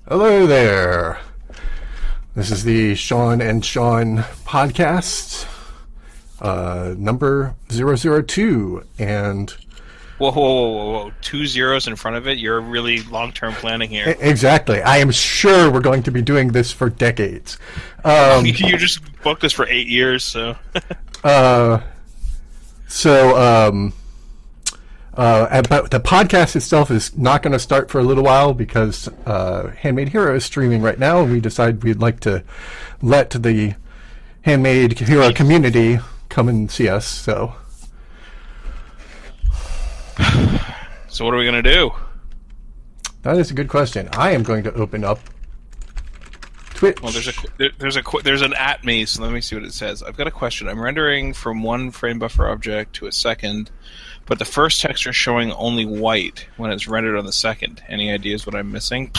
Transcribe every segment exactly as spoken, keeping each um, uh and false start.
Hello there. This is the Sean and Sean podcast, uh, number zero zero two, and Whoa, whoa, whoa, whoa, whoa! Two zeros in front of it. You're really long-term planning here. Exactly. I am sure we're going to be doing this for decades. Um, you just booked this for eight years, so. uh, so, um, uh, but the podcast itself is not going to start for a little while because uh, Handmade Hero is streaming right now, and we decided we'd like to let the Handmade Hero community come and see us. So. So what are we going to do? That is a good question. I am going to open up Twitch. Well, there's a there, there's a there's an at me, so let me see what it says. I've got a question. I'm rendering from one frame buffer object to a second, but the first texture is showing only white when it's rendered on the second. Any ideas what I'm missing?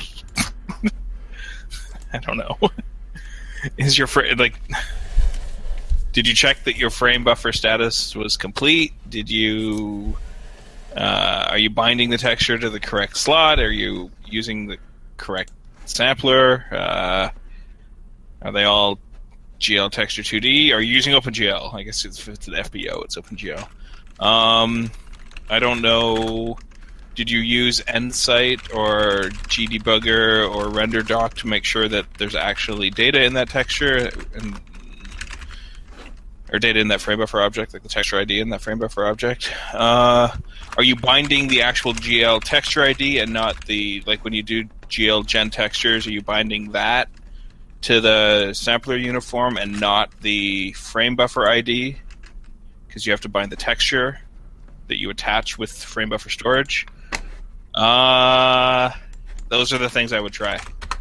I don't know. Is your fr- like? Did you check that your frame buffer status was complete? Did you? Uh, are you binding the texture to the correct slot? Are you using the correct sampler? Uh, are they all G L Texture two D? Are you using OpenGL? I guess it's, if it's an F B O, it's OpenGL. Um, I don't know. Did you use Nsight or GDebugger or RenderDoc to make sure that there's actually data in that texture? And, or data in that frame buffer object, like the texture I D in that frame buffer object. Uh, are you binding the actual G L texture I D and not the, like when you do G L gen textures, are you binding that to the sampler uniform and not the frame buffer I D? Because you have to bind the texture that you attach with frame buffer storage. Uh, those are the things I would try.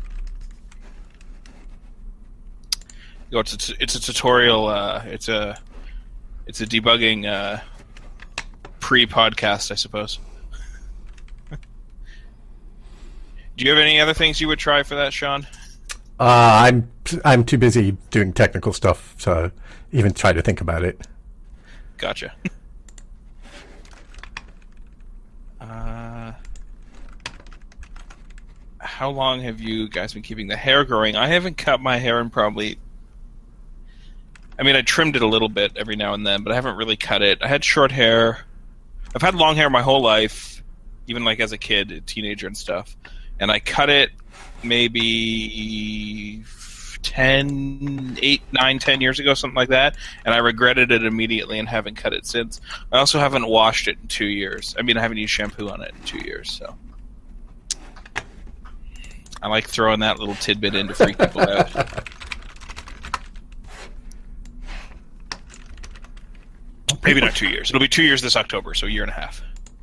You know, it's a, it's a tutorial. Uh, it's a it's a debugging uh, pre-podcast, I suppose. Do you have any other things you would try for that, Sean? Uh, I'm I'm too busy doing technical stuff to even try to think about it. Gotcha. uh, how long have you guys been keeping the hair growing? I haven't cut my hair in probably. I mean, I trimmed it a little bit every now and then, but I haven't really cut it. I had short hair. I've had long hair my whole life, even like as a kid, a teenager and stuff. And I cut it maybe ten, eight, nine, ten years ago, something like that. And I regretted it immediately and haven't cut it since. I also haven't washed it in two years. I mean, I haven't used shampoo on it in two years, so. I like throwing that little tidbit in to freak people out. Maybe not two years. It'll be two years this October, so a year and a half.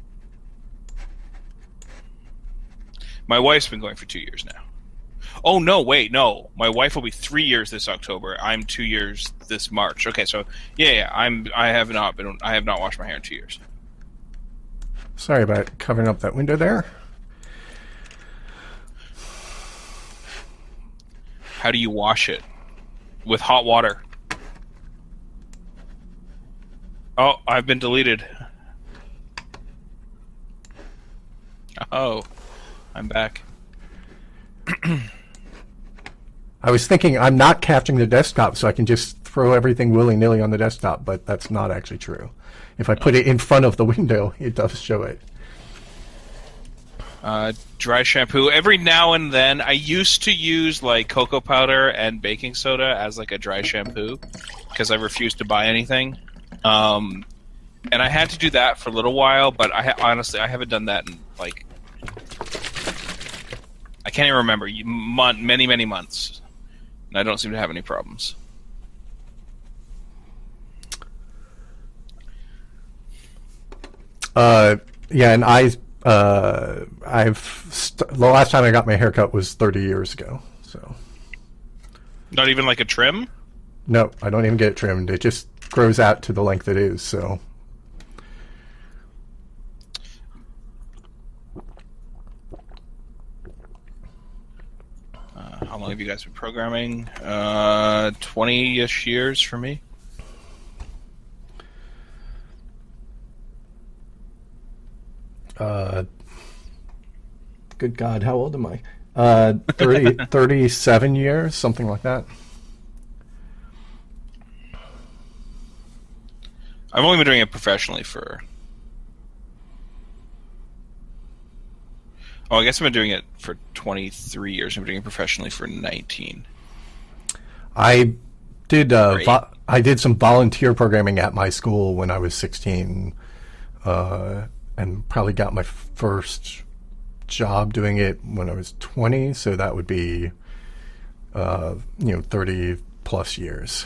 My wife's been going for two years now. Oh, no, wait, no. My wife will be three years this October. I'm two years this March. Okay, so, yeah, yeah, I'm, I have not been, I have not washed my hair in two years. Sorry about covering up that window there. How do you wash it? With hot water. Oh, I've been deleted. Oh, I'm back. I was thinking I'm not capturing the desktop, so I can just throw everything willy-nilly on the desktop, but that's not actually true. If I put it in front of the window, it does show it. Uh, dry shampoo. Every now and then, I used to use like cocoa powder and baking soda as like a dry shampoo because I refused to buy anything. Um, and I had to do that for a little while, but I ha- honestly I haven't done that in like I can't even remember month, many many months, and I don't seem to have any problems. Uh, yeah, and I uh, I've st- the last time I got my haircut was thirty years ago. So not even like a trim? No, I don't even get it trimmed. It just grows out to the length it is, so. Uh, how long have you guys been programming? Uh, twenty-ish years for me. Uh, good God, how old am I? Uh, thirty, thirty-seven years, something like that. I've only been doing it professionally for... Oh, I guess I've been doing it for twenty-three years. I've been doing it professionally for nineteen. I did uh, vo- I did some volunteer programming at my school when I was sixteen, uh, and probably got my first job doing it when I was twenty. So that would be, uh, you know, thirty plus years.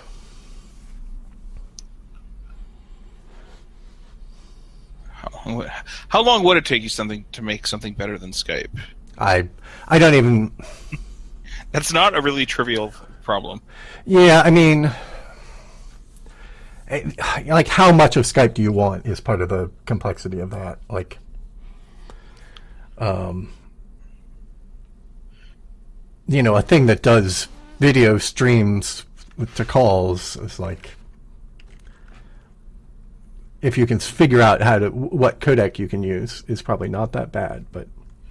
How, how long would it take you something to make something better than Skype? I I don't even. That's not a really trivial problem. Yeah, I mean, like, how much of Skype do you want is part of the complexity of that. Like, um, you know, a thing that does video streams to calls is like, if you can figure out how to what codec you can use, is probably not that bad. But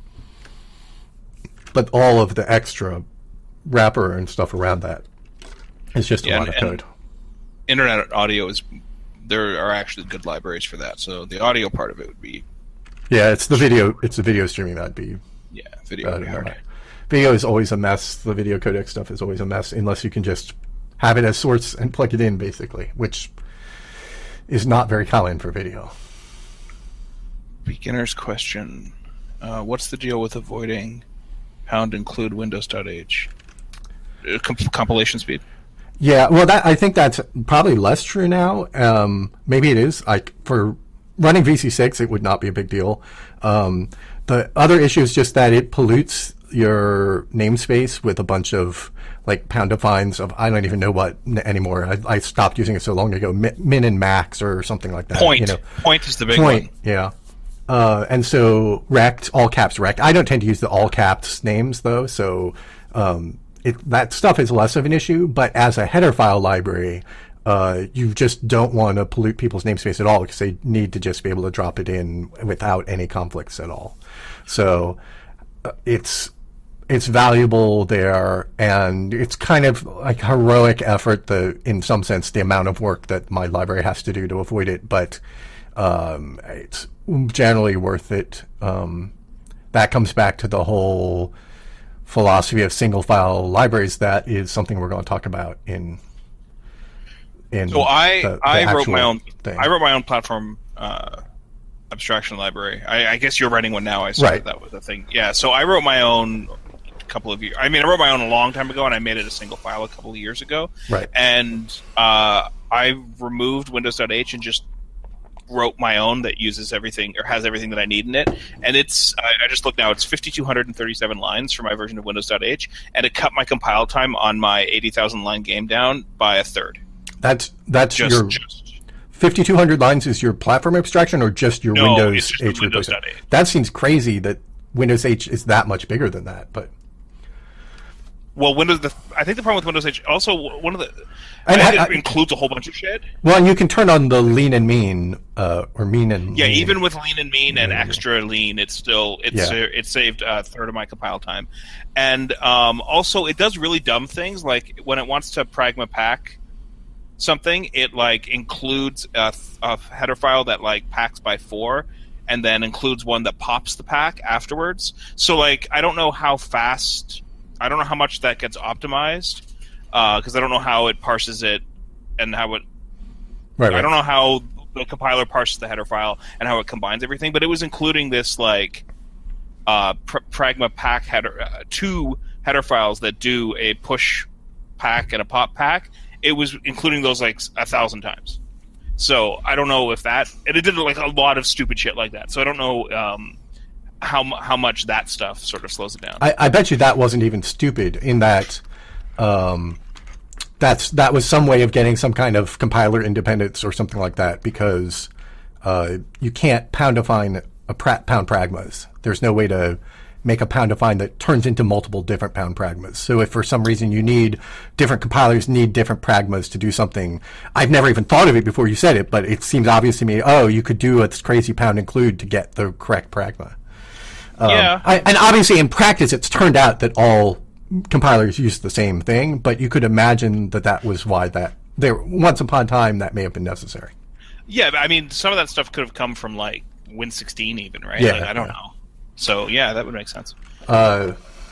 but all of the extra wrapper and stuff around that is just yeah, a lot of code. Internet audio is there are actually good libraries for that. So the audio part of it would be yeah, it's the video. It's the video streaming that'd be yeah, video would be hard. Video is always a mess. The video codec stuff is always a mess unless you can just have it as source and plug it in, basically, which is not very common for video. Beginner's question. Uh, what's the deal with avoiding pound include windows.h? Uh, comp- compilation speed? Yeah, well, that I think that's probably less true now. Um, maybe it is. Like, for running V C six, it would not be a big deal. Um, the other issue is just that it pollutes your namespace with a bunch of like pound defines of I don't even know what n- anymore. I, I stopped using it so long ago. Min, min and max or something like that. Point. You know. Point is the big Point, one. yeah. Uh, and so rect, all caps rect. I don't tend to use the all caps names though, so um, it, that stuff is less of an issue. But as a header file library, uh, you just don't want to pollute people's namespace at all because they need to just be able to drop it in without any conflicts at all. So uh, it's it's valuable there, and it's kind of like heroic effort, the in some sense, the amount of work that my library has to do to avoid it, but um, it's generally worth it. Um, that comes back to the whole philosophy of single file libraries. That is something we're going to talk about in in so I the, the I wrote my own thing. I wrote my own platform uh, abstraction library. I, I guess you're writing one now. I started Right. that with a thing. Yeah. So I wrote my own a couple of years. I mean, I wrote my own a long time ago, and I made it a single file a couple of years ago. Right. And uh, I removed windows.h and just wrote my own that uses everything or has everything that I need in it. And it's I, I just looked now. It's five thousand two hundred thirty-seven lines for my version of windows.h, and it cut my compile time on my eighty thousand line game down by a third. That's that's Just, your just fifty-two hundred lines is your platform abstraction or just your No, Windows it's just the H Windows replacement? dot H. That seems crazy that Windows H is that much bigger than that, but well, Windows. The, I think the problem with Windows H also one of the And I, I- it includes a whole bunch of shit. well, and you can turn on the lean and mean uh, or mean and Yeah, lean. even with lean and mean and Yeah. extra lean, it's still it's Yeah. uh, it saved a third of my compile time, and um, also it does really dumb things like when it wants to pragma pack something, it like includes a, a header file that like packs by four, and then includes one that pops the pack afterwards. So like I don't know how fast, I don't know how much that gets optimized because uh, I don't know how it parses it and how it. right, right. I don't know how the compiler parses the header file and how it combines everything, but it was including this like uh, pr- pragma pack header, uh, two header files that do a push pack and a pop pack. It was including those like a thousand times. So I don't know if that, and it did like a lot of stupid shit like that. So I don't know um, how mu- how much that stuff sort of slows it down. I, I bet you that wasn't even stupid in that um, that's that was some way of getting some kind of compiler independence or something like that, because uh, you can't pound define a pra- pound pragmas. There's no way to make a pound define that turns into multiple different pound pragmas. So if for some reason you need different compilers, need different pragmas to do something, I've never even thought of it before you said it, but it seems obvious to me, oh, you could do a crazy pound include to get the correct pragma. Um, yeah. I, and obviously, in practice, it's turned out that all compilers use the same thing, but you could imagine that that was why that there once upon a time that may have been necessary. Yeah, I mean, some of that stuff could have come from like Win sixteen, even, right? Yeah, like, I don't yeah. know. So yeah, that would make sense. Uh,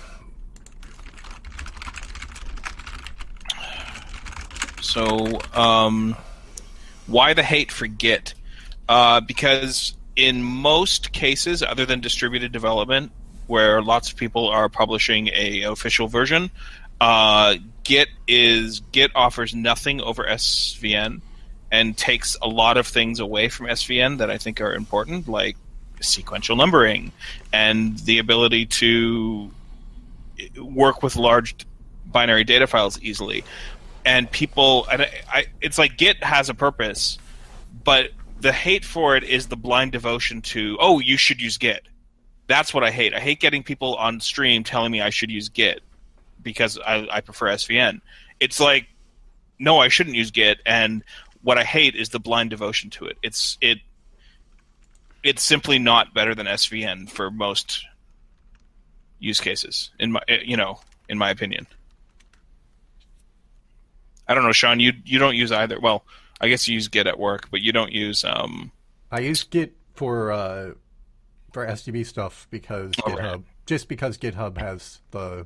So, um, why the hate for Git? Uh, because in most cases, other than distributed development, where lots of people are publishing a official version, uh, Git is Git offers nothing over S V N and takes a lot of things away from S V N that I think are important, like sequential numbering and the ability to work with large binary data files easily. And people, and I, I, it's like Git has a purpose, but the hate for it is the blind devotion to, oh, you should use Git. That's what I hate. I hate getting people on stream telling me I should use Git because I, I prefer S V N. It's like, no, I shouldn't use Git. And what I hate is the blind devotion to it. It's it. It's simply not better than S V N for most use cases. In my, you know, in my opinion. I don't know, Sean. You you don't use either. Well, I guess you use Git at work, but you don't use. Um... I use Git for uh, for S T B stuff because Oh, GitHub, right. just because GitHub has the,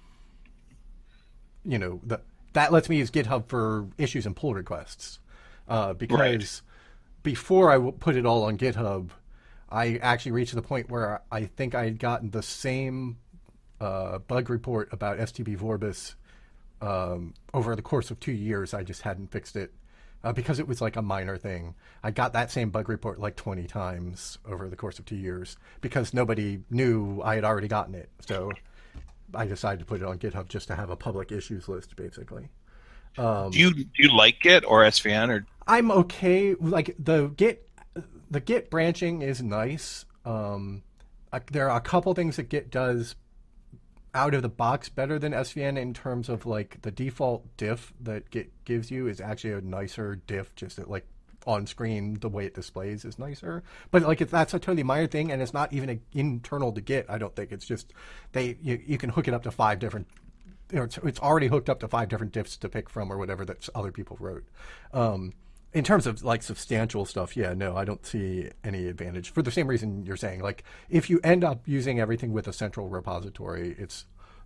you know, the that lets me use GitHub for issues and pull requests. Uh, because Right. before I w- put it all on GitHub, I actually reached the point where I think I had gotten the same uh, bug report about S T B Vorbis um, over the course of two years. I just hadn't fixed it uh, because it was like a minor thing. I got that same bug report like twenty times over the course of two years because nobody knew I had already gotten it. So I decided to put it on GitHub just to have a public issues list, basically. Um, Do you do you like Git or S V N or? I'm okay. Like the Git, the Git branching is nice. Um, I, there are a couple things that Git does out of the box better than S V N in terms of like the default diff that Git gives you is actually a nicer diff. Just that, like on screen, the way it displays is nicer. But like if that's a totally minor thing, and it's not even a, internal to Git. I don't think it's just they you, you can hook it up to five different. You know, it's, it's already hooked up to five different diffs to pick from or whatever that other people wrote. Um, in terms of like substantial stuff, yeah, no, I don't see any advantage for the same reason you're saying. Like if you end up using everything with a central repository, it's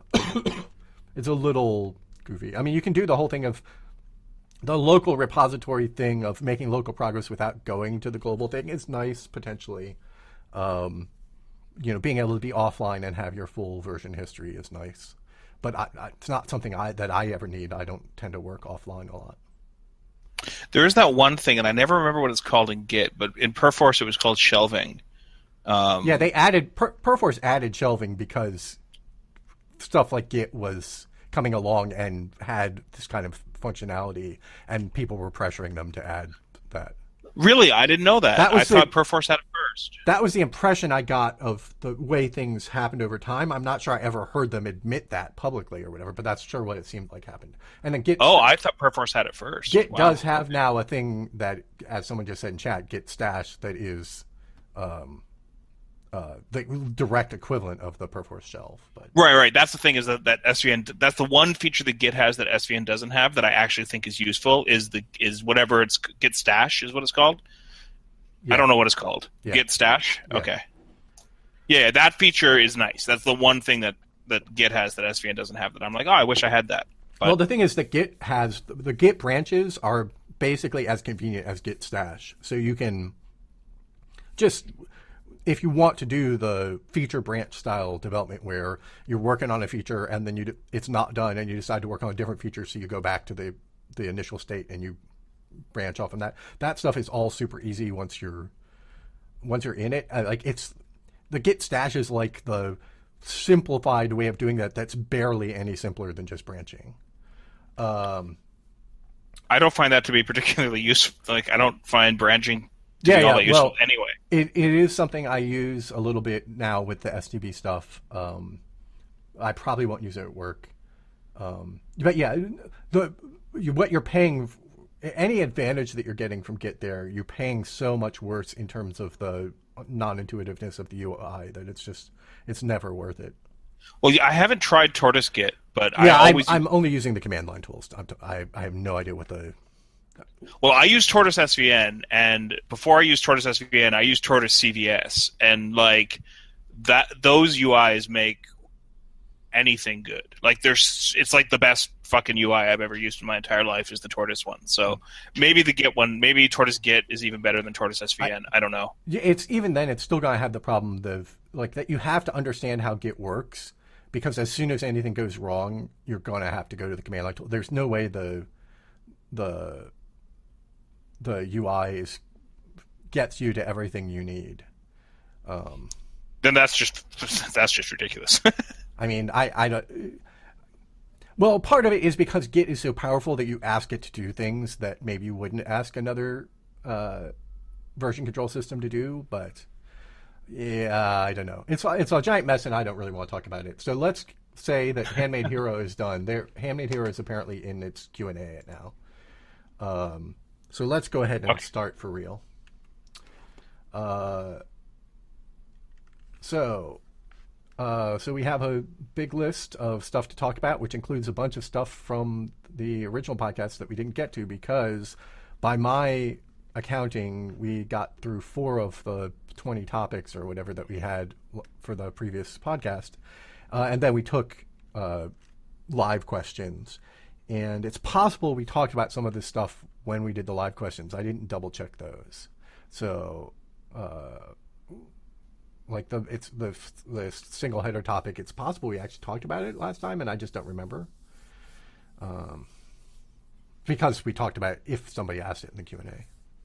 it's a little goofy. I mean, you can do the whole thing of the local repository thing of making local progress without going to the global thing is nice potentially. Um, you know, being able to be offline and have your full version history is nice. But I, I, it's not something I that I ever need. I don't tend to work offline a lot. There is that one thing, and I never remember what it's called in Git, but in Perforce it was called shelving. Um, Yeah, they added per, Perforce added shelving because stuff like Git was coming along and had this kind of functionality, and people were pressuring them to add that. Really, I didn't know that. That was I the- thought Perforce had it first. That was the impression I got of the way things happened over time. I'm not sure I ever heard them admit that publicly or whatever, but that's sure what it seemed like happened. And then Git. Oh, I thought Perforce had it first. Git Wow. does have now a thing that, as someone just said in chat, Git stash that is um, uh, the direct equivalent of the Perforce shelf. But Right, right. That's the thing is that, that S V N. That's the one feature that Git has that S V N doesn't have that I actually think is useful. Is the is whatever it's Git stash is what it's called. Yeah. I don't know what it's called. Yeah. Git stash. Yeah. Okay. Yeah, that feature is nice. That's the one thing that, that Git has that S V N doesn't have. That I'm like, oh, I wish I had that. But, well, the thing is that Git has the Git branches are basically as convenient as Git stash, so you can just if you want to do the feature branch style development where you're working on a feature and then you it's not done and you decide to work on a different feature, so you go back to the the initial state and you branch off from that. That stuff is all super easy once you're once you're in it. Uh, like it's the Git stash is like the simplified way of doing that. That's barely any simpler than just branching. Um, I don't find that to be particularly useful. Like I don't find branching to Yeah, be all yeah, that useful well, anyway. It it is something I use a little bit now with the S T B stuff. Um, I probably won't use it at work. Um, but yeah, the you, what you're paying, any advantage that you're getting from Git there, you're paying so much worse in terms of the non-intuitiveness of the U I that it's just it's never worth it. Well, I haven't tried Tortoise Git, but yeah, I always I'm, I'm only using the command line tools. I'm t- I I have no idea what the. Well, I use Tortoise S V N, and before I used Tortoise S V N, I used Tortoise C V S, and like that, those U Is make anything good. Like there's, it's like the best fucking U I I've ever used in my entire life is the Tortoise one. So maybe the Git one, maybe Tortoise Git is even better than Tortoise S V N. I, I don't know. It's even then, it's still going to have the problem of like that you have to understand how Git works, because as soon as anything goes wrong, you're going to have to go to the command line tool. There's no way the the the U I is gets you to everything you need. Um, then that's just that's just ridiculous. I mean, I, I don't. Well, part of it is because Git is so powerful that you ask it to do things that maybe you wouldn't ask another uh, version control system to do. But yeah, I don't know. It's it's a giant mess, and I don't really want to talk about it. So let's say that Handmade Hero is done. There, Handmade Hero is apparently in its Q and A now. Um, so let's go ahead and okay. start for real. Uh, so. Uh, so we have a big list of stuff to talk about, which includes a bunch of stuff from the original podcast that we didn't get to because by my accounting, we got through four of the twenty topics or whatever that we had for the previous podcast. Uh, and then we took uh, live questions. And it's possible we talked about some of this stuff when we did the live questions. I didn't double check those. So... Uh, Like the it's the the single header topic. It's possible we actually talked about it last time, and I just don't remember. Um, because we talked about it if somebody asked it in the Q and A.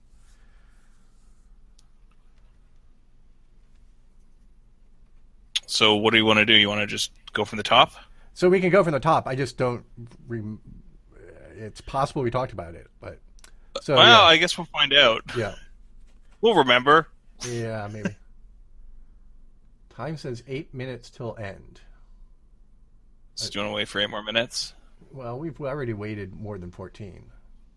So what do you want to do? You want to just go from the top? So we can go from the top. I just don't. Rem- it's possible we talked about it, but so well, yeah. I guess we'll find out. Yeah, we'll remember. Yeah, maybe. Time says eight minutes till end. So do you want to wait for eight more minutes? Well, we've already waited more than fourteen.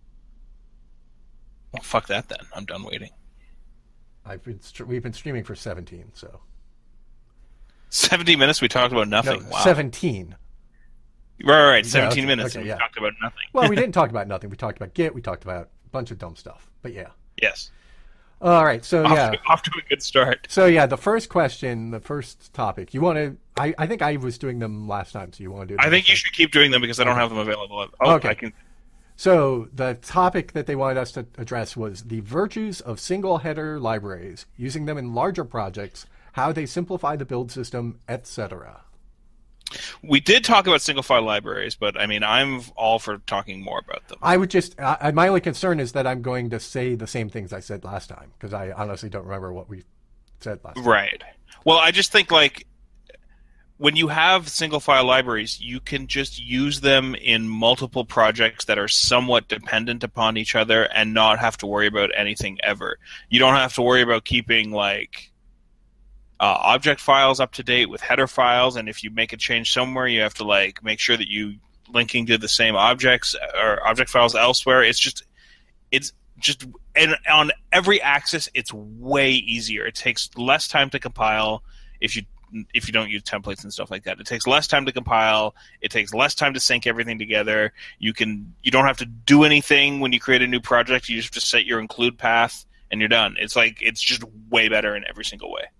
Well, fuck that then. I'm done waiting. I've been we've been streaming for seventeen, so. seventy minutes we talked about nothing. No, wow. seventeen. Right, right, right. seventeen yeah, okay, minutes okay, and we yeah. talked about nothing. Well, we didn't talk about nothing. We talked about Git. We talked about a bunch of dumb stuff. But yeah. Yes. All right, so off yeah. To, off to a good start. So yeah, the first question, the first topic. You want to? I, I think I was doing them last time, so you want to do them? I think you should keep doing them because I don't have them available. Oh, okay. I can... So the topic that they wanted us to address was the virtues of single header libraries, using them in larger projects, how they simplify the build system, et cetera. We did talk about single file libraries, but I mean, I'm all for talking more about them. I would just, I, my only concern is that I'm going to say the same things I said last time, because I honestly don't remember what we said last time. Right. Well, I just think like when you have single file libraries, you can just use them in multiple projects that are somewhat dependent upon each other and not have to worry about anything ever. You don't have to worry about keeping like Uh, object files up to date with header files, and if you make a change somewhere, you have to like make sure that you linking to the same objects or object files elsewhere. It's just, it's just, and on every axis, it's way easier. It takes less time to compile if you if you don't use templates and stuff like that. It takes less time to compile. It takes less time to sync everything together. You can you don't have to do anything when you create a new project. You just have to set your include path, and you're done. It's like it's just way better in every single way.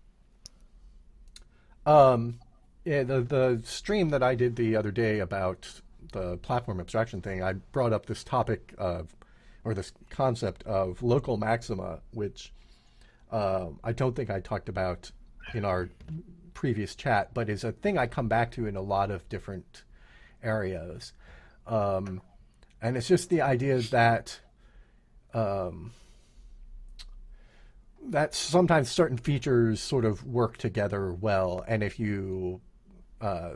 Um, yeah, the the stream that I did the other day about the platform abstraction thing, I brought up this topic of, or this concept of local maxima, which uh, I don't think I talked about in our previous chat, but is a thing I come back to in a lot of different areas. Um, and it's just the idea that um, that sometimes certain features sort of work together well, and if you uh,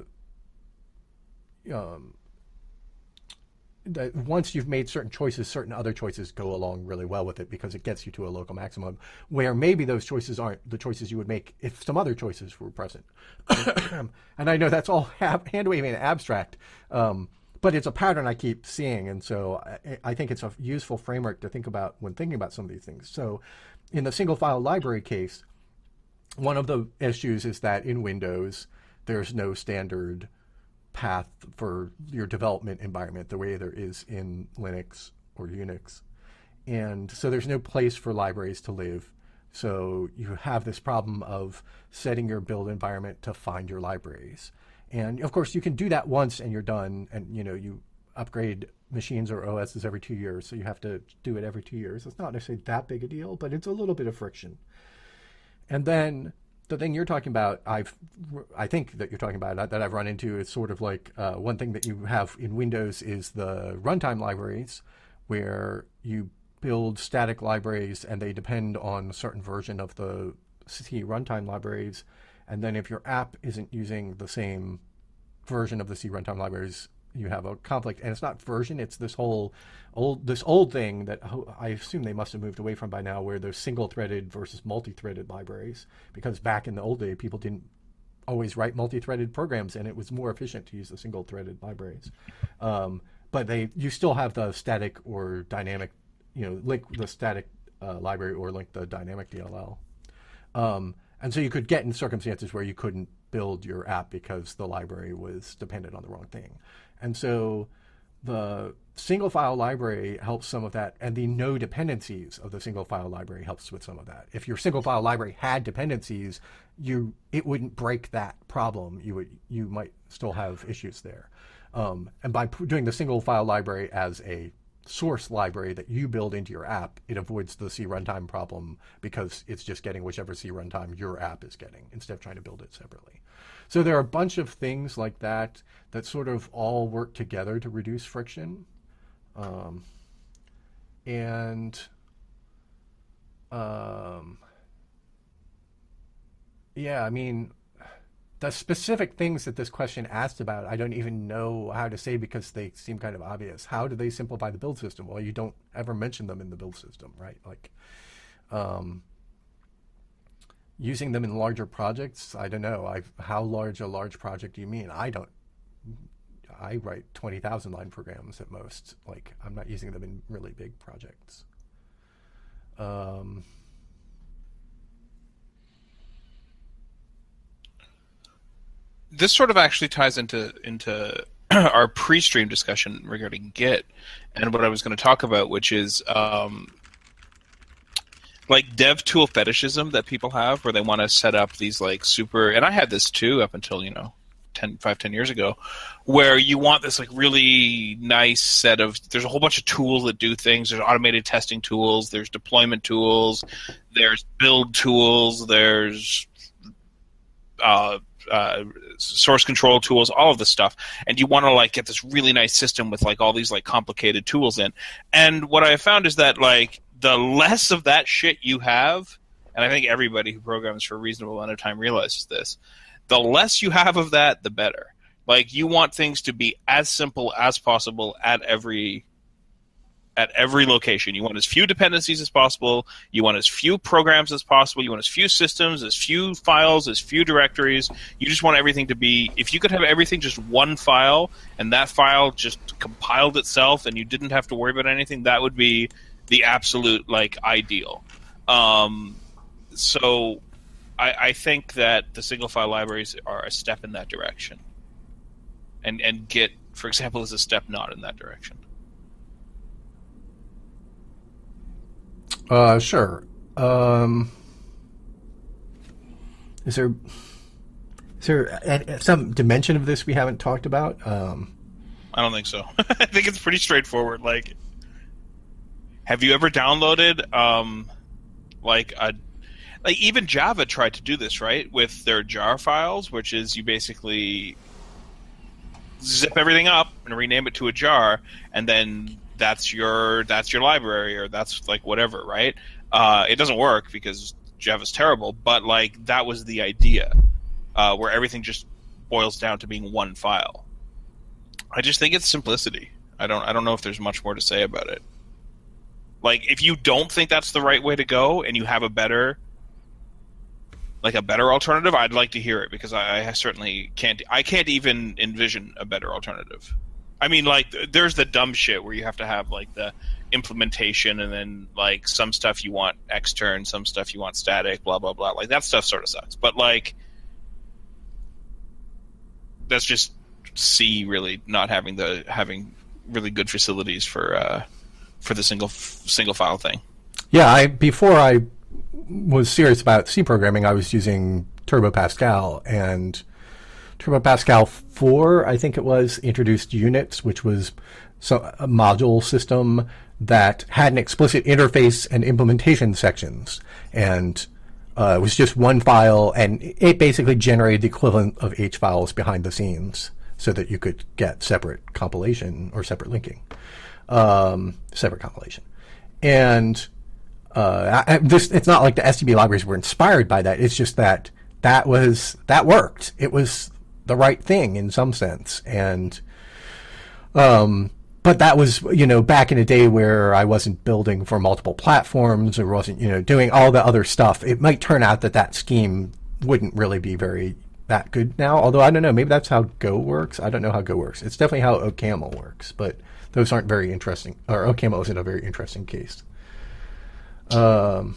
um, that once you've made certain choices, certain other choices go along really well with it because it gets you to a local maximum where maybe those choices aren't the choices you would make if some other choices were present. And I know that's all hand waving and abstract, um, but it's a pattern I keep seeing, and so I, I think it's a useful framework to think about when thinking about some of these things. So in the single file library case, one of the issues is that in Windows, there's no standard path for your development environment the way there is in Linux or Unix. And so there's no place for libraries to live. So you have this problem of setting your build environment to find your libraries. And of course you can do that once and you're done, and you know, you upgrade machines or O Ss every two years. So you have to do it every two years. It's not necessarily that big a deal, but it's a little bit of friction. And then the thing you're talking about, I've, I think that you're talking about that I've run into is sort of like uh, one thing that you have in Windows is the runtime libraries, where you build static libraries and they depend on a certain version of the C runtime libraries. And then if your app isn't using the same version of the C runtime libraries, you have a conflict. And it's not version, it's this whole old, this old thing that I assume they must have moved away from by now, where there's single-threaded versus multi-threaded libraries. Because back in the old day, people didn't always write multi-threaded programs, and it was more efficient to use the single-threaded libraries. Um, but they, you still have the static or dynamic, you know, link the static uh, library or link the dynamic D L L. Um, and so you could get in circumstances where you couldn't build your app because the library was dependent on the wrong thing. And so the single file library helps some of that, and the no dependencies of the single file library helps with some of that. If your single file library had dependencies, you it wouldn't break that problem. You would you might still have issues there. Um, and by p- doing the single file library as a source library that you build into your app, it avoids the C runtime problem because it's just getting whichever C runtime your app is getting instead of trying to build it separately. So there are a bunch of things like that that sort of all work together to reduce friction. Um, and um, yeah, I mean, the specific things that this question asked about, I don't even know how to say because they seem kind of obvious. How do they simplify the build system? Well, you don't ever mention them in the build system, right? Like, um, using them in larger projects, I don't know. I've, how large a large project do you mean? I don't. I write twenty thousand line programs at most. Like, I'm not using them in really big projects. Um, this sort of actually ties into into our pre-stream discussion regarding Git and what I was going to talk about, which is um, like dev tool fetishism that people have, where they want to set up these like super, and I had this too up until, you know, ten, five, ten years ago, where you want this like really nice set of, there's a whole bunch of tools that do things. There's automated testing tools, there's deployment tools, there's build tools, there's uh, uh, source control tools, all of this stuff. And you want to like get this really nice system with like all these like complicated tools in. And what I have found is that like the less of that shit you have, and I think everybody who programs for a reasonable amount of time realizes this, the less you have of that, the better. Like, you want things to be as simple as possible at every at every location. You want as few dependencies as possible. You want as few programs as possible. You want as few systems, as few files, as few directories. You just want everything to be, if you could have everything just one file, and that file just compiled itself and you didn't have to worry about anything, that would be the absolute, like, ideal. Um, so I, I think that the single file libraries are a step in that direction. And and Git, for example, is a step not in that direction. Uh, sure. Um, is there is there some dimension of this we haven't talked about? Um, I don't think so. I think it's pretty straightforward. Like, have you ever downloaded um, like a like even Java tried to do this, right, with their jar files, which is you basically zip everything up and rename it to a jar, and then that's your that's your library, or that's like whatever, right? Uh, it doesn't work because Java's terrible, but like that was the idea, uh, where everything just boils down to being one file. I just think it's simplicity. I don't I don't know if there's much more to say about it. Like, if you don't think that's the right way to go, and you have a better like a better alternative, I'd like to hear it, because I, I certainly can't. I can't even envision a better alternative. I mean, like, there's the dumb shit where you have to have, like, the implementation and then, like, some stuff you want extern, some stuff you want static, blah, blah, blah. Like, that stuff sort of sucks. But, like, that's just C really not having the having really good facilities for uh, for the single single file thing. Yeah, I before I was serious about C programming, I was using Turbo Pascal, and Turbo Pascal four, I think it was, introduced units, which was so a module system that had an explicit interface and implementation sections, and uh, it was just one file, and it basically generated the equivalent of H files behind the scenes so that you could get separate compilation or separate linking, um, separate compilation. And uh, I, this, it's not like the S T B libraries were inspired by that. It's just that that was that worked. It was the right thing in some sense, and um, but that was, you know, back in a day where I wasn't building for multiple platforms or wasn't, you know, doing all the other stuff. It might turn out that that scheme wouldn't really be very that good now. Although I don't know, maybe that's how Go works. I don't know how Go works. It's definitely how OCaml works, but those aren't very interesting. Or OCaml isn't a very interesting case. Um.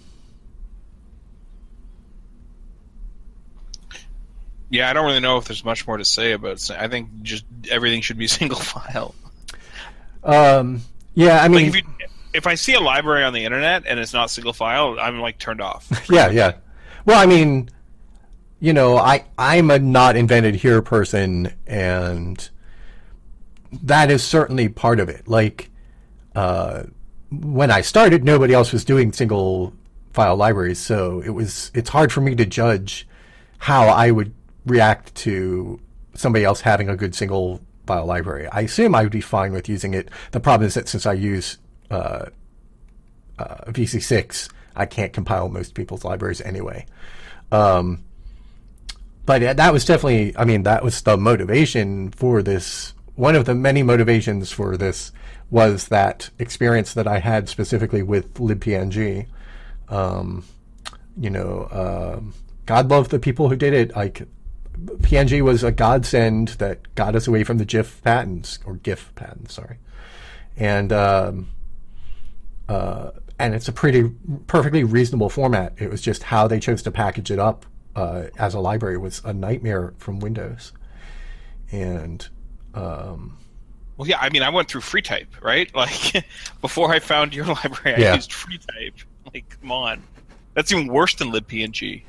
Yeah, I don't really know if there's much more to say about it. I think just everything should be single file. Um, yeah, I mean, like if, you, if I see a library on the internet and it's not single file, I'm like turned off. Yeah, yeah. Well, I mean, you know, I I'm a not invented here person, and that is certainly part of it. Like, uh, when I started, nobody else was doing single file libraries, so it was it's hard for me to judge how I would react to somebody else having a good single file library. I assume I would be fine with using it. The problem is that since I use uh, uh, V C six, I can't compile most people's libraries anyway. Um, but that was definitely, I mean, that was the motivation for this. One of the many motivations for this was that experience that I had specifically with libpng. Um, you know, uh, God love the people who did it. Like, P N G was a godsend that got us away from the GIF patents, or GIF patents, sorry. And um, uh, and it's a pretty perfectly reasonable format. It was just how they chose to package it up uh, as a library was a nightmare from Windows. And um, well, yeah, I mean, I went through FreeType, right? Like, before I found your library, I yeah. used FreeType. Like, come on, that's even worse than libpng.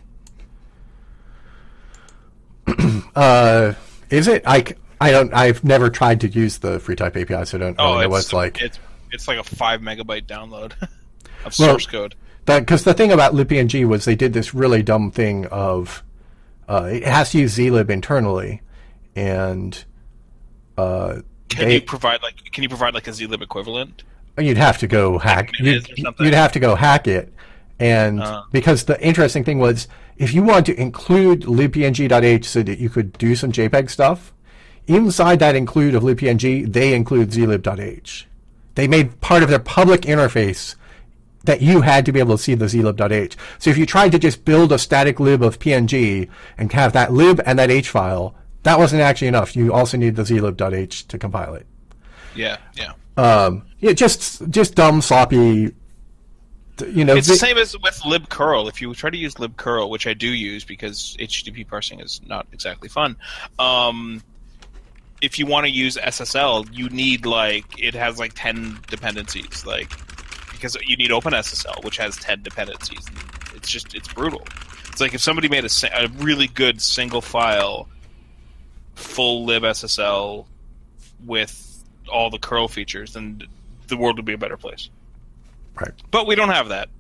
Uh, is it? I, I don't. I've never tried to use the FreeType A P I, so I don't oh, really know what it's it's like. It's it's like a five megabyte download of source well, code. Because the thing about libpng was they did this really dumb thing of uh, it has to use zlib internally, and uh, can they, you provide like can you provide like a zlib equivalent? You'd have to go hack. You'd, you'd have to go hack it, and uh. because the interesting thing was, if you want to include libpng.h so that you could do some JPEG stuff, inside that include of libpng, they include zlib.h. They made part of their public interface that you had to be able to see the zlib.h. So if you tried to just build a static lib of P N G and have that lib and that h file, that wasn't actually enough. You also need the zlib.h to compile it. Yeah, yeah. Um, yeah, just just dumb, sloppy. You know, it's the same as with libcurl. If you try to use libcurl, which I do use because H T T P parsing is not exactly fun, um, if you want to use S S L, you need like it has like ten dependencies, like because you need OpenSSL, which has ten dependencies. It's just it's brutal. It's like if somebody made a, a really good single file, full libSSL with all the curl features, then the world would be a better place. Right. But we don't have that.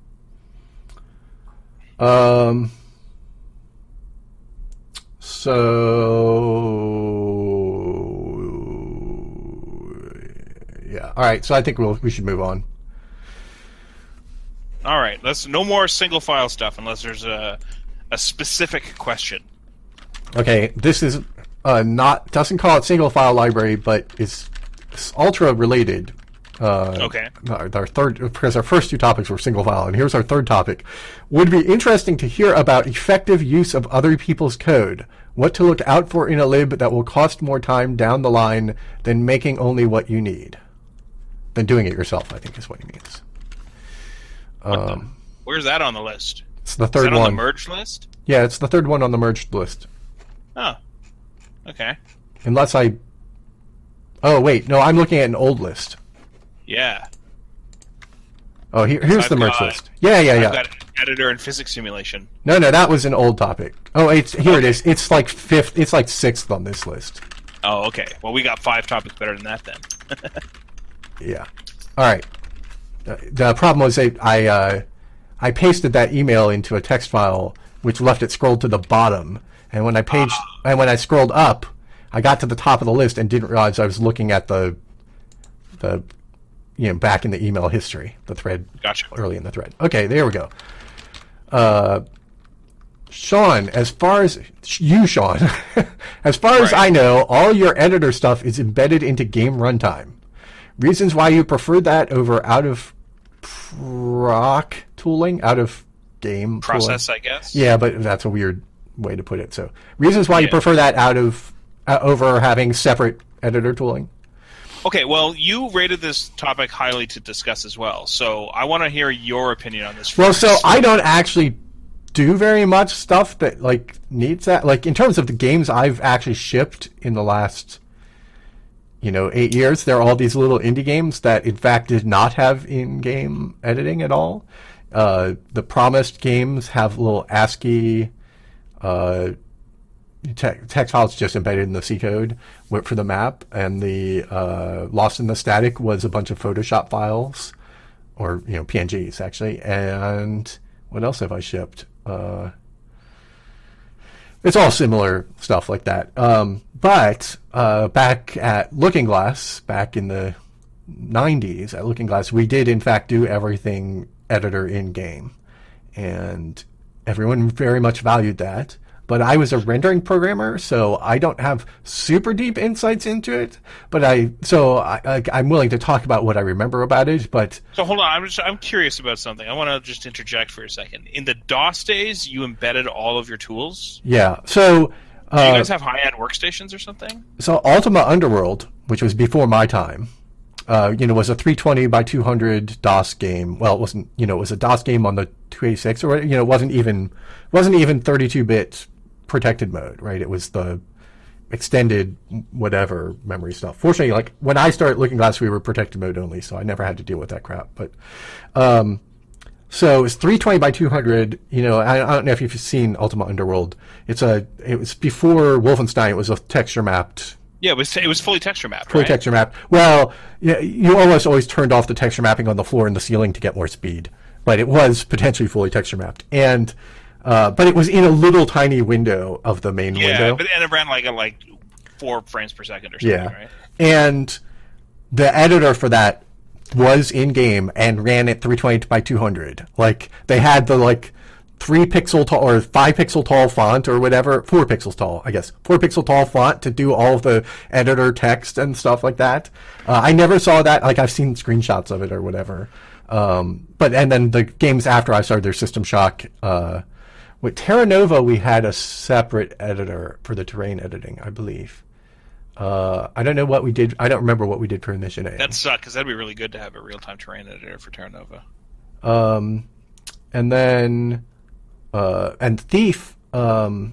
Um. So yeah. All right. So I think we'll we should move on. All right. Let's no more single file stuff unless there's a a specific question. Okay. This is uh, not doesn't call it single file library, but it's, it's ultra related. Uh, okay. Our, our third, because our first two topics were single file, and here's our third topic. Would be interesting to hear about effective use of other people's code. What to look out for in a lib that will cost more time down the line than making only what you need. Than doing it yourself, I think is what he means. What Um, the, where's that on the list? It's the Is third that on one. the merged list? Yeah, it's the third one on the merged list. Oh. Okay. Unless I... Oh, wait. No, I'm looking at an old list. Yeah. Oh, here, here's I've the merged got- list. Yeah, yeah, I've yeah. got an editor and physics simulation. No, no, that was an old topic. Oh, it's here it is. It's like fifth. It's like sixth on this list. Oh, okay. Well, we got five topics better than that then. Yeah. All right. Uh, the problem was I I, uh, I pasted that email into a text file, which left it scrolled to the bottom. And when I paged Ah. and when I scrolled up, I got to the top of the list and didn't realize I was looking at the the you know back in the email history, the thread Gotcha. early in the thread. Okay, there we go. Uh, Sean, as far as you, Sean, as far as Right. I know, all your editor stuff is embedded into game runtime. Reasons why you prefer that over out of proc tooling, out of game Process, tooling. I guess. Yeah, but that's a weird way to put it. So, reasons why you Yeah. prefer that out of uh, over having separate editor tooling. Okay, well, you rated this topic highly to discuss as well, so I want to hear your opinion on this. Well, first. so I don't actually do very much stuff that like needs that. Like in terms of the games I've actually shipped in the last, you know, eight years, there are all these little indie games that in fact did not have in-game editing at all. Uh, the promised games have little ASCII uh, te- text files just embedded in the C code for the map, and the uh, Lost in the Static was a bunch of Photoshop files, or you know P N Gs actually. And what else have I shipped? Uh, it's all similar stuff like that. Um, but uh, back at Looking Glass, back in the nineties, at Looking Glass, we did in fact do everything editor in game, and everyone very much valued that. But I was a rendering programmer, so I don't have super deep insights into it. But I, so I, I, I'm willing to talk about what I remember about it. But So hold on, I'm just I'm curious about something. I want to just interject for a second. In the DOS days, you embedded all of your tools. yeah, so Do uh, you guys have high-end workstations or something? so Ultima Underworld, which was before my time, uh, you know, was a three twenty by two hundred DOS game. Well, it wasn't, you know, it was a DOS game on the two eighty-six, or you know, it wasn't even wasn't even thirty-two bit protected mode, right? It was the extended whatever memory stuff. Fortunately, like when I started Looking Glass, we were protected mode only, so I never had to deal with that crap. But um, so it's three twenty by two hundred. You know, I, I don't know if you've seen Ultima Underworld. It's a it was before Wolfenstein. It was a texture mapped. Yeah, it was it was fully texture mapped, Fully right? texture mapped. Well, yeah, you almost always turned off the texture mapping on the floor and the ceiling to get more speed, but it was potentially fully texture mapped. And uh, but it was in a little tiny window of the main Yeah, window. but and it ran like at like four frames per second or something, Yeah. right? And the editor for that was in game and ran at three twenty by two hundred. Like they had the like three pixel tall or five pixel tall font or whatever, four pixels tall, I guess, four pixel tall font to do all of the editor text and stuff like that. Uh, I never saw that. Like I've seen screenshots of it or whatever. Um, but and then the games after I started their System Shock. Uh, with Terra Nova, we had a separate editor for the terrain editing, I believe. Uh, I don't know what we did. I don't remember what we did for Mission A. That'd suck because that'd be really good to have a real-time terrain editor for Terra Nova. Um, and then uh, and Thief. Um,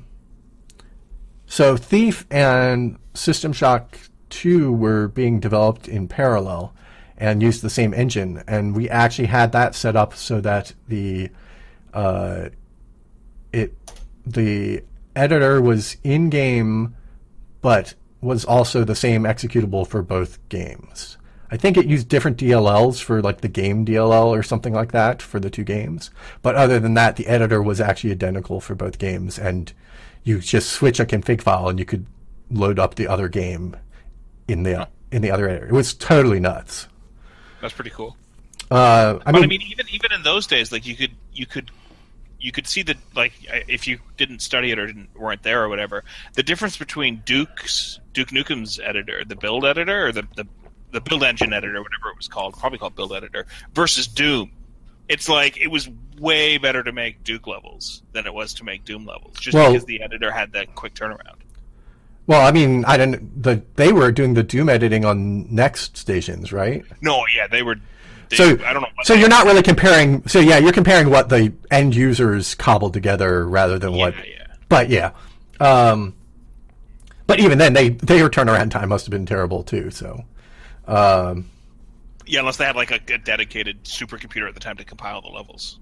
so Thief and System Shock two were being developed in parallel and used the same engine, and we actually had that set up so that the uh, it the editor was in game, but was also the same executable for both games. I think it used different D L Ls for like the game D L L or something like that for the two games. But other than that, the editor was actually identical for both games, and you just switch a config file and you could load up the other game in the in the other editor. It was totally nuts. That's pretty cool. Uh, I But mean, I mean, even even in those days, like you could you could you could see that, like, if you didn't study it or didn't, weren't there or whatever, the difference between Duke's Duke Nukem's editor, the build editor, or the the the build engine editor, whatever it was called, probably called build editor, versus Doom. It's like it was way better to make Duke levels than it was to make Doom levels, just well, because the editor had that quick turnaround. Well, I mean, I don't. The they were doing the Doom editing on Next stations, right? No, yeah, they were. They, so I don't know. So you're not really comparing. So yeah, you're comparing what the end users cobbled together rather than yeah, what. Yeah. But yeah, um, but even then, they their turnaround time must have been terrible too. So. Um, yeah, unless they had like a, a dedicated supercomputer at the time to compile the levels,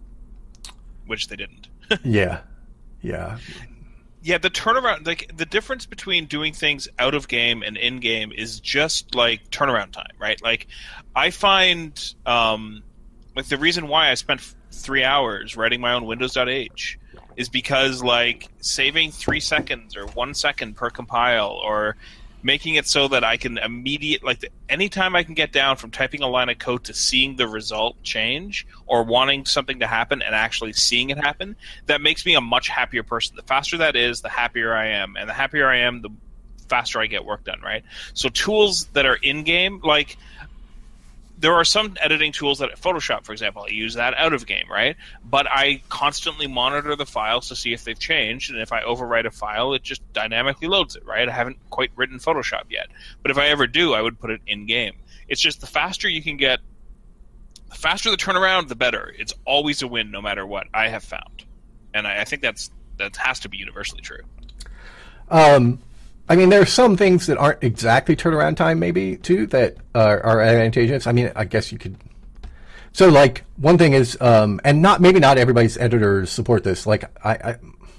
which they didn't. yeah, yeah. Yeah, the turnaround, like the difference between doing things out of game and in game is just like turnaround time, right? Like, I find, um, like the reason why I spent f- three hours writing my own Windows.h is because like saving three seconds or one second per compile, or making it so that I can immediate, like the, anytime I can get down from typing a line of code to seeing the result change, or wanting something to happen and actually seeing it happen, that makes me a much happier person. The faster that is, the happier I am. And the happier I am, the faster I get work done, right? So tools that are in-game, like there are some editing tools that, Photoshop, for example, I use that out of game, right? But I constantly monitor the files to see if they've changed, and if I overwrite a file, it just dynamically loads it, right? I haven't quite written Photoshop yet. But if I ever do, I would put it in game. It's just the faster you can get, the faster the turnaround, the better. It's always a win no matter what, I have found. And I, I think that's that has to be universally true. Um... I mean, there are some things that aren't exactly turnaround time, maybe, too, that are, are advantageous. I mean, I guess you could... So, like, one thing is, um, and not maybe not everybody's editors support this. Like, I, I,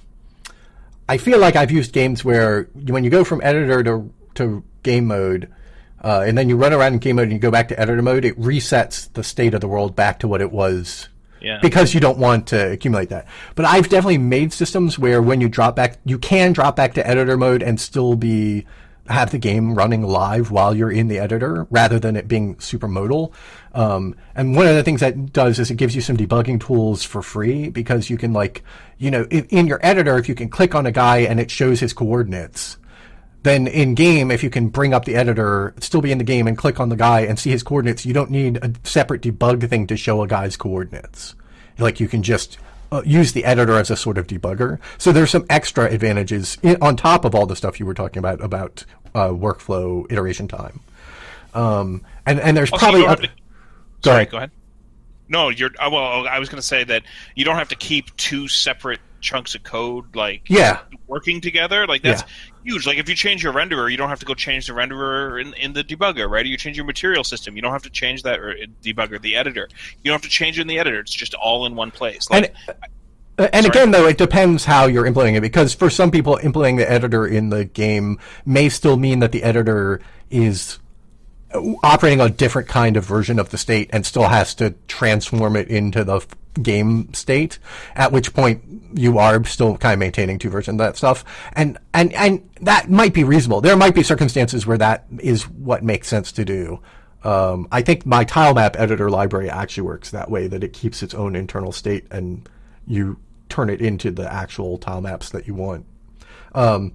I feel like I've used games where when you go from editor to, to game mode, uh, and then you run around in game mode and you go back to editor mode, it resets the state of the world back to what it was. Yeah. Because you don't want to accumulate that. But I've definitely made systems where when you drop back, you can drop back to editor mode and still be have the game running live while you're in the editor, rather than it being super modal. Um, and one of the things that does is it gives you some debugging tools for free, because you can, like, you know, in, in your editor, if you can click on a guy and it shows his coordinates, then in game, if you can bring up the editor, still be in the game and click on the guy and see his coordinates, you don't need a separate debug thing to show a guy's coordinates. Like, you can just uh, use the editor as a sort of debugger. So there's some extra advantages in, on top of all the stuff you were talking about, about uh, workflow iteration time. Um, and, and there's also, probably... Other... To... Go Sorry, ahead. go ahead. No, you're... Uh, well, I was going to say that you don't have to keep two separate chunks of code, like, yeah. working together. Like, that's... Yeah. huge. Like, if you change your renderer, you don't have to go change the renderer in, in the debugger, right? Or you change your material system, you don't have to change that, or debugger, the editor. You don't have to change it in the editor. It's just all in one place. Like, and and again, though, it depends how you're implementing it, because for some people, implementing the editor in the game may still mean that the editor is operating on a different kind of version of the state and still has to transform it into the game state, at which point you are still kind of maintaining two versions of that stuff. And, and, and that might be reasonable. There might be circumstances where that is what makes sense to do. Um, I think my tile map editor library actually works that way, that it keeps its own internal state and you turn it into the actual tile maps that you want. Um,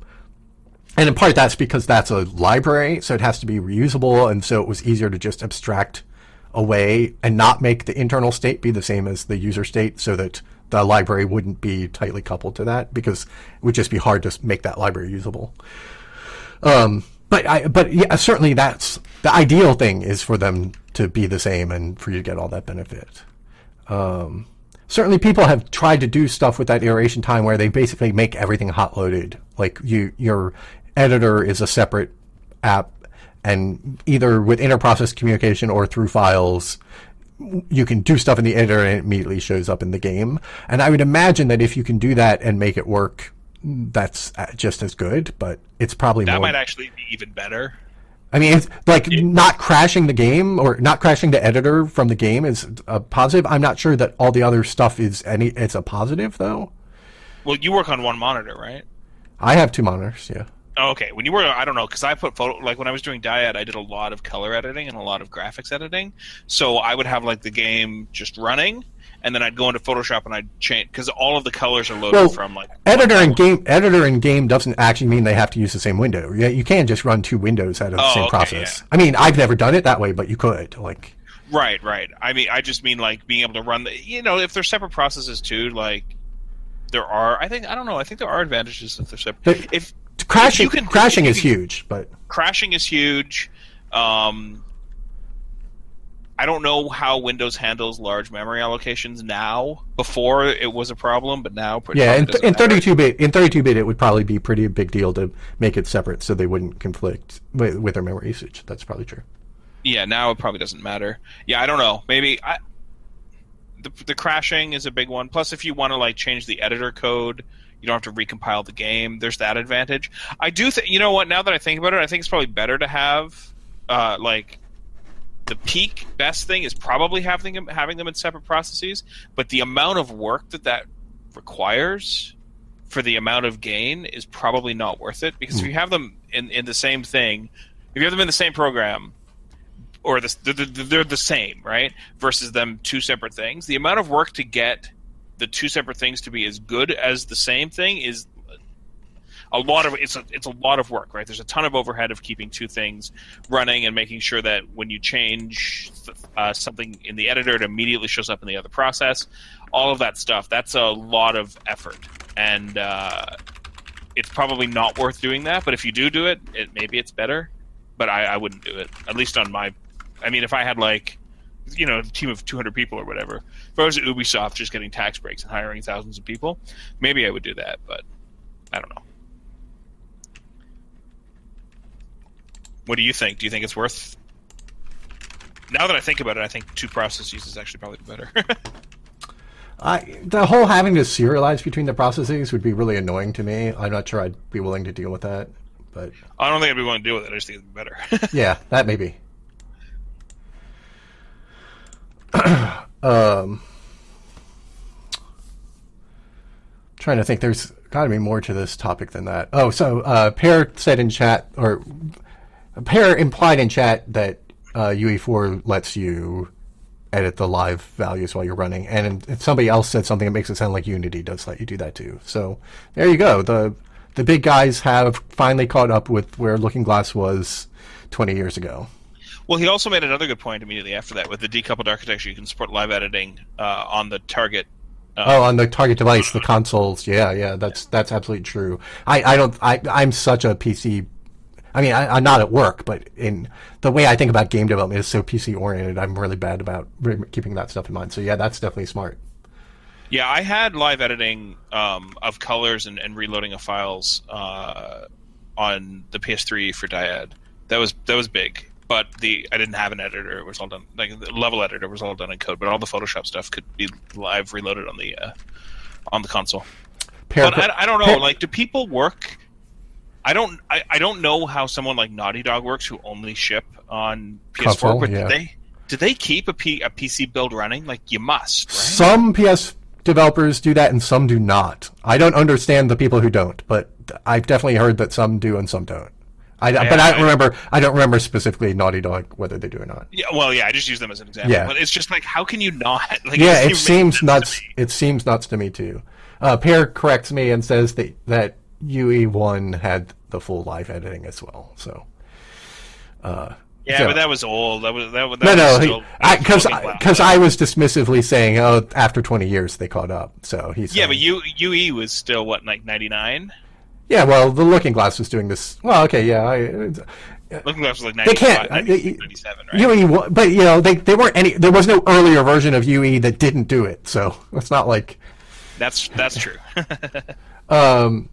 and in part that's because that's a library, so it has to be reusable, and so it was easier to just abstract away and not make the internal state be the same as the user state, so that the library wouldn't be tightly coupled to that, because it would just be hard to make that library usable. Um, but I, but yeah, certainly that's the ideal thing, is for them to be the same and for you to get all that benefit. Um, certainly people have tried to do stuff with that iteration time where they basically make everything hot loaded. Like you, your editor is a separate app, and either with inter-process communication or through files, you can do stuff in the editor and it immediately shows up in the game. And I would imagine that if you can do that and make it work, that's just as good, but it's probably that more... might actually be even better. I mean, it's like it, not crashing the game or not crashing the editor from the game is a positive. I'm not sure that all the other stuff is any. It's a positive, though. Well, you work on one monitor, right? I have two monitors, yeah. Oh, okay. When you were, I don't know, because I put photo, like when I was doing Dyad, I did a lot of color editing and a lot of graphics editing. So I would have like the game just running, and then I'd go into Photoshop and I'd change because all of the colors are loaded well, from like editor and game. Editor and game doesn't actually mean they have to use the same window. Yeah, you can just run two windows out of the Oh, same okay, process. yeah. I mean, I've never done it that way, but you could. Like, Right, right. I mean, I just mean like being able to run the, you know, if they're separate processes too, like there are, I think, I don't know, I think there are advantages if they're separate. But if crashing, if you can, crashing if is you can, huge, but crashing is huge. Um, I don't know how Windows handles large memory allocations now. Before it was a problem, but now pretty yeah, in, doesn't in matter. thirty-two bit, in thirty-two bit, it would probably be pretty big deal to make it separate so they wouldn't conflict with, with their memory usage. That's probably true. Yeah, now it probably doesn't matter. Yeah, I don't know. Maybe I, the the crashing is a big one. Plus, if you want to like change the editor code, you don't have to recompile the game. There's that advantage. I do think, you know what? Now that I think about it, I think it's probably better to have uh, like the peak best thing is probably having them having them in separate processes. But the amount of work that that requires for the amount of gain is probably not worth it, because mm. if you have them in in the same thing, if you have them in the same program. Or the, they're, they're the same, right? Versus them two separate things. The amount of work to get the two separate things to be as good as the same thing is a lot of it's a it's a lot of work, right? There's a ton of overhead of keeping two things running and making sure that when you change uh, something in the editor, it immediately shows up in the other process. All of that stuff. That's a lot of effort, and uh, it's probably not worth doing that. But if you do do it, it maybe it's better. But I, I wouldn't do it, at least on my. I mean, if I had, like, you know, a team of two hundred people or whatever, if I was at Ubisoft just getting tax breaks and hiring thousands of people, maybe I would do that, but I don't know. What do you think? Do you think it's worth... Now that I think about it, I think two processes is actually probably better. I, the whole having to serialize between the processes would be really annoying to me. I'm not sure I'd be willing to deal with that. But I don't think I'd be willing to deal with it. I just think it'd be better. Yeah, that may be. um, trying to think. There's got to be more to this topic than that. Oh, so uh, Pear said in chat, or Pear implied in chat that uh, U E four lets you edit the live values while you're running, and, and somebody else said something that makes it sound like Unity does let you do that too. So there you go. The the big guys have finally caught up with where Looking Glass was twenty years ago. Well, he also made another good point immediately after that. With the decoupled architecture, you can support live editing uh, on the target. Um, oh, on the target device, the consoles. Yeah, yeah, that's that's absolutely true. I, I don't. I I'm such a P C. I mean, I, I'm not at work, but in the way I think about game development is so P C oriented. I'm really bad about re- keeping that stuff in mind. So yeah, that's definitely smart. Yeah, I had live editing um, of colors and, and reloading of files uh, on the P S three for Dyad. That was that was big. But the I didn't have an editor; it was all done. Like the level editor was all done in code, but all the Photoshop stuff could be live reloaded on the uh, on the console. Par- but I, I don't know. Par- like, do people work? I don't. I, I don't know how someone like Naughty Dog works, who only ship on P S four. Console, but yeah. do they do they keep a, P, a P C build running? Like, you must. Right? Some P S developers do that, and some do not. I don't understand the people who don't, but I've definitely heard that some do and some don't. I, yeah, but I don't I, remember. I don't remember specifically Naughty Dog whether they do or not. Yeah, well, yeah, I just use them as an example. Yeah. But it's just like, how can you not? Like, yeah, it seems nuts. It seems nuts to me too. Uh, Pear corrects me and says that that U E one had the full live editing as well. So, uh, yeah, so, but that was old. That was that was no, that no, because because I, I was dismissively saying, oh, after twenty years they caught up. So he's yeah, saying, but U, UE was still what, like ninety-nine. Yeah, well, the Looking Glass was doing this. Well, okay, yeah. I, Looking Glass was like ninety-five, ninety-seven, right? U E, but you know, they they weren't any. There was no earlier version of U E that didn't do it, so it's not like. That's that's true. um.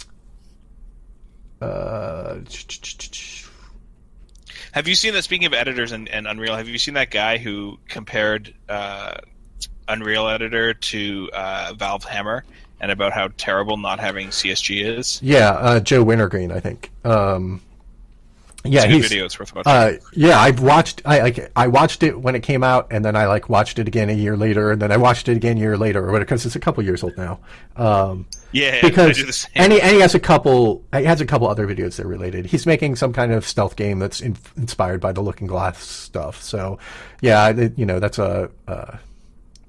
Uh. Have you seen that? Speaking of editors and, and Unreal, have you seen that guy who compared uh, Unreal Editor to uh, Valve Hammer? And about how terrible not having C S G is. Yeah, uh, Joe Wintergreen, I think. Um, yeah, it's a good he's video. It's worth watching. Uh, yeah, I've watched. I like. I watched it when it came out, and then I like watched it again a year later, and then I watched it again a year later, or because it's a couple years old now. Um, yeah, because I do the same. And he, and he has a couple. He has a couple other videos that are related. He's making some kind of stealth game that's in, inspired by the Looking Glass stuff. So, yeah, it, you know, that's a. Uh,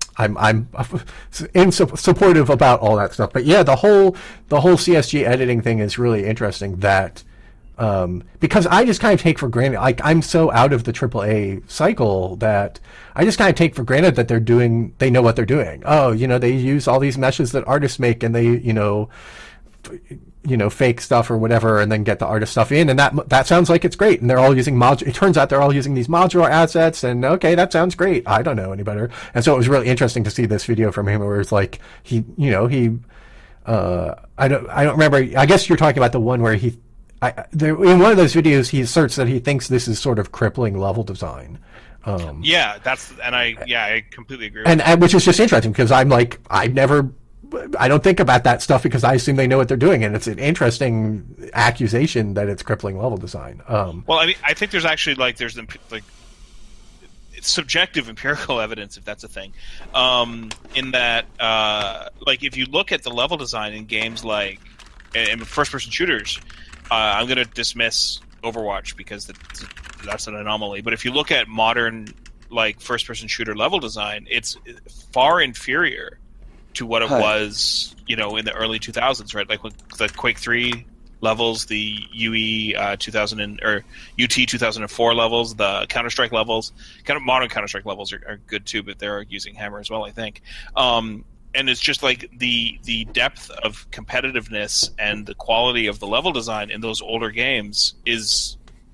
I'm I'm in su- supportive about all that stuff. But yeah, the whole the whole C S G editing thing is really interesting. That um, because I just kind of take for granted, like I'm so out of the triple A cycle that I just kind of take for granted that they're doing, they know what they're doing. Oh, you know, they use all these meshes that artists make, and they, you know, you know, fake stuff or whatever, and then get the artist stuff in, and that that sounds like it's great. And they're all using mod. It turns out they're all using these modular assets, and okay, that sounds great. I don't know any better. And so it was really interesting to see this video from him, where it's like he, you know, he, uh, I don't, I don't remember. I guess you're talking about the one where he, I, there, in one of those videos, he asserts that he thinks this is sort of crippling level design. Um, yeah, that's, and I, yeah, I completely agree. With and, that. and which is just interesting because I'm like, I've never. I don't think about that stuff because I assume they know what they're doing, and it's an interesting accusation that it's crippling level design. Um, well, I mean, I think there's actually like there's like it's subjective empirical evidence, if that's a thing, um, in that uh, like if you look at the level design in games like in first-person shooters, uh, I'm going to dismiss Overwatch because that's, that's an anomaly. But if you look at modern like first-person shooter level design, it's far inferior to what it Hi. was, you know, in the early two thousands, right? Like with the Quake three levels, the U E uh, two thousand and, or U T two thousand four levels, the Counter Strike levels, kind of modern Counter Strike levels are, are good too, but they're using Hammer as well, I think. Um, and it's just like the the depth of competitiveness and the quality of the level design in those older games is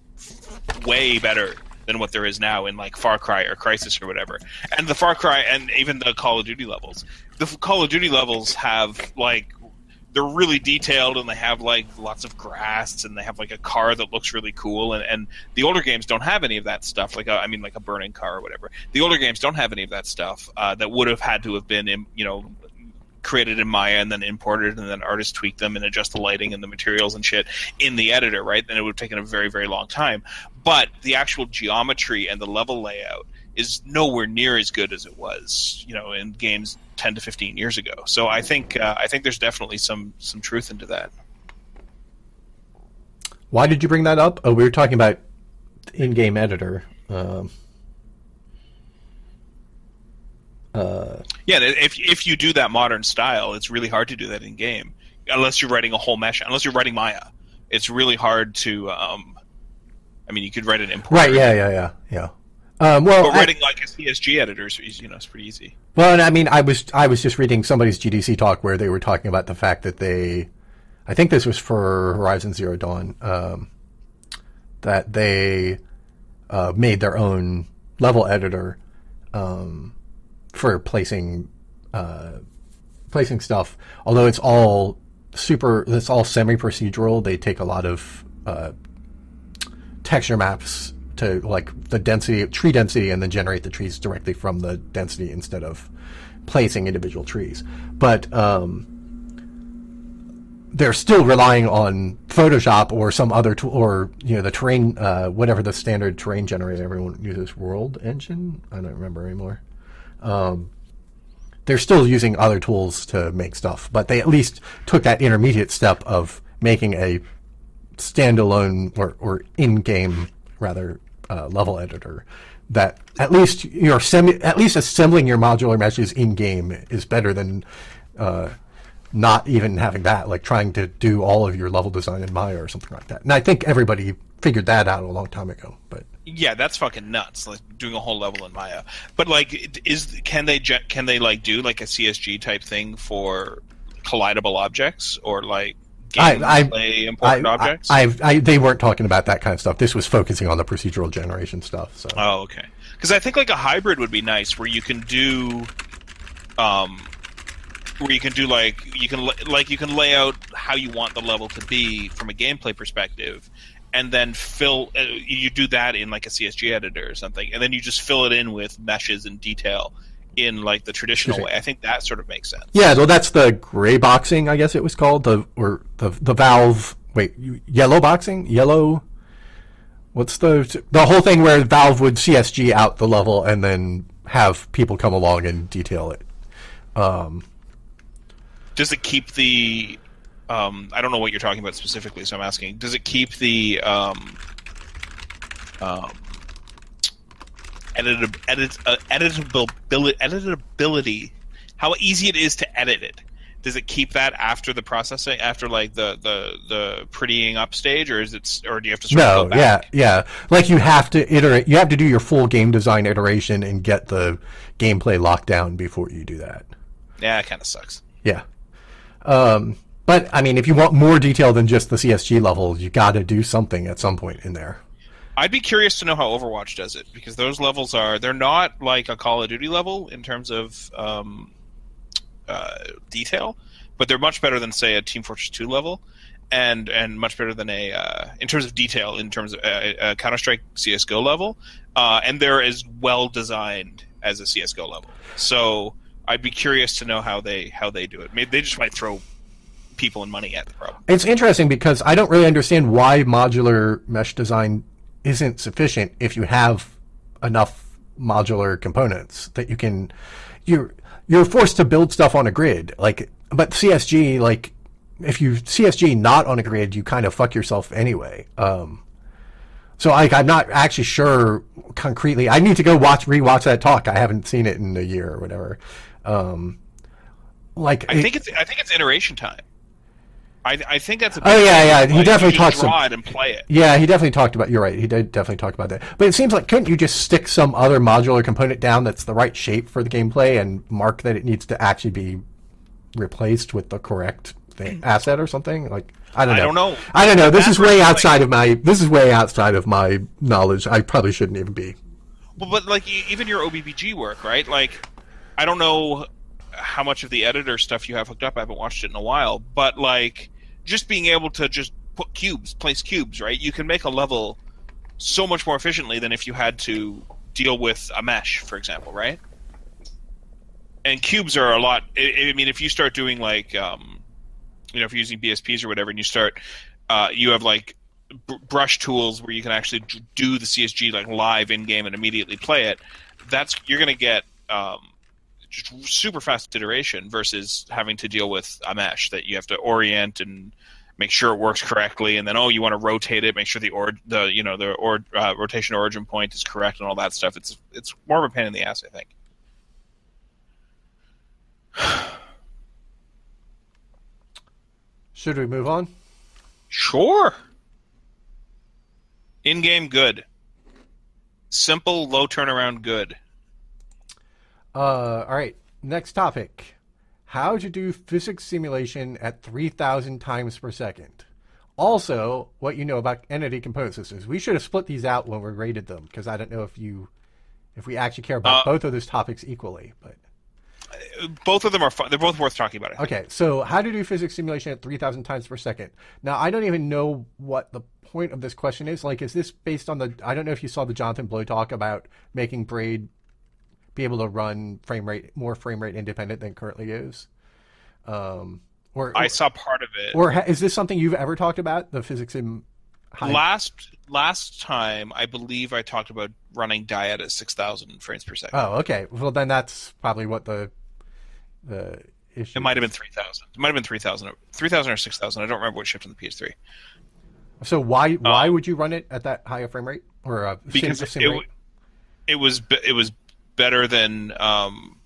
way better than what there is now in like Far Cry or Crysis or whatever. And the Far Cry and even the Call of Duty levels. The Call of Duty levels have like, they're really detailed and they have like lots of grass and they have like a car that looks really cool. And, and the older games don't have any of that stuff. Like, a, I mean, like a burning car or whatever. The older games don't have any of that stuff uh, that would have had to have been, in, you know, created in Maya and then imported, and then artists tweak them and adjust the lighting and the materials and shit in the editor, right? Then it would have taken a very, very long time. But the actual geometry and the level layout is nowhere near as good as it was, you know, in games ten to fifteen years ago. So I think uh, I think there's definitely some some truth into that. Why did you bring that up? Oh, we were talking about in-game editor. Um, uh, yeah, if if you do that modern style, it's really hard to do that in game, unless you're writing a whole mesh. Unless you're writing Maya, it's really hard to. Um, I mean, you could write an import. Right? Yeah, yeah, yeah, yeah. Um, well, but writing I, like a C S G editor is, you know, it's pretty easy. Well, and I mean, I was I was just reading somebody's G D C talk where they were talking about the fact that they, I think this was for Horizon Zero Dawn, um, that they uh, made their own level editor um, for placing uh, placing stuff. Although it's all super, it's all semi-procedural. They take a lot of uh, texture maps to like the density, tree density, and then generate the trees directly from the density instead of placing individual trees. But um, they're still relying on Photoshop or some other tool, or you know, the terrain, uh, whatever the standard terrain generator everyone uses, World Engine. I don't remember anymore. Um, they're still using other tools to make stuff, but they at least took that intermediate step of making a standalone or, or in-game rather uh, level editor that at least you're semi, at least assembling your modular meshes in game is better than uh, not even having that, like trying to do all of your level design in Maya or something like that. And I think everybody figured that out a long time ago. But yeah, that's fucking nuts. Like doing a whole level in Maya. But like, is can they can they like do like a C S G type thing for collidable objects or like gameplay important I, objects? I, I, I, they weren't talking about that kind of stuff. This was focusing on the procedural generation stuff. So. Oh, okay. Because I think like a hybrid would be nice, where you can do, um, where you can do like you can like you can lay out how you want the level to be from a gameplay perspective, and then fill. Uh, you do that in like a C S G editor or something, and then you just fill it in with meshes and detail in like the traditional way. I think that sort of makes sense. Yeah, well, that's the gray boxing, I guess it was called, the or the the Valve. Wait, yellow boxing, yellow. What's the the whole thing where Valve would C S G out the level and then have people come along and detail it. Um, does it keep the? Um, I don't know what you're talking about specifically, so I'm asking. Does it keep the? Um, um, edit, edit, uh, editability, editability, how easy it is to edit it. Does it keep that after the processing, after like the, the, the prettying up stage, or is it, or do you have to sort no, of go back? yeah, yeah. Like you have to iterate, you have to do your full game design iteration and get the gameplay locked down before you do that. Yeah, it kind of sucks. Yeah. Um, but I mean, if you want more detail than just the C S G levels, you got to do something at some point in there. I'd be curious to know how Overwatch does it, because those levels are, they're not like a Call of Duty level in terms of, um, Uh, detail, but they're much better than, say, a Team Fortress two level, and and much better than a uh, in terms of detail, in terms of a, a Counter-Strike C S G O level, uh, and they're as well designed as a C S G O level. So I'd be curious to know how they how they do it. Maybe they just might throw people and money at the problem. It's interesting because I don't really understand why modular mesh design isn't sufficient if you have enough modular components that you can you're you're forced to build stuff on a grid, like, but C S G, like, if you C S G not on a grid, you kind of fuck yourself anyway. Um, so like, I'm not actually sure concretely. I need to go watch, rewatch that talk. I haven't seen it in a year or whatever. Um, like, I it, think it's I think it's iteration time. I I think that's a oh yeah yeah he like, definitely you just talks draw some, it and play it. Yeah, he definitely talked about. You're right. He did definitely talk about that. But it seems like, couldn't you just stick some other modular component down that's the right shape for the gameplay and mark that it needs to actually be replaced with the correct thing, asset or something? Like, I don't know. I don't know. I don't know. This is way Like- outside of my. This is way outside of my knowledge. I probably shouldn't even be. Well, but like e- even your O B B G work, right? Like, I don't know how much of the editor stuff you have hooked up. I haven't watched it in a while, but like, just being able to just put cubes, place cubes, right? You can make a level so much more efficiently than if you had to deal with a mesh, for example, right? And cubes are a lot. I, I mean, if you start doing like, um, you know, if you're using B S Ps or whatever, and you start, uh, you have like br- brush tools where you can actually d- do the C S G like live in game and immediately play it. That's you're going to get um, just super fast iteration versus having to deal with a mesh that you have to orient and make sure it works correctly, and then oh, you want to rotate it, make sure the or the you know the or uh, rotation origin point is correct and all that stuff. It's it's more of a pain in the ass, I think. Should we move on? Sure. In-game good. Simple, low turnaround good. Uh, all right. Next topic. How to do physics simulation at three thousand times per second. Also, what you know about entity component systems. We should have split these out when we rated them, because I don't know if you, if we actually care about Uh, both of those topics equally. But Both of them are fun. They're both worth talking about, I think. okay, so how to do physics simulation at three thousand times per second. Now, I don't even know what the point of this question is. Like, is this based on the, I don't know if you saw the Jonathan Blow talk about making Braid be able to run frame rate, more frame rate independent than it currently is? Um, or I saw part of it. Or ha- is this something you've ever talked about, the physics in high? Last last time, I believe I talked about running Dyad at six thousand frames per second. Oh, okay. Well, then that's probably what the the issue. It might have been three thousand. It might have been three thousand. three thousand or six thousand. I don't remember what shipped on the P S three. So why why Um, would you run it at that higher frame rate or a Because sim, it, sim it, rate? w- it was be- it was better than. Um,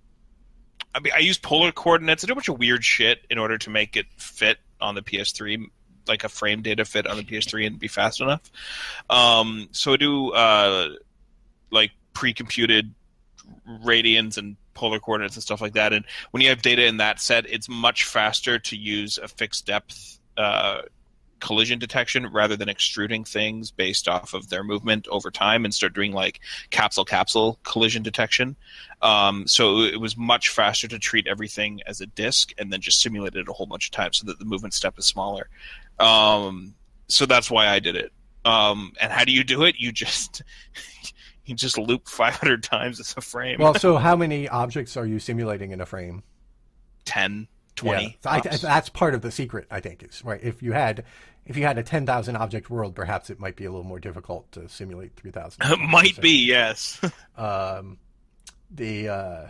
I mean, I used polar coordinates. I did a bunch of weird shit in order to make it fit on the P S three, like a frame data fit on the P S three and be fast enough. Um, so I do uh, like pre-computed radians and polar coordinates and stuff like that. And when you have data in that set, it's much faster to use a fixed depth uh, collision detection rather than extruding things based off of their movement over time and start doing like capsule capsule collision detection. Um, so it was much faster to treat everything as a disk and then just simulate it a whole bunch of times so that the movement step is smaller. Um, so that's why I did it. Um, and how do you do it? You just you just loop five hundred times as a frame. Well, so how many objects are you simulating in a frame? ten, twenty. Yeah. I, tops. that's part of the secret, I think, is right. If you had if you had a ten thousand object world, perhaps it might be a little more difficult to simulate three thousand. It might be, yes. um, the uh,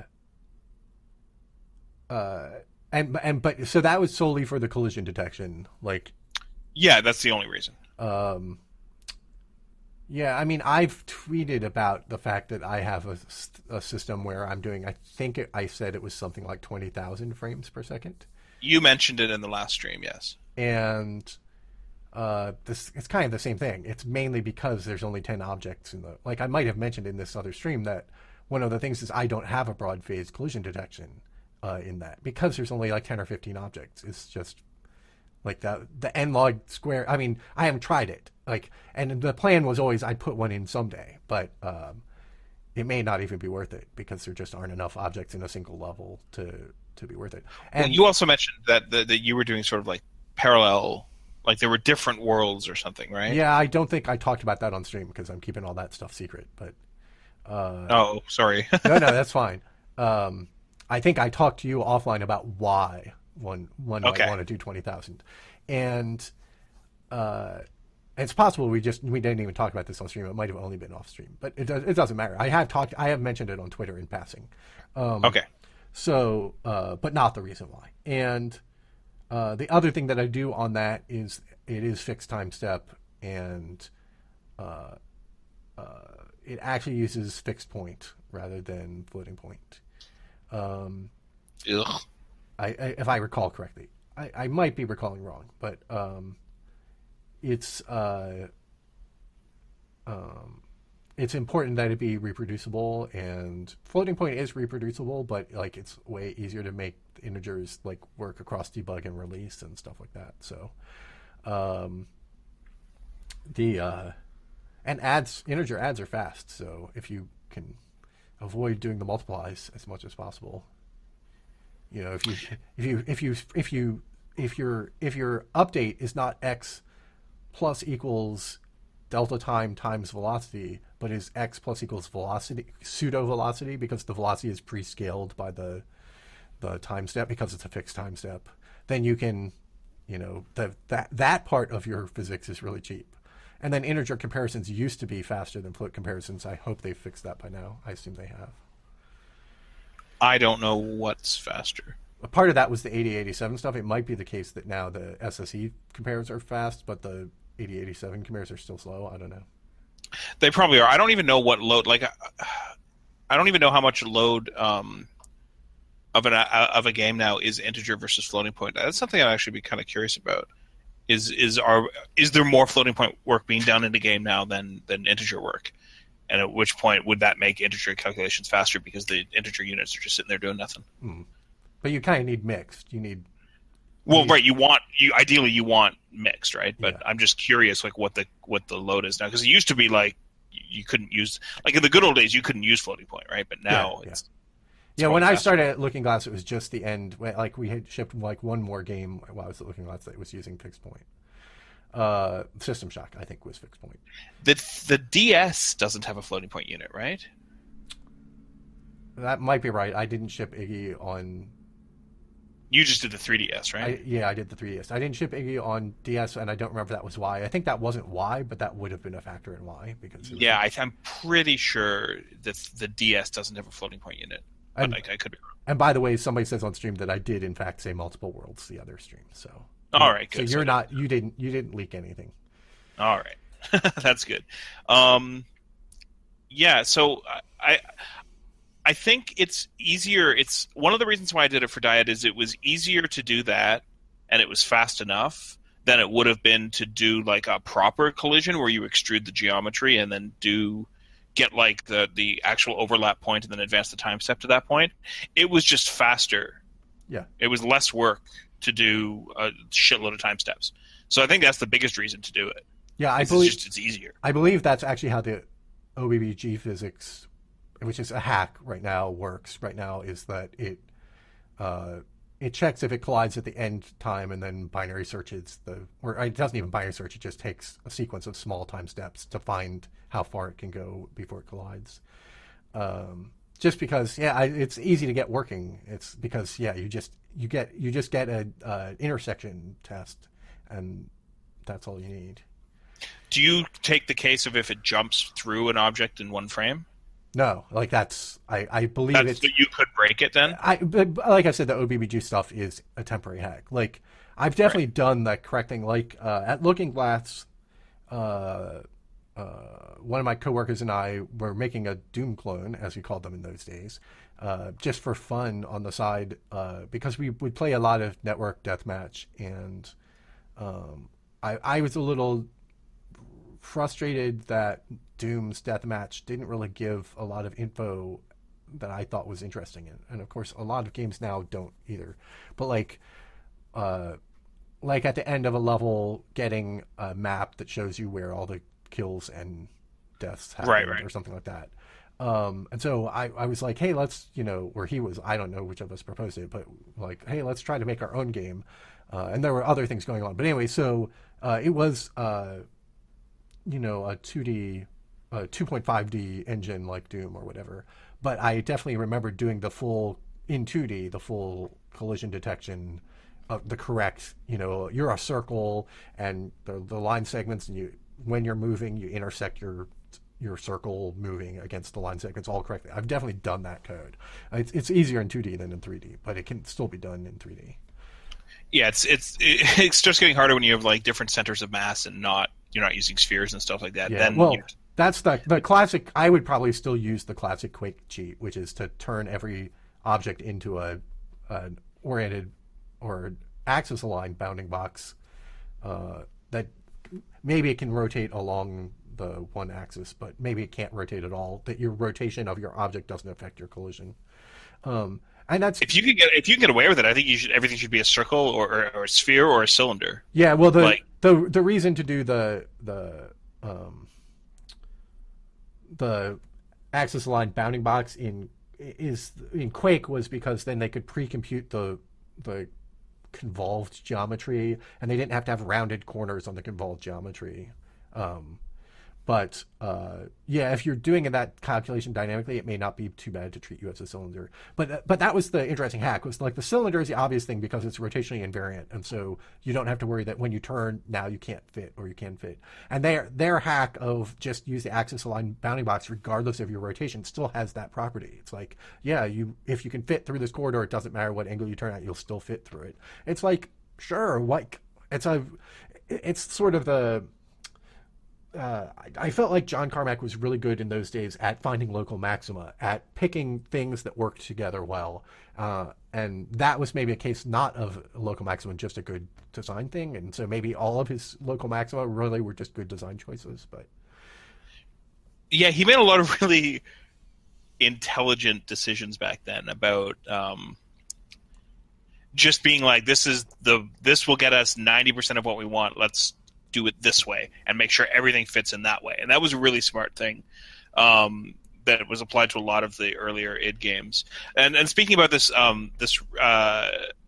uh, and and but so that was solely for the collision detection, like Yeah, that's the only reason. um, Yeah, I mean, I've tweeted about the fact that I have a, a system where I'm doing, I think it, I said it was something like twenty thousand frames per second. You mentioned it in the last stream, yes. And uh, this it's kind of the same thing. It's mainly because there's only ten objects in the, like I might have mentioned in this other stream that one of the things is I don't have a broad phase collision detection uh, in that because there's only like ten or fifteen objects. It's just like the the n log square. I mean, I haven't tried it. Like, and the plan was always I'd put one in someday, but um, it may not even be worth it because there just aren't enough objects in a single level to to be worth it. And well, you also mentioned that that, that you were doing sort of like parallel, like there were different worlds or something, right? Yeah, I don't think I talked about that on stream because I'm keeping all that stuff secret. But uh, oh, sorry. no, no, that's fine. Um, I think I talked to you offline about why one one okay. might want to do twenty thousand, and uh, it's possible we just we didn't even talk about this on stream. It might have only been off stream, but it does, it doesn't matter. I have talked. I have mentioned it on Twitter in passing. Um, okay. So, uh, but not the reason why. And uh, the other thing that I do on that is it is fixed time step, and uh, uh, it actually uses fixed point rather than floating point. Um, Ugh. I, I, if I recall correctly, I, I might be recalling wrong, but um, it's uh, um, it's important that it be reproducible, and floating point is reproducible, but like it's way easier to make integers like work across debug and release and stuff like that. So um, the uh, and adds integer adds are fast, so if you can avoid doing the multiplies as much as possible. You know, if you if you if you if you if your if your update is not x plus equals delta time times velocity, but is x plus equals velocity pseudo velocity because the velocity is pre-scaled by the the time step because it's a fixed time step, then you can, you know, the, that that part of your physics is really cheap. And then integer comparisons used to be faster than float comparisons. I hope they've fixed that by now. I assume they have. I don't know what's faster. A part of that was the eighty eighty-seven stuff. It might be the case that now the S S E compares are fast, but the eighty eighty-seven compares are still slow. I don't know. They probably are. I don't even know what load. Like, I don't even know how much load um, of an of a game now is integer versus floating point. That's something I'd actually be kind of curious about. Is is our is there more floating point work being done in the game now than than integer work? And at which point would that make integer calculations faster because the integer units are just sitting there doing nothing? Hmm. But you kind of need mixed. You need. You well, need... right. You want you ideally you want mixed, right? But yeah. I'm just curious, like what the what the load is now, because it used to be like you couldn't use, like in the good old days you couldn't use floating point, right? But now yeah, it's. Yeah. It's yeah, when faster. I started at Looking Glass, it was just the end. Like we had shipped like one more game while I was at Looking Glass that was using fixed point. Uh, System Shock, I think, was fixed point. The the D S doesn't have a floating point unit, right? That might be right. I didn't ship Iggy on. You just did the three D S, right? I, yeah, I did the three D S. I didn't ship Iggy on D S, and I don't remember if that was why. I think that wasn't why, but that would have been a factor in why. Because yeah, I, I'm pretty sure that the D S doesn't have a floating point unit. But and, I, I could be wrong. And by the way, somebody says on stream that I did in fact say multiple worlds the other stream. So all right, good. So you're so not you didn't you didn't leak anything. All right, that's good. Um, yeah, so I. I think it's easier. It's one of the reasons why I did it for Dyad is it was easier to do that, and it was fast enough than it would have been to do like a proper collision where you extrude the geometry and then do get like the the actual overlap point and then advance the time step to that point. It was just faster. Yeah, it was less work to do a shitload of time steps. So I think that's the biggest reason to do it. Yeah, I it's believe just, it's easier. I believe that's actually how the O B B G physics, which is a hack right now, works right now, is that it uh, it checks if it collides at the end time and then binary searches the, or it doesn't even binary search, it just takes a sequence of small time steps to find how far it can go before it collides. Um, just because, yeah, I, it's easy to get working. It's because, yeah, you just you get you just get a uh, intersection test, and that's all you need. Do you take the case of if it jumps through an object in one frame? No, like that's I, I believe that's, it's. So you could break it then. I but like I said, the O B B G stuff is a temporary hack. Like I've definitely right. done the correct thing. Like uh, at Looking Glass, uh, uh, one of my coworkers and I were making a Doom clone, as we called them in those days, uh, just for fun on the side, uh, because we would play a lot of network deathmatch, and um, I, I was a little frustrated that Doom's deathmatch didn't really give a lot of info that I thought was interesting, and, and of course a lot of games now don't either. But like, uh, like at the end of a level, getting a map that shows you where all the kills and deaths happened, right, right. or something like that. Um, and so I, I was like, hey, let's, you know, or he was, I don't know which of us proposed it, but like, hey, let's try to make our own game. Uh, and there were other things going on. But anyway, so uh, it was, uh, you know, a two D, uh, two point five D engine like Doom or whatever. But I definitely remember doing the full, in two D, the full collision detection of the correct, you know, you're a circle and the, the line segments, and you, when you're moving, you intersect your your circle moving against the line segments all correctly. I've definitely done that code. It's, it's easier in two D than in three D, but it can still be done in three D. Yeah, it's it's it starts getting harder when you have like different centers of mass and not you're not using spheres and stuff like that. Yeah, then well, you... that's the the classic. I would probably still use the classic Quake cheat, which is to turn every object into a an oriented or axis aligned bounding box uh, that maybe it can rotate along the one axis, but maybe it can't rotate at all. That your rotation of your object doesn't affect your collision. Um, and that's if you can get if you can get away with it, I think you should. Everything should be a circle or, or, or a sphere or a cylinder. Yeah, well, the like, the the reason to do the the um, the axis aligned bounding box in is in Quake was because then they could pre-compute the the convolved geometry, and they didn't have to have rounded corners on the convolved geometry. Um, but uh, yeah, if you're doing that calculation dynamically, it may not be too bad to treat you as a cylinder. But but that was the interesting hack. Was like the cylinder is the obvious thing because it's rotationally invariant, and so you don't have to worry that when you turn now you can't fit or you can fit. And their their hack of just use the axis aligned bounding box regardless of your rotation still has that property. It's like, yeah, you if you can fit through this corridor, it doesn't matter what angle you turn at, you'll still fit through it. It's like, sure, like it's a it's sort of the Uh, I, I felt like John Carmack was really good in those days at finding local maxima, at picking things that worked together well. Uh, and that was maybe a case not of local maxima, just a good design thing. And so maybe all of his local maxima really were just good design choices. But yeah, he made a lot of really intelligent decisions back then about um, just being like, this is the this will get us ninety percent of what we want. Let's do it this way and make sure everything fits in that way. And that was a really smart thing um, that was applied to a lot of the earlier id games. And and speaking about this um, this uh,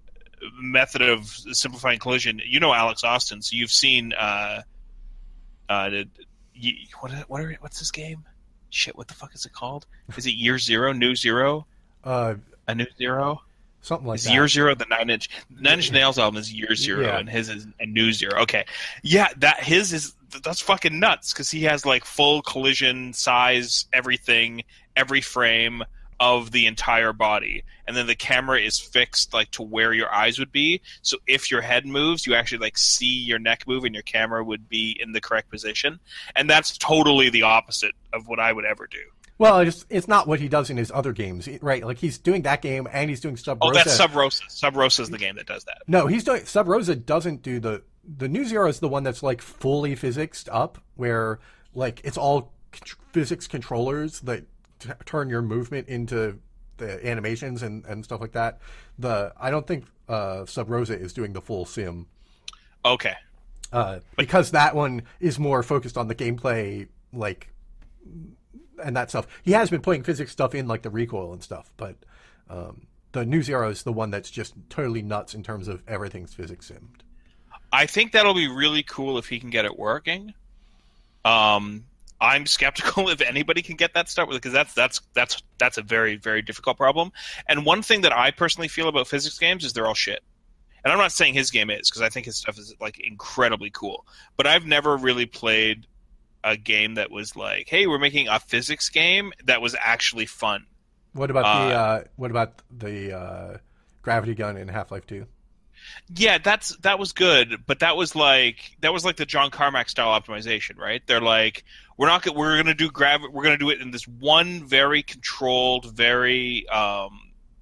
method of simplifying collision, you know Alex Austin, so you've seen uh, uh, you, what what are, what's this game? Shit, what the fuck is it called? Is it Year Zero? New Zero? Uh, a New Zero? Something like it's that. Year Zero, the Nine Inch Nine Inch Nails album is Year Zero, yeah. and his is a New Zero. Okay, yeah, that his is that's fucking nuts because he has like full collision size, everything, every frame of the entire body, and then the camera is fixed like to where your eyes would be. So if your head moves, you actually like see your neck move, and your camera would be in the correct position. And that's totally the opposite of what I would ever do. Well, it's it's not what he does in his other games, right? Like he's doing that game and he's doing Sub Rosa. Oh, that's Sub Rosa. Sub Rosa is the game that does that. No, he's doing Sub Rosa doesn't do the the New Zero is the one that's like fully physicsed up, where like it's all c- physics controllers that t- turn your movement into the animations and, and stuff like that. The I don't think uh, Sub Rosa is doing the full sim. Okay. Uh, because that one is more focused on the gameplay, like. And that stuff. He has been putting physics stuff in, like the recoil and stuff, but um, the New Zero is the one that's just totally nuts in terms of everything's physics simmed. I think that'll be really cool if he can get it working. Um, I'm skeptical if anybody can get that stuff because that's that's that's that's a very very difficult problem. And one thing that I personally feel about physics games is they're all shit. And I'm not saying his game is because I think his stuff is like incredibly cool. But I've never really played a game that was like, hey, we're making a physics game that was actually fun. What about uh, the uh, what about the uh, gravity gun in Half-Life two? Yeah, that's that was good, but that was like that was like the John Carmack style optimization, right? They're like, we're not gonna, we're going to do grav we're going to do it in this one very controlled, very um,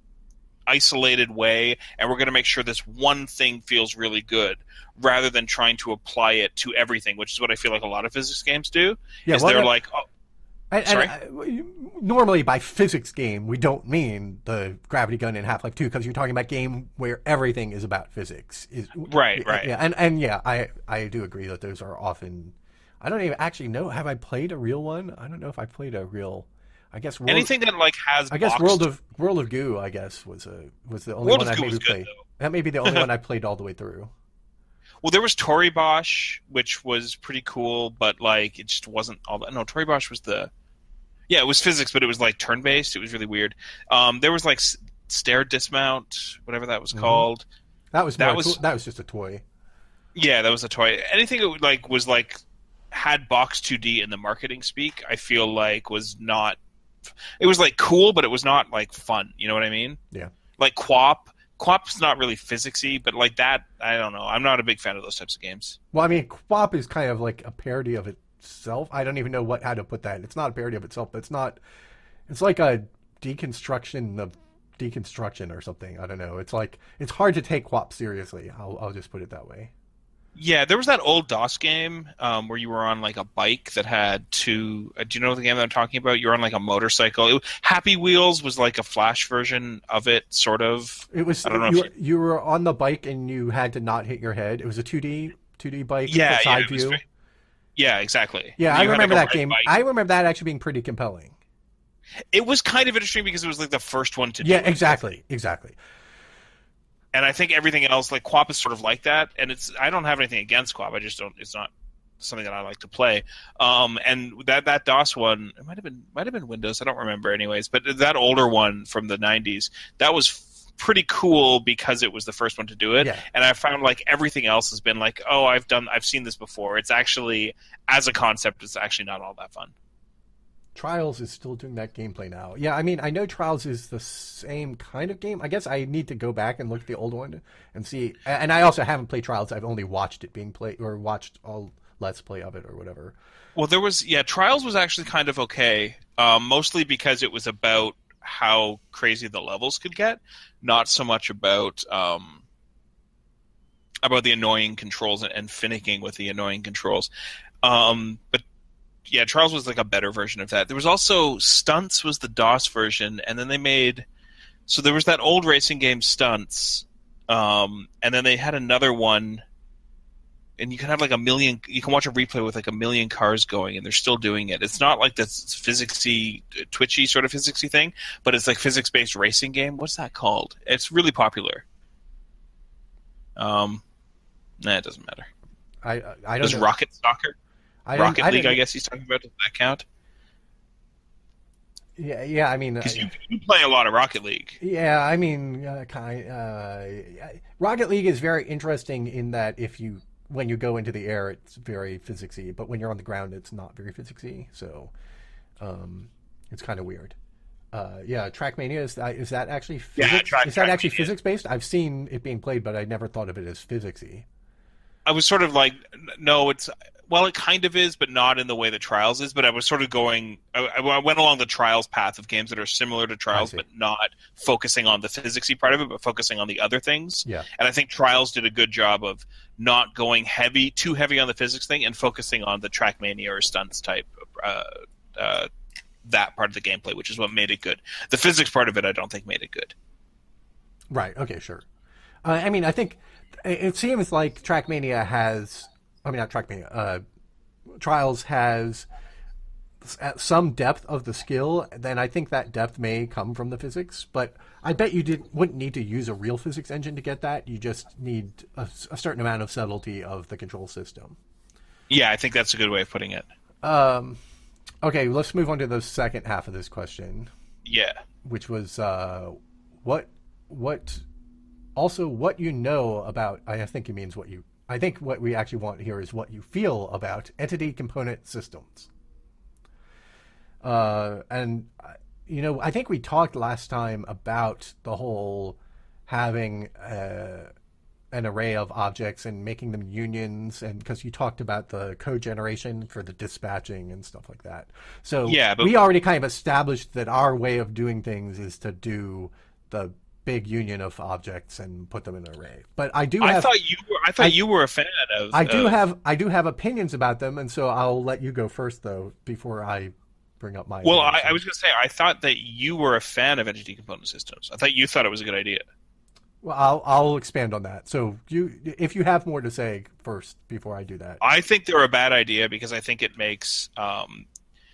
isolated way, and we're going to make sure this one thing feels really good, rather than trying to apply it to everything, which is what I feel like a lot of physics games do. Yeah, is well, they're that, like, oh, and, sorry. And, uh, normally, by physics game, we don't mean the gravity gun in Half-Life two, because you're talking about game where everything is about physics. Is, right, right. Yeah, and, and yeah, I I do agree that those are often. I don't even actually know. Have I played a real one? I don't know if I played a real. I guess World, anything that like has. I guess boxed... World of World of Goo. I guess was a was the only World one I maybe good, played. though. That may be the only one I played all the way through. Well, there was Tori Bosch, which was pretty cool, but like it just wasn't all that. No, Tori Bosch was the. Yeah, it was physics, but it was like turn-based. It was really weird. Um, there was like stair dismount, whatever that was mm-hmm. called. That was that was cool. That was just a toy. Yeah, that was a toy. Anything that like was like had box two D in the marketing speak, I feel like was not. It was like cool, but it was not like fun. You know what I mean? Yeah. Like Quap. Quap's not really physicsy, but like that, I don't know. I'm not a big fan of those types of games. Well, I mean, Quap is kind of like a parody of itself. I don't even know what how to put that. It's not a parody of itself, but it's not. It's like a deconstruction of deconstruction or something. I don't know. It's like it's hard to take Quap seriously. I'll I'll just put it that way. Yeah, there was that old DOS game um, where you were on like a bike that had two. Uh, do you know the game that I'm talking about? You're on like a motorcycle. It, Happy Wheels was like a Flash version of it, sort of. It was. I don't know you, if you... you were on the bike and you had to not hit your head. It was a two D two D bike. Yeah, side yeah, view. was, yeah, exactly. Yeah, I you remember like that game. Bike. I remember that actually being pretty compelling. It was kind of interesting because it was like the first one to do yeah, it. exactly, exactly. And I think everything else, like Quap, is sort of like that. And it's I don't have anything against Quap. I just don't. It's not something that I like to play. Um, and that that DOS one, it might have been might have been Windows. I don't remember, anyways. But that older one from the nineties, that was f- pretty cool because it was the first one to do it. Yeah. And I found like everything else has been like, oh, I've done, I've seen this before. It's actually, as a concept, it's actually not all that fun. Trials is still doing that gameplay now. Yeah, I mean, I know Trials is the same kind of game. I guess I need to go back and look at the old one and see. And I also haven't played Trials. I've only watched it being played or watched all Let's Play of it or whatever. Well, there was, yeah, Trials was actually kind of okay, um, mostly because it was about how crazy the levels could get, not so much about um, about the annoying controls and, and finicking with the annoying controls. Um, but yeah, Trials was like a better version of that. There was also Stunts was the DOS version, and then they made so there was that old racing game Stunts, um, and then they had another one, and you can have like a million. You can watch a replay with like a million cars going, and they're still doing it. It's not like this physicsy, twitchy sort of physicsy thing, but it's like physics-based racing game. What's that called? It's really popular. Um, nah, it doesn't matter. I I don't Does know. Rocket Soccer? I Rocket I League, I guess he's talking about. Does that count? Yeah, yeah. I mean, Because uh, you, you play a lot of Rocket League. yeah, I mean, uh, kind. Uh, Rocket League is very interesting in that if you when you go into the air, it's very physicsy, but when you're on the ground, it's not very physicsy. So, um, it's kind of weird. Uh, yeah, Trackmania is that is that actually physics? Yeah, track, is that actually Trackmania. physics based? I've seen it being played, but I never thought of it as physicsy. I was sort of like, no, it's well, it kind of is, but not in the way that Trials is. But I was sort of going, I, I went along the Trials path of games that are similar to Trials, but not focusing on the physicsy part of it, but focusing on the other things. Yeah. And I think Trials did a good job of not going heavy, too heavy on the physics thing, and focusing on the Trackmania or Stunts type, uh, uh, that part of the gameplay, which is what made it good. The physics part of it, I don't think made it good. Right. Okay. Sure. Uh, I mean, I think it seems like Trackmania has. I mean, not Trackmania. Uh, Trials has some depth of the skill. Then I think that depth may come from the physics. But I bet you did wouldn't need to use a real physics engine to get that. You just need a, a certain amount of subtlety of the control system. Yeah, I think that's a good way of putting it. Um, okay, let's move on to the second half of this question. Yeah. Which was uh, what what also what you know about. I think it means what you. I think what we actually want here is what you feel about entity component systems. Uh, and you know, I think we talked last time about the whole having uh, an array of objects and making them unions, and because you talked about the code generation for the dispatching and stuff like that. So yeah, but we already kind of established that our way of doing things is to do the big union of objects and put them in an array. But I do have, I thought you were I thought I, you were a fan of I do of, have I do have opinions about them, and so I'll let you go first though before I bring up my Well, I, opinions. I was going to say I thought that you were a fan of entity component systems. I thought you thought it was a good idea. Well, I'll I'll expand on that. So you if you have more to say first before I do that. I think they're a bad idea because I think it makes um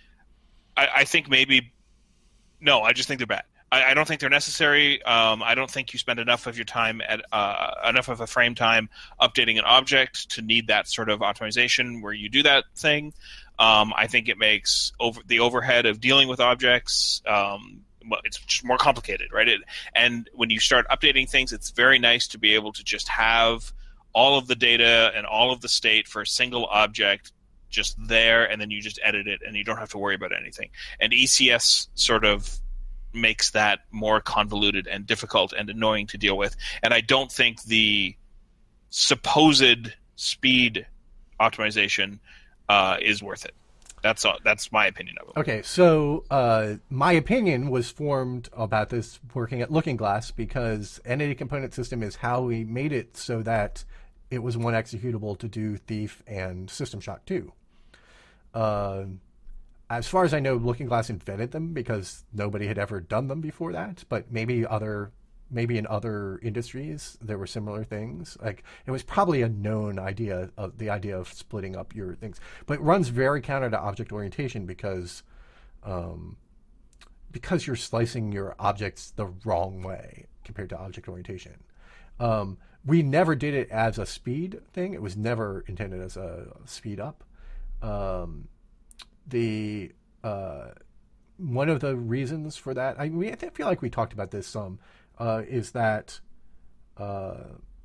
I, I think maybe no, I just think they're bad. I, I don't think they're necessary. Um, I don't think you spend enough of your time at uh, enough of a frame time updating an object to need that sort of optimization where you do that thing. Um, I think it makes over the overhead of dealing with objects. Um, well, it's just more complicated, right? It, and when you start updating things, it's very nice to be able to just have all of the data and all of the state for a single object just there, and then you just edit it, and you don't have to worry about anything. And E C S sort of makes that more convoluted and difficult and annoying to deal with. And I don't think the supposed speed optimization uh, is worth it. That's all, that's my opinion of it. Okay, so uh, my opinion was formed about this working at Looking Glass because Entity Component System is how we made it so that it was one executable to do Thief and System Shock two. Uh, as far as I know, Looking Glass invented them because nobody had ever done them before that, but maybe other maybe in other industries there were similar things. Like it was probably a known idea of the idea of splitting up your things, but it runs very counter to object orientation because um, because you're slicing your objects the wrong way compared to object orientation. Um, we never did it as a speed thing. It was never intended as a speed up. Um, the uh, one of the reasons for that, I, we, I feel like we talked about this some, uh, is that uh,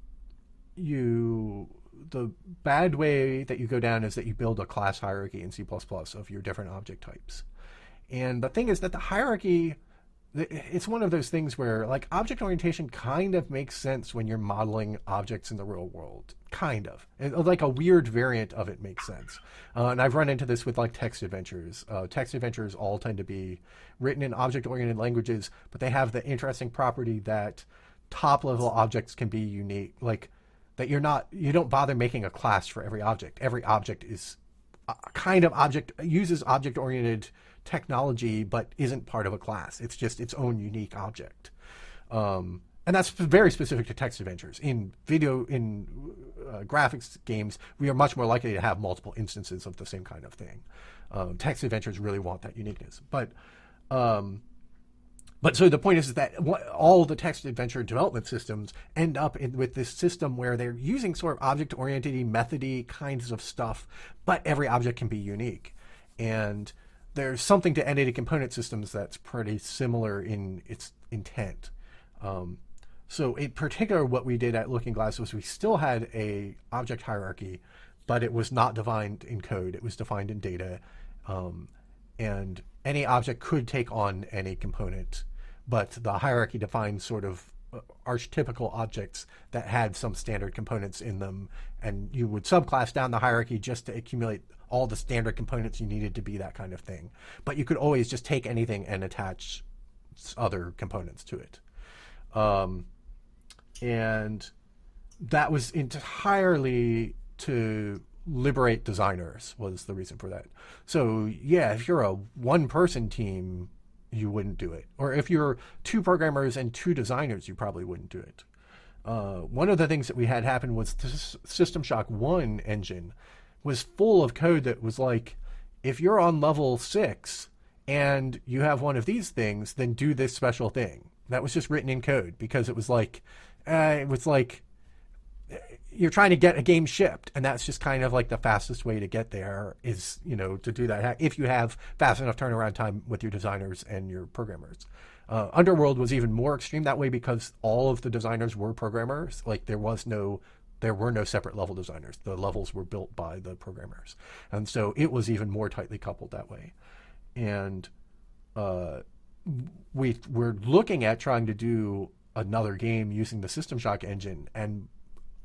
you the bad way that you go down is that you build a class hierarchy in C plus plus of your different object types. And the thing is that the hierarchy, it's one of those things where like object orientation kind of makes sense when you're modeling objects in the real world. Kind of. Like a weird variant of it makes sense. Uh, and I've run into this with like text adventures. Uh, text adventures all tend to be written in object-oriented languages, but they have the interesting property that top-level objects can be unique. Like that you're not, you don't bother making a class for every object. Every object is a kind of object, uses object-oriented technology, but isn't part of a class. It's just its own unique object. Um, and that's very specific to text adventures. In video, in uh, graphics games, we are much more likely to have multiple instances of the same kind of thing. Um, text adventures really want that uniqueness. But um, but so the point is that all the text adventure development systems end up in, with this system where they're using sort of object-oriented, methody kinds of stuff, but every object can be unique. And there's something to entity component systems that's pretty similar in its intent. Um, so in particular, what we did at Looking Glass was we still had a object hierarchy, but it was not defined in code. It was defined in data. Um, and any object could take on any component, but the hierarchy defined sort of archetypical objects that had some standard components in them. And you would subclass down the hierarchy just to accumulate all the standard components you needed to be that kind of thing. But you could always just take anything and attach other components to it. Um, and that was entirely to liberate designers was the reason for that. So yeah, if you're a one-person team, you wouldn't do it. Or if you're two programmers and two designers, you probably wouldn't do it. Uh, one of the things that we had happen was the System Shock one engine was full of code that was like, if you're on level six and you have one of these things, then do this special thing. That was just written in code because it was like, uh, it was like, you're trying to get a game shipped, and that's just kind of like the fastest way to get there is, you know, to do that if you have fast enough turnaround time with your designers and your programmers. Uh, Underworld was even more extreme that way because all of the designers were programmers. Like there was no, there were no separate level designers. The levels were built by the programmers, and so it was even more tightly coupled that way. And uh, we we're looking at trying to do another game using the System Shock engine, and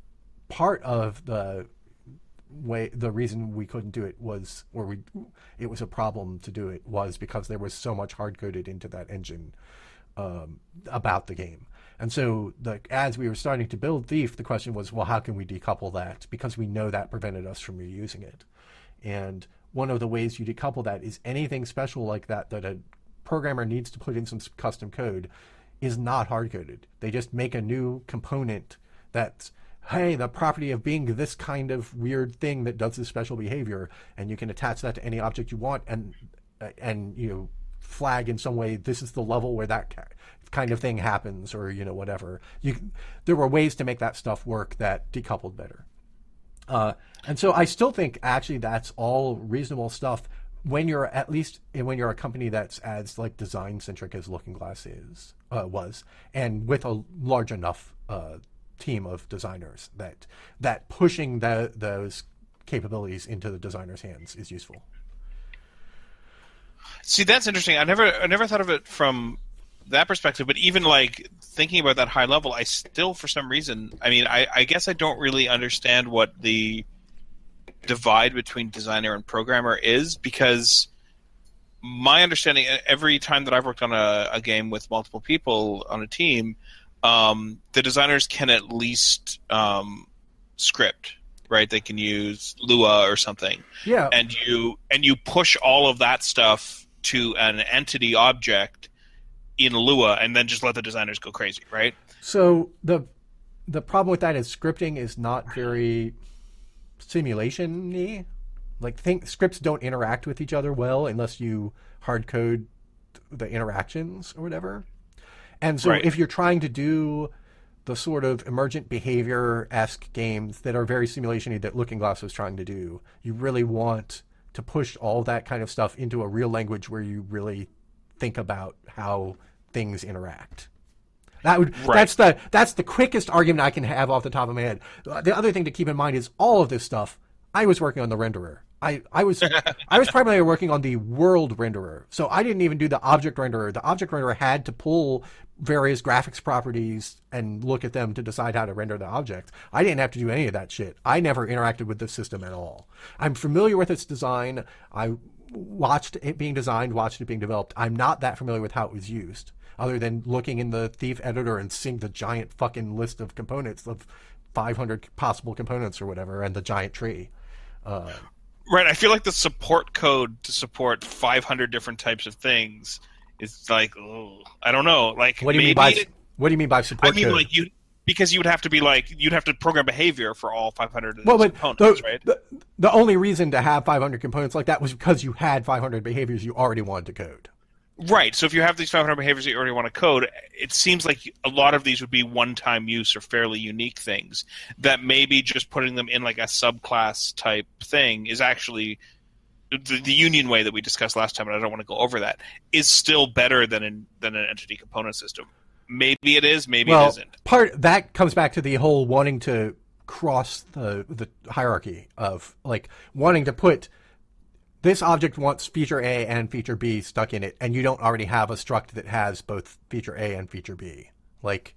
part of the way, the reason we couldn't do it was, or we, it was a problem to do it was because there was so much hard coded into that engine um, about the game. And so, the, as we were starting to build Thief, the question was, well, how can we decouple that? Because we know that prevented us from reusing it. And one of the ways you decouple that is anything special like that that a programmer needs to put in some custom code is not hard-coded. They just make a new component that's, hey, the property of being this kind of weird thing that does this special behavior, and you can attach that to any object you want, and and you know, flag in some way this is the level where that kind of thing happens, or you know, whatever. You, there were ways to make that stuff work that decoupled better. Uh, and so I still think actually that's all reasonable stuff when you're at least when you're a company that's as like design centric as Looking Glass is uh, was, and with a large enough uh, team of designers that that pushing the, those capabilities into the designer's hands is useful. See, that's interesting. I never I never thought of it from that perspective, but even like thinking about that high level, I still, for some reason, I mean, I, I guess I don't really understand what the divide between designer and programmer is, because my understanding, every time that I've worked on a, a game with multiple people on a team, um, the designers can at least um, script, right? They can use Lua or something. Yeah. And you and you push all of that stuff to an entity object in Lua, and then just let the designers go crazy, right? So the the problem with that is scripting is not very simulation-y. Like, think scripts don't interact with each other well unless you hard code the interactions or whatever. And so right. if you're trying to do the sort of emergent behavior-esque games that are very simulation-y that Looking Glass was trying to do, you really want to push all that kind of stuff into a real language where you really think about how things interact. That would right. that's the that's the quickest argument I can have off the top of my head. The other thing to keep in mind is all of this stuff, I was working on the renderer. I, I was I was primarily working on the world renderer. So I didn't even do the object renderer. The object renderer had to pull various graphics properties and look at them to decide how to render the object. I didn't have to do any of that shit. I never interacted with the system at all. I'm familiar with its design. I watched it being designed, watched it being developed. I'm not that familiar with how it was used, other than looking in the Thief editor and seeing the giant fucking list of components of five hundred possible components or whatever, and the giant tree. Uh, right. I feel like the support code to support five hundred different types of things is like, oh, I don't know. Like, what do you maybe mean by it, what do you mean by support I mean, code? like you because you would have to be like you'd have to program behavior for all five hundred well, but components, the, right? The, the only reason to have five hundred components like that was because you had five hundred behaviors you already wanted to code. Right. So if you have these five hundred behaviors that you already want to code, it seems like a lot of these would be one-time use or fairly unique things that maybe just putting them in like a subclass type thing is actually the, the union way that we discussed last time, and I don't want to go over that, is still better than an, than an entity component system. Maybe it is, maybe well, it isn't. Part that comes back to the whole wanting to cross the the hierarchy of like wanting to put this object wants feature A and feature B stuck in it, and you don't already have a struct that has both feature A and feature B. Like,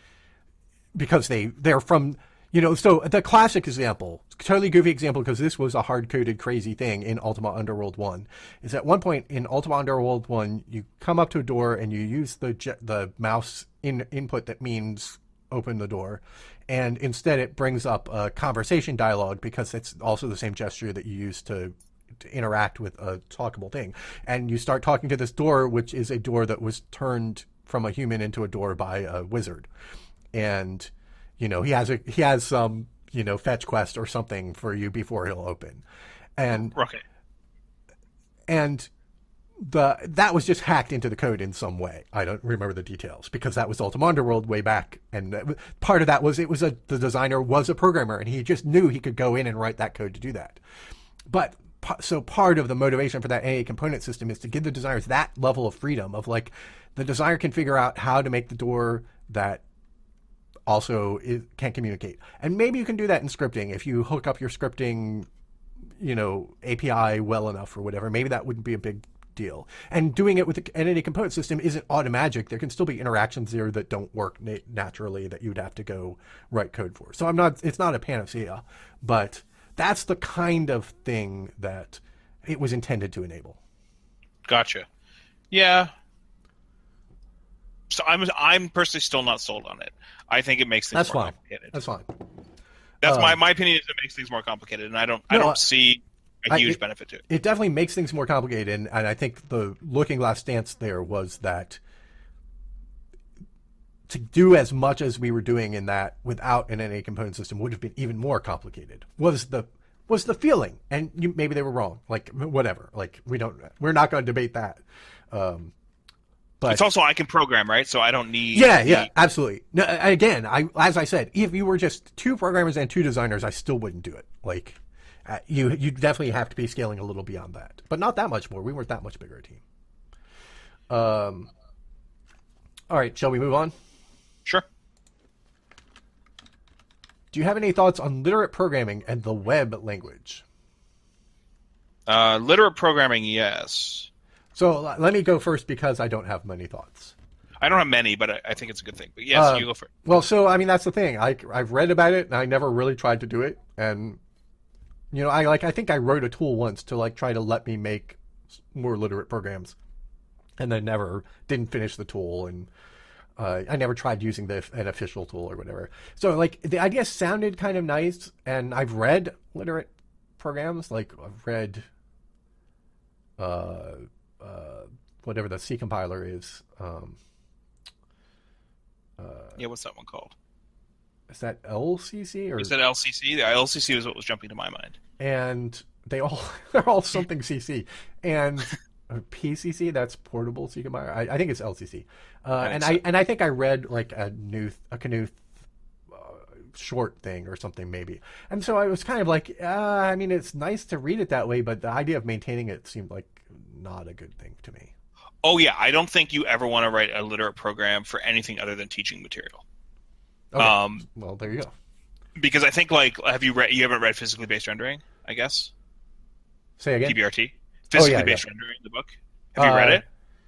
because they, they're from, you know, so the classic example, totally goofy example, because this was a hard-coded crazy thing in Ultima Underworld one, is at one point in Ultima Underworld one, you come up to a door and you use the the mouse in input that means open the door, and instead it brings up a conversation dialogue because it's also the same gesture that you use to to interact with a talkable thing. And you start talking to this door, which is a door that was turned from a human into a door by a wizard. And, you know, he has a, he has some, you know, fetch quest or something for you before he'll open. And, okay. and the, that was just hacked into the code in some way. I don't remember the details because that was Ultima Underworld way back. And part of that was, it was a, the designer was a programmer and he just knew he could go in and write that code to do that. But so part of the motivation for that A A component system is to give the designers that level of freedom of like the designer can figure out how to make the door that also is, can communicate. And maybe you can do that in scripting if you hook up your scripting, you know, A P I well enough or whatever. Maybe that wouldn't be a big deal. And doing it with an entity component system isn't automagic. There can still be interactions there that don't work na- naturally that you'd have to go write code for. So I'm not, it's not a panacea, but that's the kind of thing that it was intended to enable. Gotcha. Yeah. So I'm I'm personally still not sold on it. I think it makes things That's more fine. complicated. That's fine. That's Um, my my opinion. Is it makes things more complicated, and I don't I No, don't see a I- huge it- benefit to it. It definitely makes things more complicated, and, and I think the Looking Glass stance there was that to do as much as we were doing in that without an N A component system would have been even more complicated. Was the was the feeling, and you, maybe they were wrong. Like whatever. Like we don't. We're not going to debate that. Um, but It's also I can program, right? So I don't need. yeah, the- yeah, absolutely. No, again, I as I said, if you were just two programmers and two designers, I still wouldn't do it. Like uh, you, you definitely have to be scaling a little beyond that, but not that much more. We weren't that much bigger a team. Um. All right, shall we move on? Sure. Do you have any thoughts on literate programming and the web language? Uh, literate programming, yes. So l- let me go first because I don't have many thoughts. I don't have many, but I, I think it's a good thing. But yes, Uh, you go for it. Well, so I mean that's the thing. I I've read about it and I never really tried to do it. And you know, I like I think I wrote a tool once to like try to let me make s- more literate programs, and then never didn't finish the tool, and uh, I never tried using the an official tool or whatever. So like the idea sounded kind of nice, and I've read literate programs. Like I've read uh, uh, whatever the C compiler is. Um, Yeah, what's that one called? Is that L C C or Is that L C C? The L C C was what was jumping to my mind. and they all they're all something C C and or P C C, that's portable C compiler. I, I think it's L C C. Uh, I think and so. I and I think I read like a new a Knuth uh, short thing or something maybe. And so I was kind of like, uh, I mean, it's nice to read it that way, but the idea of maintaining it seemed like not a good thing to me. Oh yeah, I don't think you ever want to write a literate program for anything other than teaching material. Okay. Um, well, there you go. because I think like have you read you haven't read physically based rendering? I guess Say again. P B R T, physically yeah, based yeah. rendering, the book. Have you Uh, read it?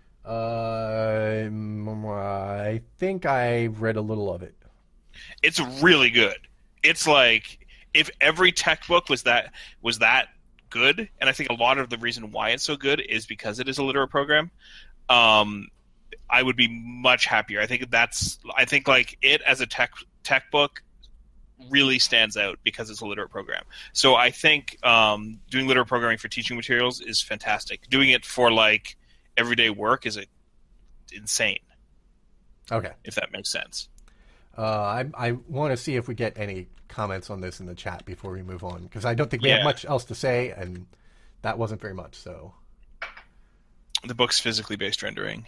Um, I think I read a little of it. It's really good. It's like if every tech book was that was that good, and I think a lot of the reason why it's so good is because it is a literate program. Um, I would be much happier. I think that's. I think like it as a tech tech book really stands out because it's a literate program. So I think um, doing literate programming for teaching materials is fantastic. Doing it for like everyday work is a, insane. Okay. If that makes sense. Uh, I I want to see if we get any comments on this in the chat before we move on, because I don't think we Yeah. have much else to say, and that wasn't very much. So The book's physically based rendering.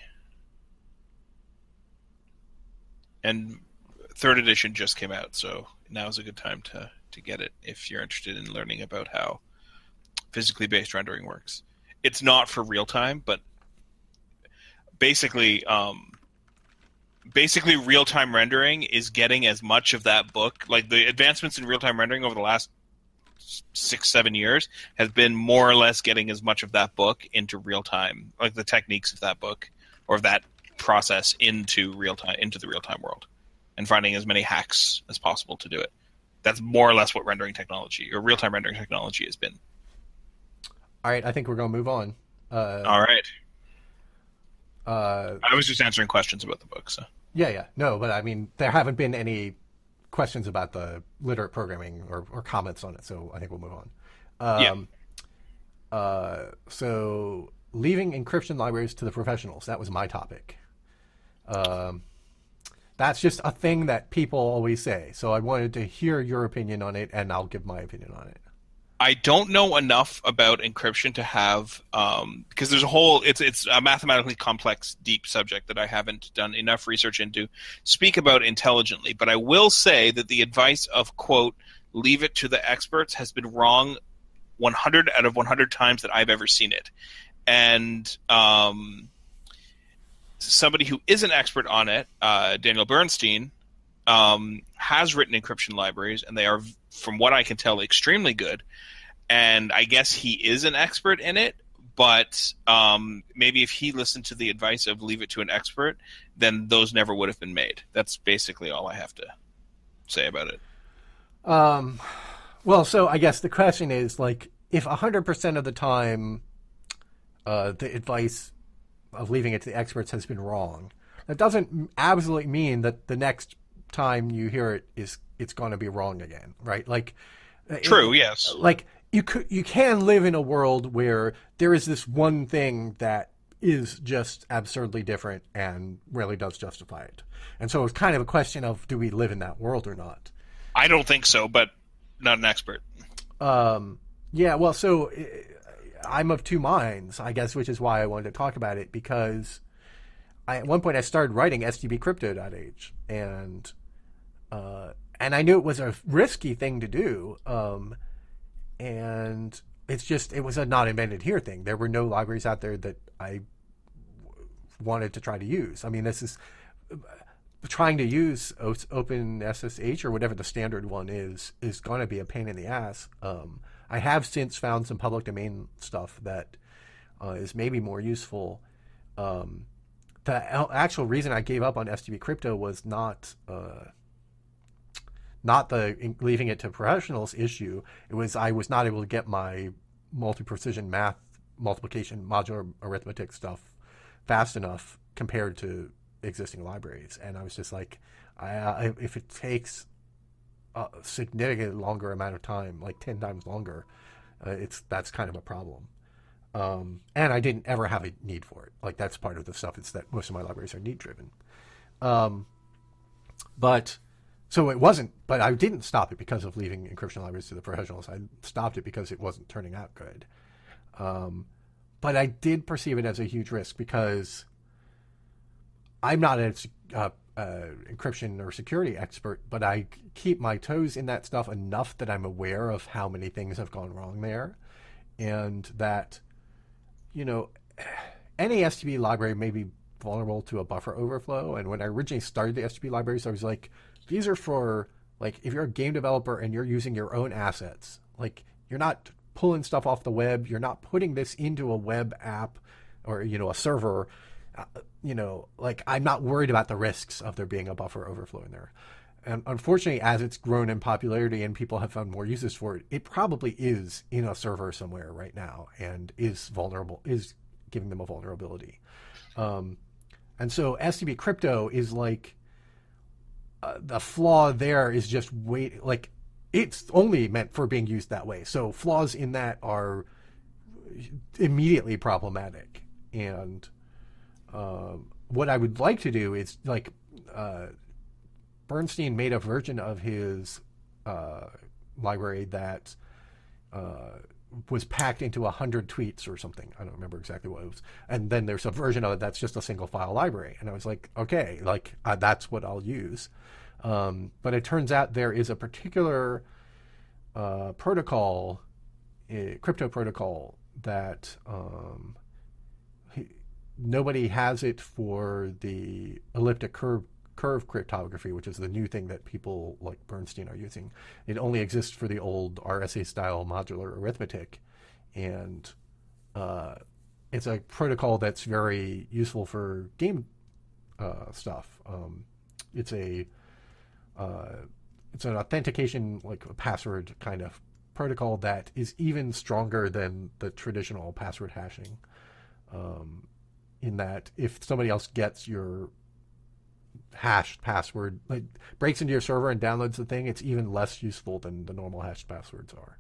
And third edition just came out, so now is a good time to, to get it if you're interested in learning about how physically based rendering works. It's not for real time, but basically, um, basically real time rendering is getting as much of that book. Like the advancements in real time rendering over the last six, seven years has been more or less getting as much of that book into real time, like the techniques of that book or of that process into real time, into the real time world, and finding as many hacks as possible to do it. That's more or less what rendering technology or real time rendering technology has been. all right, I think we're gonna move on. Uh, All right. uh, I was just answering questions about the book, so. yeah, yeah, no, but I mean, there haven't been any questions about the literate programming or, or comments on it, so I think we'll move on. Um, yeah. Uh, so leaving encryption libraries to the professionals. That was my topic. Um, that's just a thing that people always say. So I wanted to hear your opinion on it, and I'll give my opinion on it. I don't know enough about encryption to have, um, because there's a whole, it's it's a mathematically complex, deep subject that I haven't done enough research into speak about intelligently. But I will say that the advice of, quote, leave it to the experts has been wrong one hundred out of one hundred times that I've ever seen it. And um, somebody who is an expert on it, uh, Daniel Bernstein, um, has written encryption libraries, and they are, from what I can tell, extremely good. And I guess he is an expert in it, But um, maybe if he listened to the advice of leave it to an expert, then those never would have been made. That's basically all I have to say about it. Um, well, so I guess the question is, like, if one hundred percent of the time uh, the advice of leaving it to the experts has been wrong, that doesn't absolutely mean that the next time you hear it is it's going to be wrong again, right? Like, true, it, yes. Like you could, you can live in a world where there is this one thing that is just absurdly different and really does justify it, and so it's kind of a question of do we live in that world or not? I don't think so, but not an expert. Um, yeah, well, so I'm of two minds, I guess, which is why I wanted to talk about it, because I, at one point I started writing S T B crypto dot H, and uh, and I knew it was a risky thing to do, um, and it's just, it was a not invented here thing. There were no libraries out there that I wanted to try to use. I mean, this is... trying to use OpenSSH or whatever the standard one is is going to be a pain in the ass. Um, I have since found some public domain stuff that uh, is maybe more useful. Um, the actual reason I gave up on S T B Crypto was not uh, not the leaving it to professionals issue. It was I was not able to get my multi-precision math, multiplication, modular arithmetic stuff fast enough compared to existing libraries, and I was just like, I, I, if it takes a significantly longer amount of time, like ten times longer, uh, it's that's kind of a problem. Um, and I didn't ever have a need for it. Like, that's part of the stuff. It's that most of my libraries are need driven. Um, but so it wasn't. But I didn't stop it because of leaving encryption libraries to the professionals. I stopped it because it wasn't turning out good. Um, but I did perceive it as a huge risk because I'm not an uh, uh, encryption or security expert, but I keep my toes in that stuff enough that I'm aware of how many things have gone wrong there, and that, you know, any S T B library may be vulnerable to a buffer overflow. And when I originally started the S T B libraries, I was like, these are for, like, if you're a game developer and you're using your own assets, like, you're not pulling stuff off the web, you're not putting this into a web app or, you know, a server. Uh, you know, like, I'm not worried about the risks of there being a buffer overflow in there. And unfortunately, as it's grown in popularity and people have found more uses for it, it probably is in a server somewhere right now and is vulnerable, is giving them a vulnerability. Um, and so S T B crypto is like, uh, the flaw there is just wait, like, it's only meant for being used that way. So flaws in that are immediately problematic. And Um, what I would like to do is, like, uh, Bernstein made a version of his uh, library that uh, was packed into a hundred tweets or something. I don't remember exactly what it was. And then there's a version of it that's just a single file library. And I was like, okay, like, uh, that's what I'll use. Um, but it turns out there is a particular uh, protocol, a crypto protocol that um, he, nobody has it for the elliptic curve curve cryptography, which is the new thing that people like Bernstein are using. It only exists for the old R S A style modular arithmetic, and uh, it's a protocol that's very useful for game uh, stuff. Um, it's a uh, it's an authentication, like a password kind of protocol that is even stronger than the traditional password hashing. Um, in that if somebody else gets your hashed password, like breaks into your server and downloads the thing, it's even less useful than the normal hashed passwords are.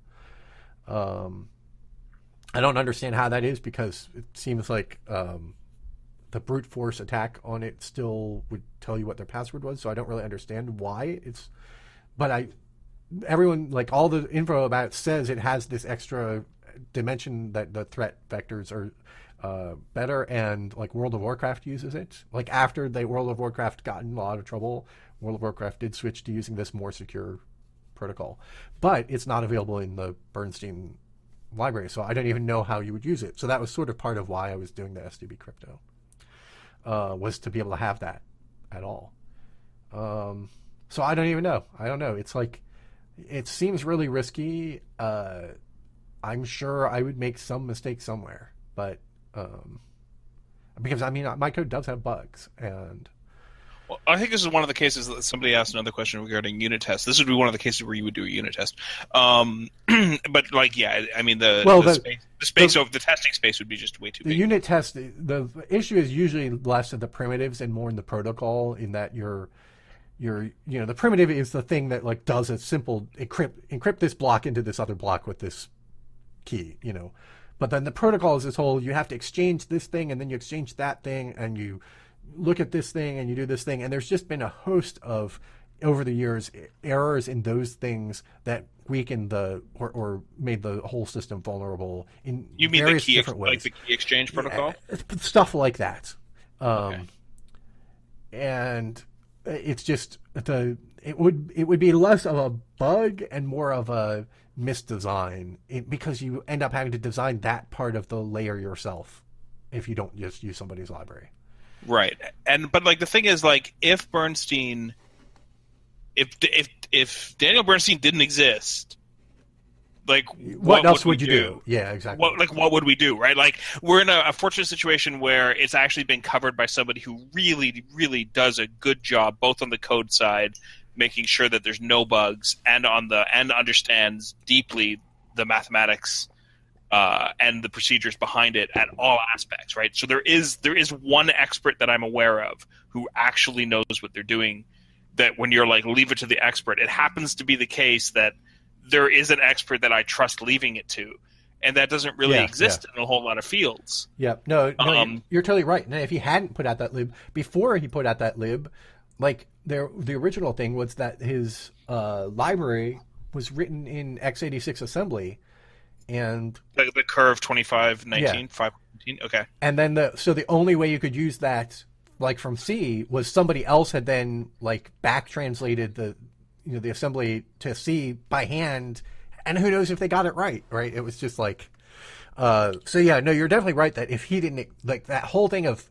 Um, I don't understand how that is, because it seems like um, the brute force attack on it still would tell you what their password was, so I don't really understand why it's... But I, everyone, like, all the info about it says it has this extra dimension that the threat vectors are uh, better, and like World of Warcraft uses it. Like, after they World of Warcraft got in a lot of trouble, World of Warcraft did switch to using this more secure protocol. But it's not available in the Bernstein library, so I don't even know how you would use it. So that was sort of part of why I was doing the S T B crypto, uh, was to be able to have that at all. Um, so I don't even know. I don't know. It's like, it seems really risky. Uh, I'm sure I would make some mistake somewhere. but um, because I mean my code does have bugs, and well, I think this is one of the cases that somebody asked another question regarding unit tests. This would be one of the cases where you would do a unit test. Um, but like, yeah, I mean the well, the, the space, the space the, over the testing space would be just way too the big. The unit test, the issue is usually less in the primitives and more in the protocol. In that you're, you're, you know, the primitive is the thing that like does a simple encrypt encrypt this block into this other block with this key, you know. But then the protocol is this whole you have to exchange this thing and then you exchange that thing and you look at this thing and you do this thing, and there's just been a host of over the years errors in those things that weakened the or, or made the whole system vulnerable in you mean various the key different ways. Like the key exchange protocol, yeah, stuff like that. Um, okay. And it's just the it would it would be less of a bug and more of a misdesign it, because you end up having to design that part of the layer yourself if you don't just use somebody's library. Right. And but like the thing is, like, if Bernstein if if if Daniel Bernstein didn't exist, like what, what else would, would you do? do? Yeah, exactly. What, like what would we do, right? Like we're in a, a fortunate situation where it's actually been covered by somebody who really really does a good job both on the code side, making sure that there's no bugs, and on the and understands deeply the mathematics uh, and the procedures behind it at all aspects, right? So there is there is one expert that I'm aware of who actually knows what they're doing. That when you're like leave it to the expert, it happens to be the case that there is an expert that I trust leaving it to, and that doesn't really yeah, exist yeah. in a whole lot of fields. Yeah, no, no, um, you're, you're totally right. Now, if he hadn't put out that lib before he put out that lib, like there, the original thing was that his uh, library was written in x eighty-six assembly, and the, the curve twenty-five nineteen, yeah. five nineteen, okay. And then the so the only way you could use that, like from C, was somebody else had then like back translated the you know the assembly to C by hand, and who knows if they got it right, right? It was just like, uh, so yeah, no, you're definitely right that if he didn't like that whole thing of.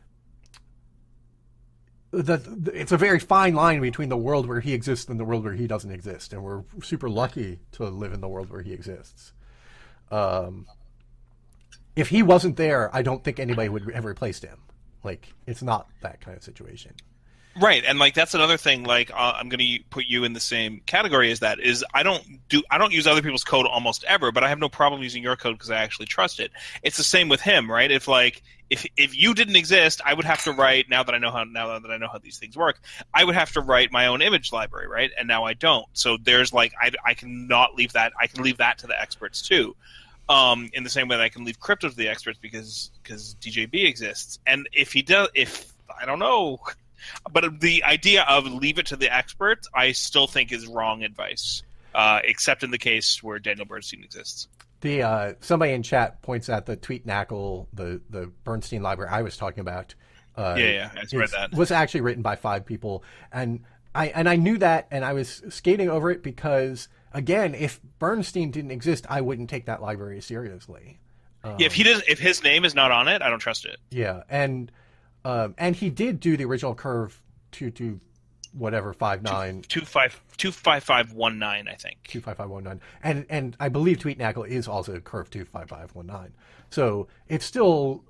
The, the, it's a very fine line between the world where he exists and the world where he doesn't exist, and we're super lucky to live in the world where he exists. Um, if he wasn't there, I don't think anybody would have replaced him. Like, it's not that kind of situation. Right, and like that's another thing. Like uh, I'm going to put you in the same category as that. Is I don't do I don't use other people's code almost ever, but I have no problem using your code because I actually trust it. It's the same with him, right? If like if if you didn't exist, I would have to write now that I know how now that I know how these things work. I would have to write my own image library, right? And now I don't. So there's like I I can not leave that. I can leave that to the experts too. Um, in the same way that I can leave crypto to the experts because because D J B exists. And if he does, if I don't know. But the idea of leave it to the experts, I still think is wrong advice, uh, except in the case where Daniel Bernstein exists. The uh, somebody in chat points out the Tweetnacle, the the Bernstein library I was talking about. Uh, yeah, yeah, I read that. Was actually written by five people, and I and I knew that, and I was skating over it because again, if Bernstein didn't exist, I wouldn't take that library seriously. Um, yeah, if he does, if his name is not on it, I don't trust it. Yeah, and. Um, and he did do the original curve two two whatever five nine two five two five five one nine I think two five five one nine and and I believe Tweetnacle is also curve two five five one nine. So it's still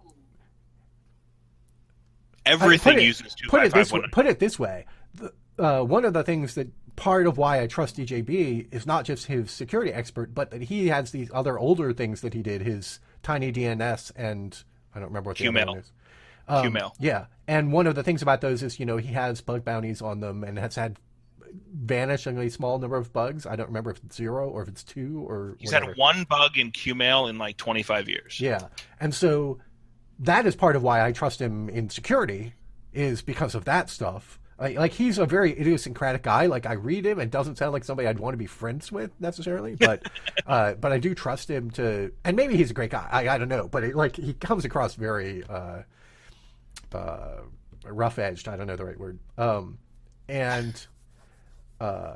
everything I mean, uses two put five it five this one way, nine. put it this way. The, uh, one of the things that part of why I trust D J B is not just his security expert, but that he has these other older things that he did, his Tiny D N S and I don't remember what the other one is. Um, Qmail. Yeah, and one of the things about those is, you know, he has bug bounties on them and has had vanishingly small number of bugs. I don't remember if it's zero or if it's two or He's whatever. had one bug in Qmail in like twenty-five years. Yeah, and so that is part of why I trust him in security is because of that stuff. Like, like he's a very idiosyncratic guy. Like I read him and doesn't sound like somebody I'd want to be friends with necessarily, but uh, but I do trust him to. And maybe he's a great guy. I, I don't know, but it, like he comes across very. Uh, Uh, rough edged. I don't know the right word. Um, and, uh,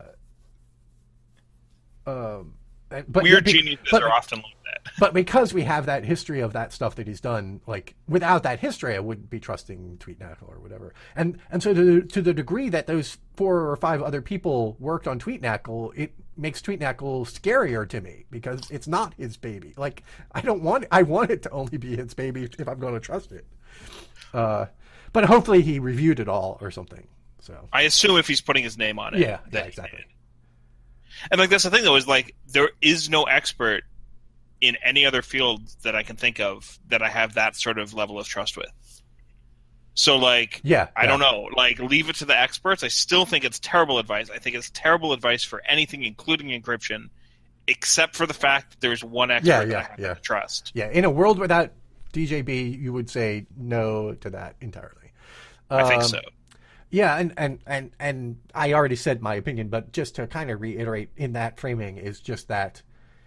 um, but weird be, geniuses but, are often like that. But because we have that history of that stuff that he's done, like without that history, I wouldn't be trusting Tweetnacle or whatever. And and so to to the degree that those four or five other people worked on Tweetnacle, it makes Tweetnackle scarier to me because it's not his baby. Like, I don't want I want it to only be his baby if I'm going to trust it. Uh, but hopefully he reviewed it all or something. So I assume if he's putting his name on it. Yeah, yeah, exactly. And like that's the thing though, is like there is no expert in any other field that I can think of that I have that sort of level of trust with. So like, yeah, I yeah. don't know, like leave it to the experts. I still think it's terrible advice. I think it's terrible advice for anything, including encryption, except for the fact that there's one expert Yeah, that yeah, I have yeah. to trust. Yeah, in a world without D J B, you would say no to that entirely. I think Um, so. Yeah, and, and, and, and I already said my opinion, but just to kind of reiterate in that framing is just that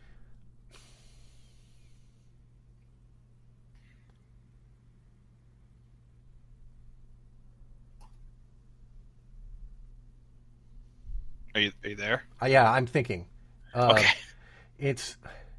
Are you, are you there? uh, yeah, I'm thinking. Uh, Okay. It's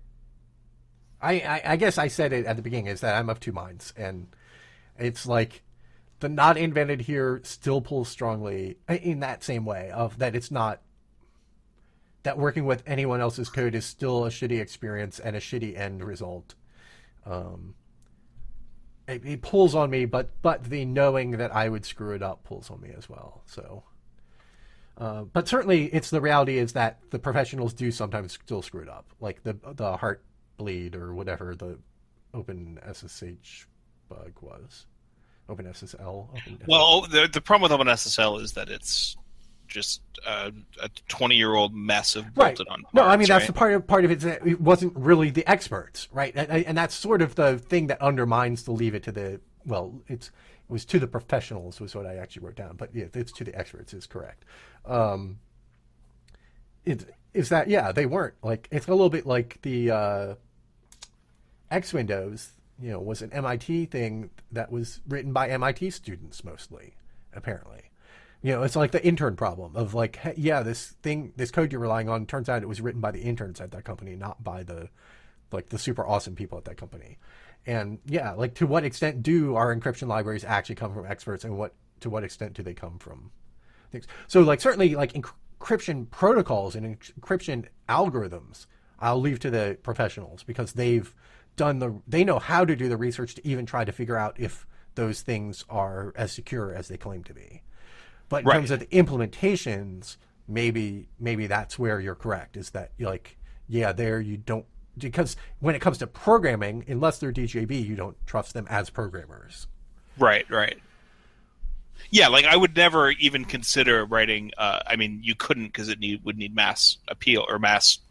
I, I I guess I said it at the beginning is that I'm of two minds, and it's like the not invented here still pulls strongly in that same way of that it's not that working with anyone else's code is still a shitty experience and a shitty end result. Um, it, it pulls on me, but but the knowing that I would screw it up pulls on me as well. So, uh, but certainly it's the reality is that the professionals do sometimes still screw it up, like the the Heartbleed or whatever the Open S S H bug was. Open S S L. Open Well, the the problem with Open S S L is that it's just uh, a twenty-year-old mess of right. bolted on parts. No, I mean that's right? the part of part of it. That it wasn't really the experts, right? And, and that's sort of the thing that undermines to leave it to the well. It's it was to the professionals was what I actually wrote down, but yeah, it's to the experts is correct. Um, it is that yeah they weren't like it's a little bit like the uh, X Windows. You know, was an M I T thing that was written by M I T students mostly, apparently. You know, it's like the intern problem of like, hey, yeah, this thing, this code you're relying on, turns out it was written by the interns at that company, not by the, like the super awesome people at that company. And yeah, like to what extent do our encryption libraries actually come from experts, and what to what extent do they come from things? So like certainly like encryption protocols and encryption algorithms, I'll leave to the professionals because they've done the, they know how to do the research to even try to figure out if those things are as secure as they claim to be. But in right. terms of the implementations, maybe maybe that's where you're correct. Is that you're like, yeah, there you don't, because when it comes to programming, unless they're D J B, you don't trust them as programmers. Right, right. Yeah, like I would never even consider writing. Uh, I mean, you couldn't because it need, would need mass appeal or mass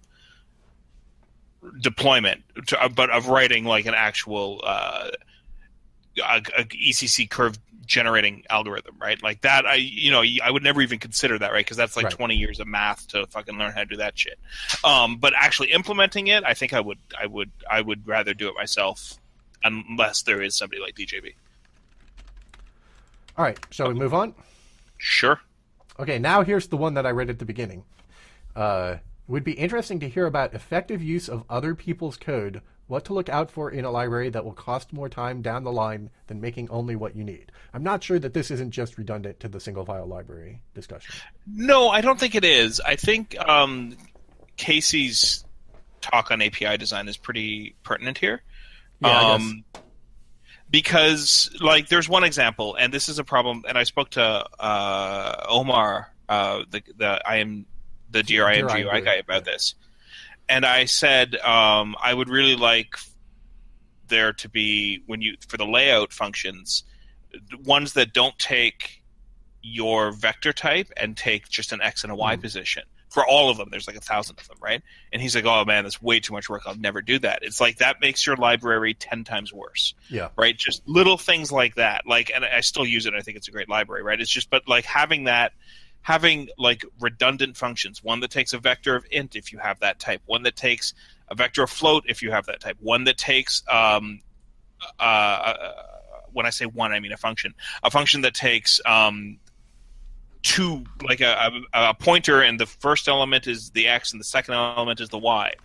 deployment, to, but of writing like an actual uh, a, a E C C curve generating algorithm, right? Like that, I you know I would never even consider that, right? Because that's like Right. twenty years of math to fucking learn how to do that shit. Um, but actually implementing it, I think I would, I would, I would rather do it myself, unless there is somebody like D J B. All right, shall we move on? Sure. Okay, now here's the one that I read at the beginning. Uh, would be interesting to hear about effective use of other people's code, what to look out for in a library that will cost more time down the line than making only what you need. I'm not sure that this isn't just redundant to the single file library discussion. No, I don't think it is. I think um, Casey's talk on A P I design is pretty pertinent here. Yeah, I um, because, like, there's one example, and this is a problem, and I spoke to uh, Omar, uh, the, the I am the Dear I M G U I guy about yeah. this, and I said um, I would really like there to be, when you for the layout functions, ones that don't take your vector type and take just an X and a Y Mm. position. For all of them, there's like a thousand of them, right? And he's like, oh man, that's way too much work. I'll never do that. It's like that makes your library ten times worse. Yeah. Right? Just little things like that. Like, and I still use it. I think it's a great library, right? It's just, but like having that, having like redundant functions, one that takes a vector of int if you have that type, one that takes a vector of float if you have that type, one that takes, um, uh, uh, when I say one, I mean a function, a function that takes, um, two, like a, a, a pointer, and the first element is the X and the second element is the Y.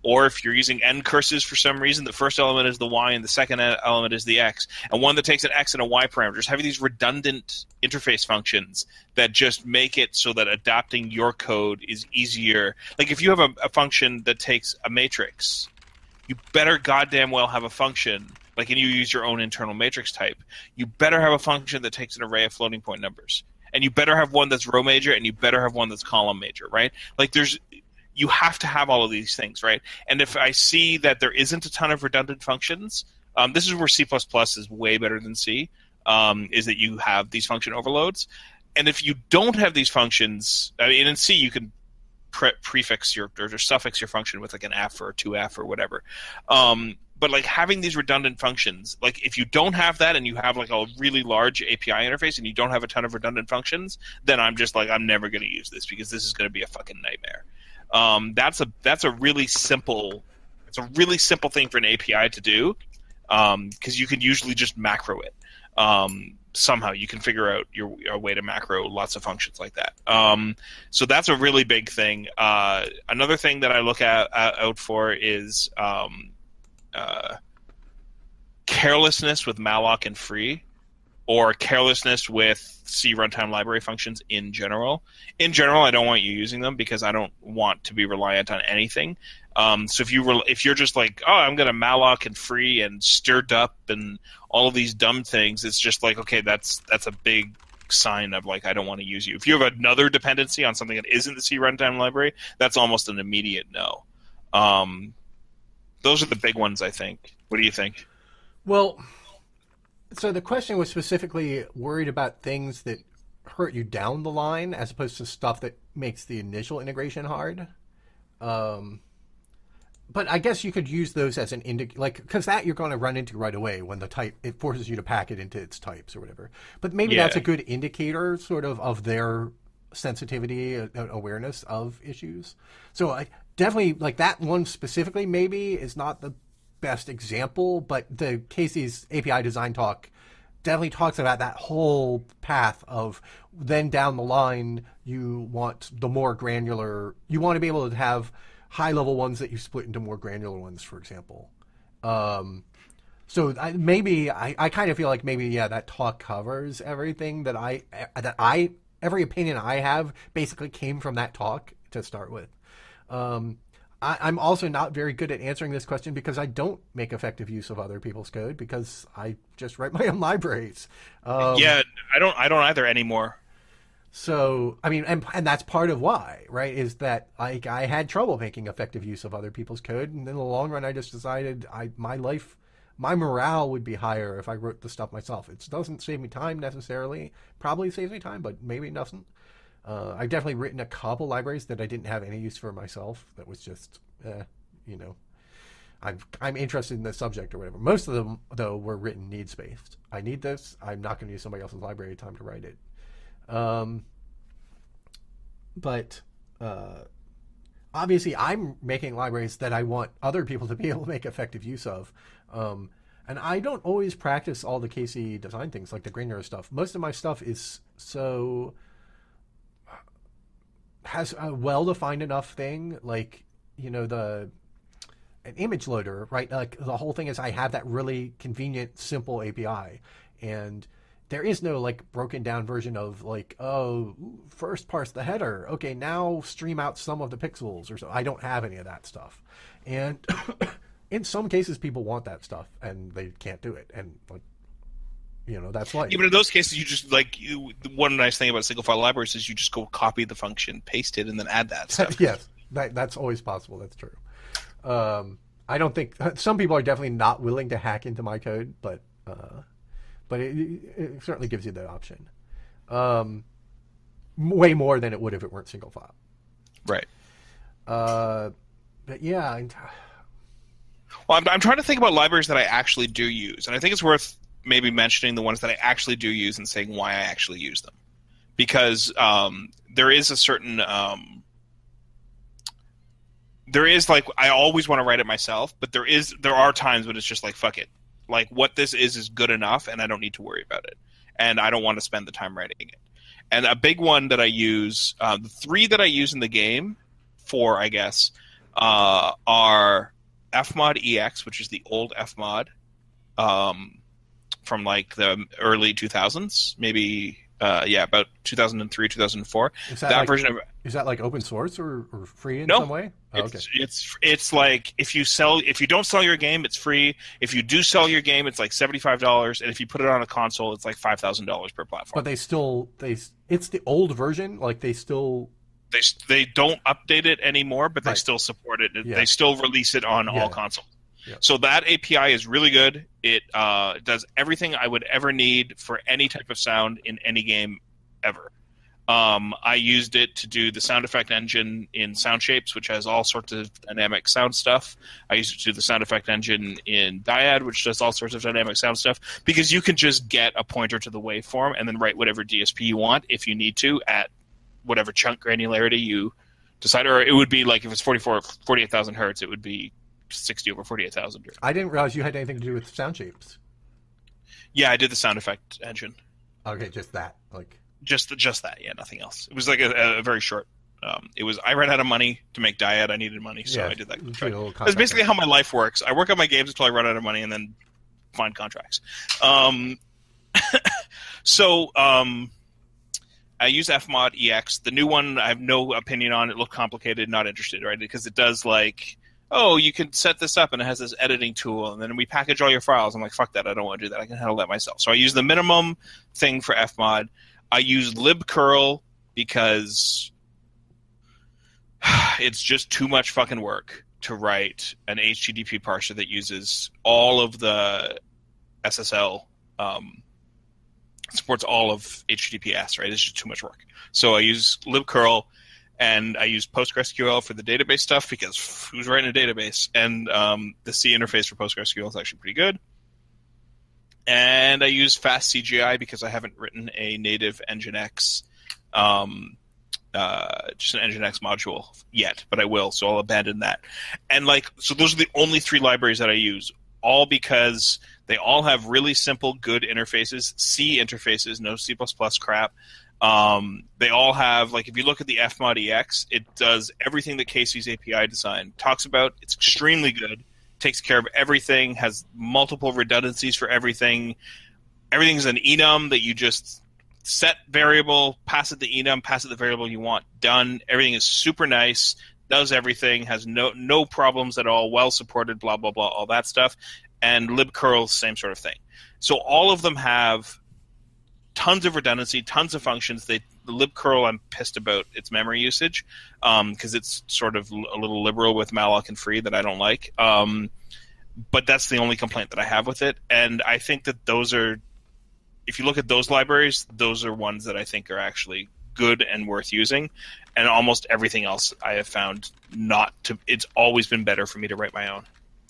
Or if you're using N curses for some reason, the first element is the Y and the second element is the X. And one that takes an X and a Y parameters. Having these redundant interface functions that just make it so that adapting your code is easier. Like if you have a, a function that takes a matrix, you better goddamn well have a function, like and you use your own internal matrix type, you better have a function that takes an array of floating point numbers. And you better have one that's row major and you better have one that's column major, right? Like there's... You have to have all of these things, right? And if I see that there isn't a ton of redundant functions, um, this is where C plus plus is way better than C, um, is that you have these function overloads. And if you don't have these functions, I mean, in C you can pre- prefix your or suffix your function with like an F or a two F or whatever. Um, but like having these redundant functions, like if you don't have that and you have like a really large A P I interface and you don't have a ton of redundant functions, then I'm just like, I'm never going to use this because this is going to be a fucking nightmare. Um, that's a that's a really simple it's a really simple thing for an A P I to do because um, you can usually just macro it um, somehow. You can figure out your a way to macro lots of functions like that. Um, so that's a really big thing. Uh, another thing that I look at, uh, out for is um, uh, carelessness with malloc and free, or carelessness with C runtime library functions in general. In general, I don't want you using them because I don't want to be reliant on anything. Um, so if you were, if you're just like, oh, I'm going to malloc and free and stirred up and all of these dumb things, it's just like, okay, that's that's a big sign of like I don't want to use you. If you have another dependency on something that isn't the C runtime library, that's almost an immediate no. Um, those are the big ones, I think. What do you think? Well, so the question was specifically worried about things that hurt you down the line as opposed to stuff that makes the initial integration hard. Um, but I guess you could use those as an indicator, like, because that you're going to run into right away when the type, it forces you to pack it into its types or whatever. But maybe yeah. that's a good indicator sort of of their sensitivity, uh, awareness of issues. So I definitely, like that one specifically maybe is not the best example, but the Casey's A P I design talk definitely talks about that whole path of then down the line you want the more granular, you want to be able to have high level ones that you split into more granular ones, for example. Um, so I, maybe I, I kind of feel like maybe yeah that talk covers everything that I that I every opinion I have basically came from that talk to start with. Um, I, I'm also not very good at answering this question because I don't make effective use of other people's code because I just write my own libraries. Um, yeah, I don't. I don't either anymore. So I mean, and and that's part of why, right? Is that I I had trouble making effective use of other people's code, and in the long run, I just decided I my life, my morale would be higher if I wrote the stuff myself. It doesn't save me time necessarily. Probably saves me time, but maybe it doesn't. Uh, I've definitely written a couple libraries that I didn't have any use for myself. That was just, eh, you know, I'm I'm interested in the subject or whatever. Most of them, though, were written needs based. I need this. I'm not going to use somebody else's library time to write it. Um, but uh, obviously, I'm making libraries that I want other people to be able to make effective use of. Um, and I don't always practice all the K C design things like the granular stuff. Most of my stuff is so. Has a well-defined enough thing, like, you know, the an image loader, right? Like the whole thing is I have that really convenient, simple A P I, and there is no like broken down version of like, oh, first parse the header, okay, now stream out some of the pixels or so. I don't have any of that stuff, and in some cases people want that stuff and they can't do it, and like, you know, that's like. Yeah, but in those cases, you just like you, one nice thing about single file libraries is you just go copy the function, paste it, and then add that stuff. Yes, that, that's always possible. That's true. Um, I don't think some people are definitely not willing to hack into my code, but uh, but it, it certainly gives you the option. Um, way more than it would if it weren't single file. Right. Uh, but yeah. I, well, I'm, I'm trying to think about libraries that I actually do use, and I think it's worth maybe mentioning the ones that I actually do use and saying why I actually use them. Because um, there is a certain... Um, there is, like, I always want to write it myself, but there is there are times when it's just like, fuck it. Like, what this is is good enough, and I don't need to worry about it. And I don't want to spend the time writing it. And a big one that I use... Uh, the three that I use in the game, four, I guess, uh, are Fmod E X, which is the old Fmod um, from like the early two thousands, maybe. Uh, yeah, about two thousand three, two thousand four. Is that, that like, version of is that like open source or, or free in no, some way? Oh, it's, okay. it's it's like if you sell if you don't sell your game, it's free. If you do sell your game, it's like seventy five dollars, and if you put it on a console, it's like five thousand dollars per platform. But they still they it's the old version. Like they still they they don't update it anymore, but they right. still support it. Yeah. They still release it on yeah. all consoles. Yeah. So that A P I is really good. It uh, does everything I would ever need for any type of sound in any game ever. Um, I used it to do the sound effect engine in Sound Shapes, which has all sorts of dynamic sound stuff. I used it to do the sound effect engine in Dyad, which does all sorts of dynamic sound stuff, because you can just get a pointer to the waveform and then write whatever D S P you want if you need to at whatever chunk granularity you decide. Or it would be like if it's forty-four, forty-eight thousand hertz, it would be sixty over forty-eight thousand. I didn't realize you had anything to do with Sound Shapes. Yeah, I did the sound effect engine. Okay, just that. Like Just just that, yeah, nothing else. It was like a, a very short. Um, it was I ran out of money to make Dyad. I needed money, so yeah, I did that. That's basically how my life works. I work on my games until I run out of money, and then find contracts. Um, so um, I use Fmod E X. The new one, I have no opinion on. It looked complicated. Not interested, right? Because it does like, oh, you can set this up, and it has this editing tool, and then we package all your files. I'm like, fuck that. I don't want to do that. I can handle that myself. So I use the minimum thing for Fmod. I use libcurl because it's just too much fucking work to write an H T T P parser that uses all of the S S L, um, supports all of H T T P S, right? It's just too much work. So I use libcurl, and I use PostgreSQL for the database stuff because who's writing a database? And um, the C interface for PostgreSQL is actually pretty good. And I use FastCGI because I haven't written a native Nginx, um, uh, just an Nginx module yet, but I will, so I'll abandon that. And like, so those are the only three libraries that I use, all because they all have really simple, good interfaces, C interfaces, no C plus plus crap. Um, they all have, like, if you look at the Fmod E X, it does everything that Casey's A P I design talks about. It's extremely good. Takes care of everything, has multiple redundancies for everything. Everything's an enum that you just set variable, pass it the enum, pass it the variable you want, done. Everything is super nice, does everything, has no no problems at all, well supported, blah, blah, blah, all that stuff. And libcurl, same sort of thing. So all of them have tons of redundancy, tons of functions. They the libcurl, I'm pissed about its memory usage because um, it's sort of a little liberal with malloc and free that I don't like. Um, but that's the only complaint that I have with it. And I think that those are, if you look at those libraries, those are ones that I think are actually good and worth using. And almost everything else I have found not to, it's always been better for me to write my own.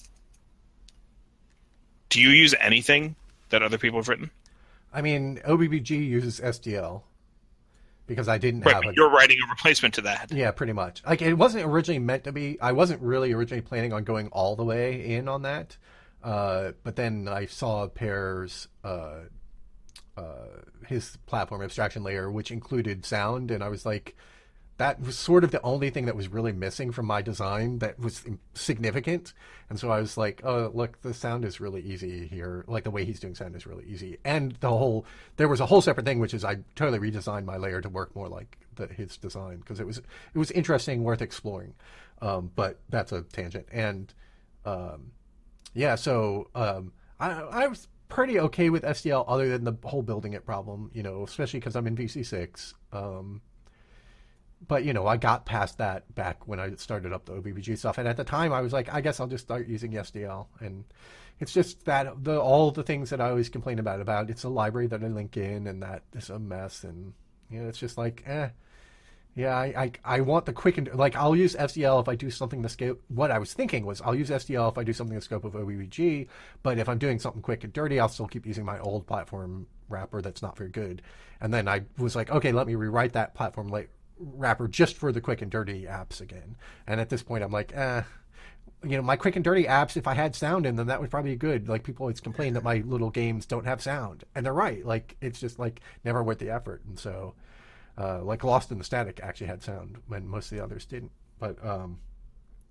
Do you use anything that other people have written? I mean, O B B G uses S D L because I didn't right, have. But a, you're writing a replacement to that. Yeah, pretty much. Like it wasn't originally meant to be. I wasn't really originally planning on going all the way in on that, uh, but then I saw Pear's uh, uh, his platform abstraction layer, which included sound, and I was like, that was sort of the only thing that was really missing from my design that was significant. And so I was like, oh, look, the sound is really easy here. Like the way he's doing sound is really easy. And the whole, there was a whole separate thing, which is I totally redesigned my layer to work more like the, his design because it was, it was interesting, worth exploring. Um, but that's a tangent. And um, yeah, so um, I, I was pretty okay with S D L other than the whole building it problem, you know, especially because I'm in V C six. Um, But, you know, I got past that back when I started up the O B B G stuff. And at the time, I was like, I guess I'll just start using S D L. And it's just that the all the things that I always complain about, about it's a library that I link in and that is a mess. And, you know, it's just like, eh. Yeah, I, I, I want the quick and, like, I'll use S D L if I do something to scope. What I was thinking was I'll use S D L if I do something to scope of O B B G. But if I'm doing something quick and dirty, I'll still keep using my old platform wrapper that's not very good. And then I was like, okay, let me rewrite that platform later. Wrapper just for the quick and dirty apps again. And at this point I'm like, eh, you know, my quick and dirty apps, if I had sound in them, that would probably be good. Like people always complain that my little games don't have sound, and they're right. Like it's just like never worth the effort. And so uh like Lost in the Static actually had sound when most of the others didn't. But um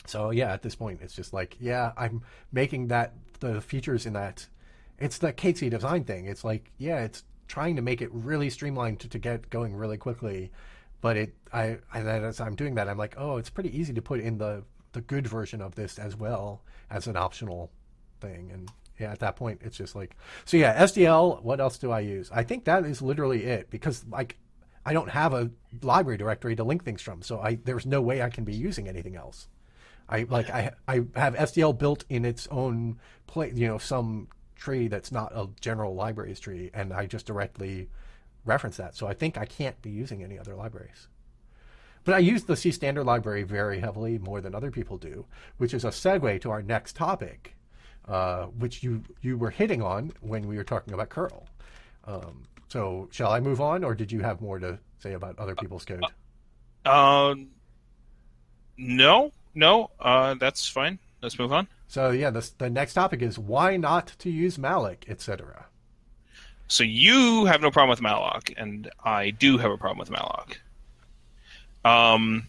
So yeah, at this point, it's just like, yeah, I'm making that the features in that. It's the K T design thing. It's like, yeah, it's trying to make it really streamlined to, to get going really quickly, but it, I, I, as I'm doing that, I'm like, oh, it's pretty easy to put in the the good version of this as well as an optional thing. And yeah, at that point, it's just like, so yeah, S D L. What else do I use? I think that is literally it, because like, I don't have a library directory to link things from, so I there's no way I can be using anything else. I like I I have S D L built in its own play, you know, some tree that's not a general libraries tree, and I just directly reference that. So I think I can't be using any other libraries. But I use the C standard library very heavily, more than other people do, which is a segue to our next topic, uh, which you you were hitting on when we were talking about curl. Um, so shall I move on, or did you have more to say about other people's code? Um, no, no, uh, that's fine. Let's move on. So yeah, the the next topic is why not to use malloc, et cetera. So you have no problem with malloc, and I do have a problem with malloc. Um,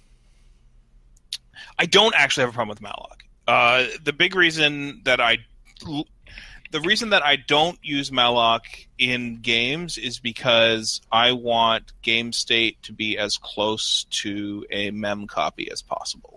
I don't actually have a problem with malloc. Uh, the big reason that I, the reason that I don't use malloc in games is because I want game state to be as close to a mem copy as possible.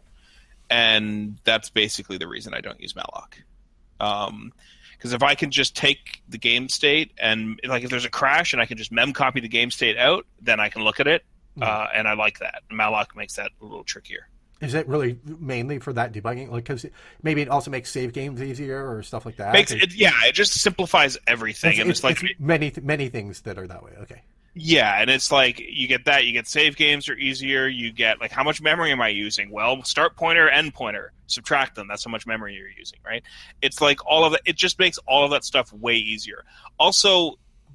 And that's basically the reason I don't use malloc. Um, because if I can just take the game state and, like, if there's a crash and I can just mem copy the game state out, then I can look at it, mm. uh, and I like that. Malloc makes that a little trickier. Is it really mainly for that debugging? Like, because maybe it also makes save games easier or stuff like that? Makes it, yeah, it just simplifies everything. It's, and it's, it's, like it's many many things that are that way. Okay. Yeah, and it's like you get that. You get save games are easier. You get, like, how much memory am I using? Well, start pointer, end pointer. Subtract them. That's how much memory you're using, right? It's like all of that. It just makes all of that stuff way easier. Also,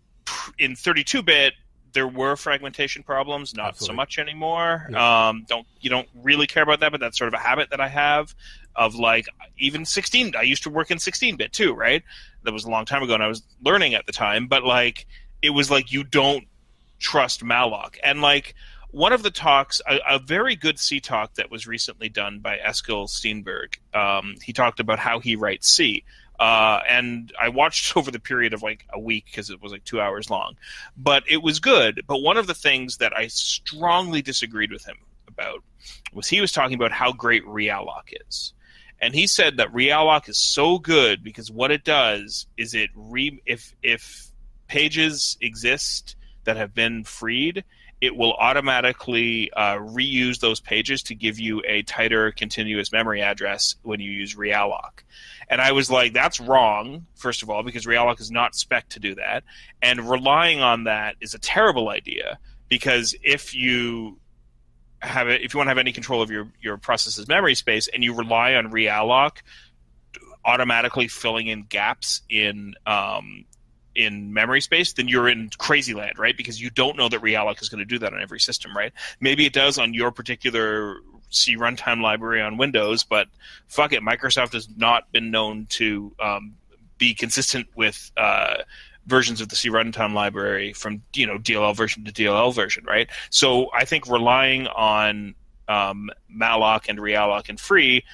in thirty-two bit, there were fragmentation problems. Not Absolutely. So much anymore. Yeah. Um, don't you don't really care about that, but that's sort of a habit that I have of, like, even sixteen. I used to work in sixteen bit too, right? That was a long time ago, and I was learning at the time. But, like, it was like you don't trust malloc. And, like, one of the talks, a, a very good C talk that was recently done by Eskil Steenberg, um, he talked about how he writes C. Uh, and I watched over the period of, like, a week because it was, like, two hours long. But it was good. But one of the things that I strongly disagreed with him about was he was talking about how great realloc is. And he said that realloc is so good because what it does is it re- if if pages exist that have been freed, it will automatically uh, reuse those pages to give you a tighter continuous memory address when you use realloc. And I was like, that's wrong, first of all, because realloc is not spec to do that. And relying on that is a terrible idea, because if you have it, if you want to have any control of your, your process's memory space and you rely on realloc automatically filling in gaps in um, in memory space, then you're in crazy land, right? Because you don't know that realloc is going to do that on every system, right? Maybe it does on your particular C runtime library on Windows, but fuck it, Microsoft has not been known to um, be consistent with uh, versions of the C runtime library from, you know, D L L version to D L L version, right? So I think relying on um, malloc and realloc and free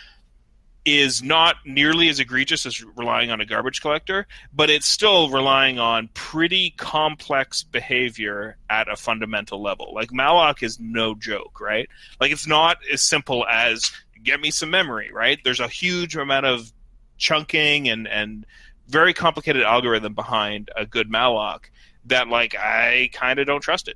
is not nearly as egregious as relying on a garbage collector, but it's still relying on pretty complex behavior at a fundamental level. Like, malloc is no joke, right? Like, it's not as simple as get me some memory, right? There's a huge amount of chunking and, and very complicated algorithm behind a good malloc that, like, I kind of don't trust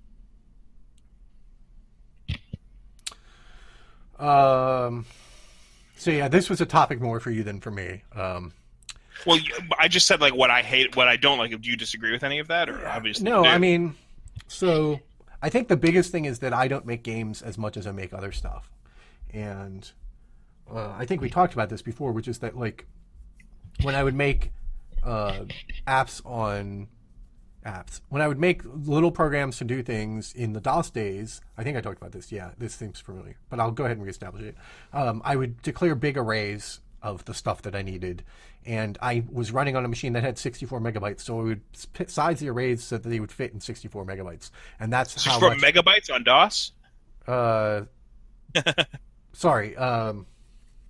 it. Um... So yeah, this was a topic more for you than for me. Um, well, I just said, like, what I hate, what I don't like. Do you disagree with any of that, or obviously no? I mean, so I think the biggest thing is that I don't make games as much as I make other stuff, and uh, I think we talked about this before, which is that, like, when I would make uh, apps on apps, when I would make little programs to do things in the DOS days, I think I talked about this. Yeah, this seems familiar, but I'll go ahead and reestablish it. Um, I would declare big arrays of the stuff that I needed, and I was running on a machine that had sixty-four megabytes, so I would size the arrays so that they would fit in sixty-four megabytes, and that's how much... sixty-four megabytes on DOS? Uh, sorry. Um,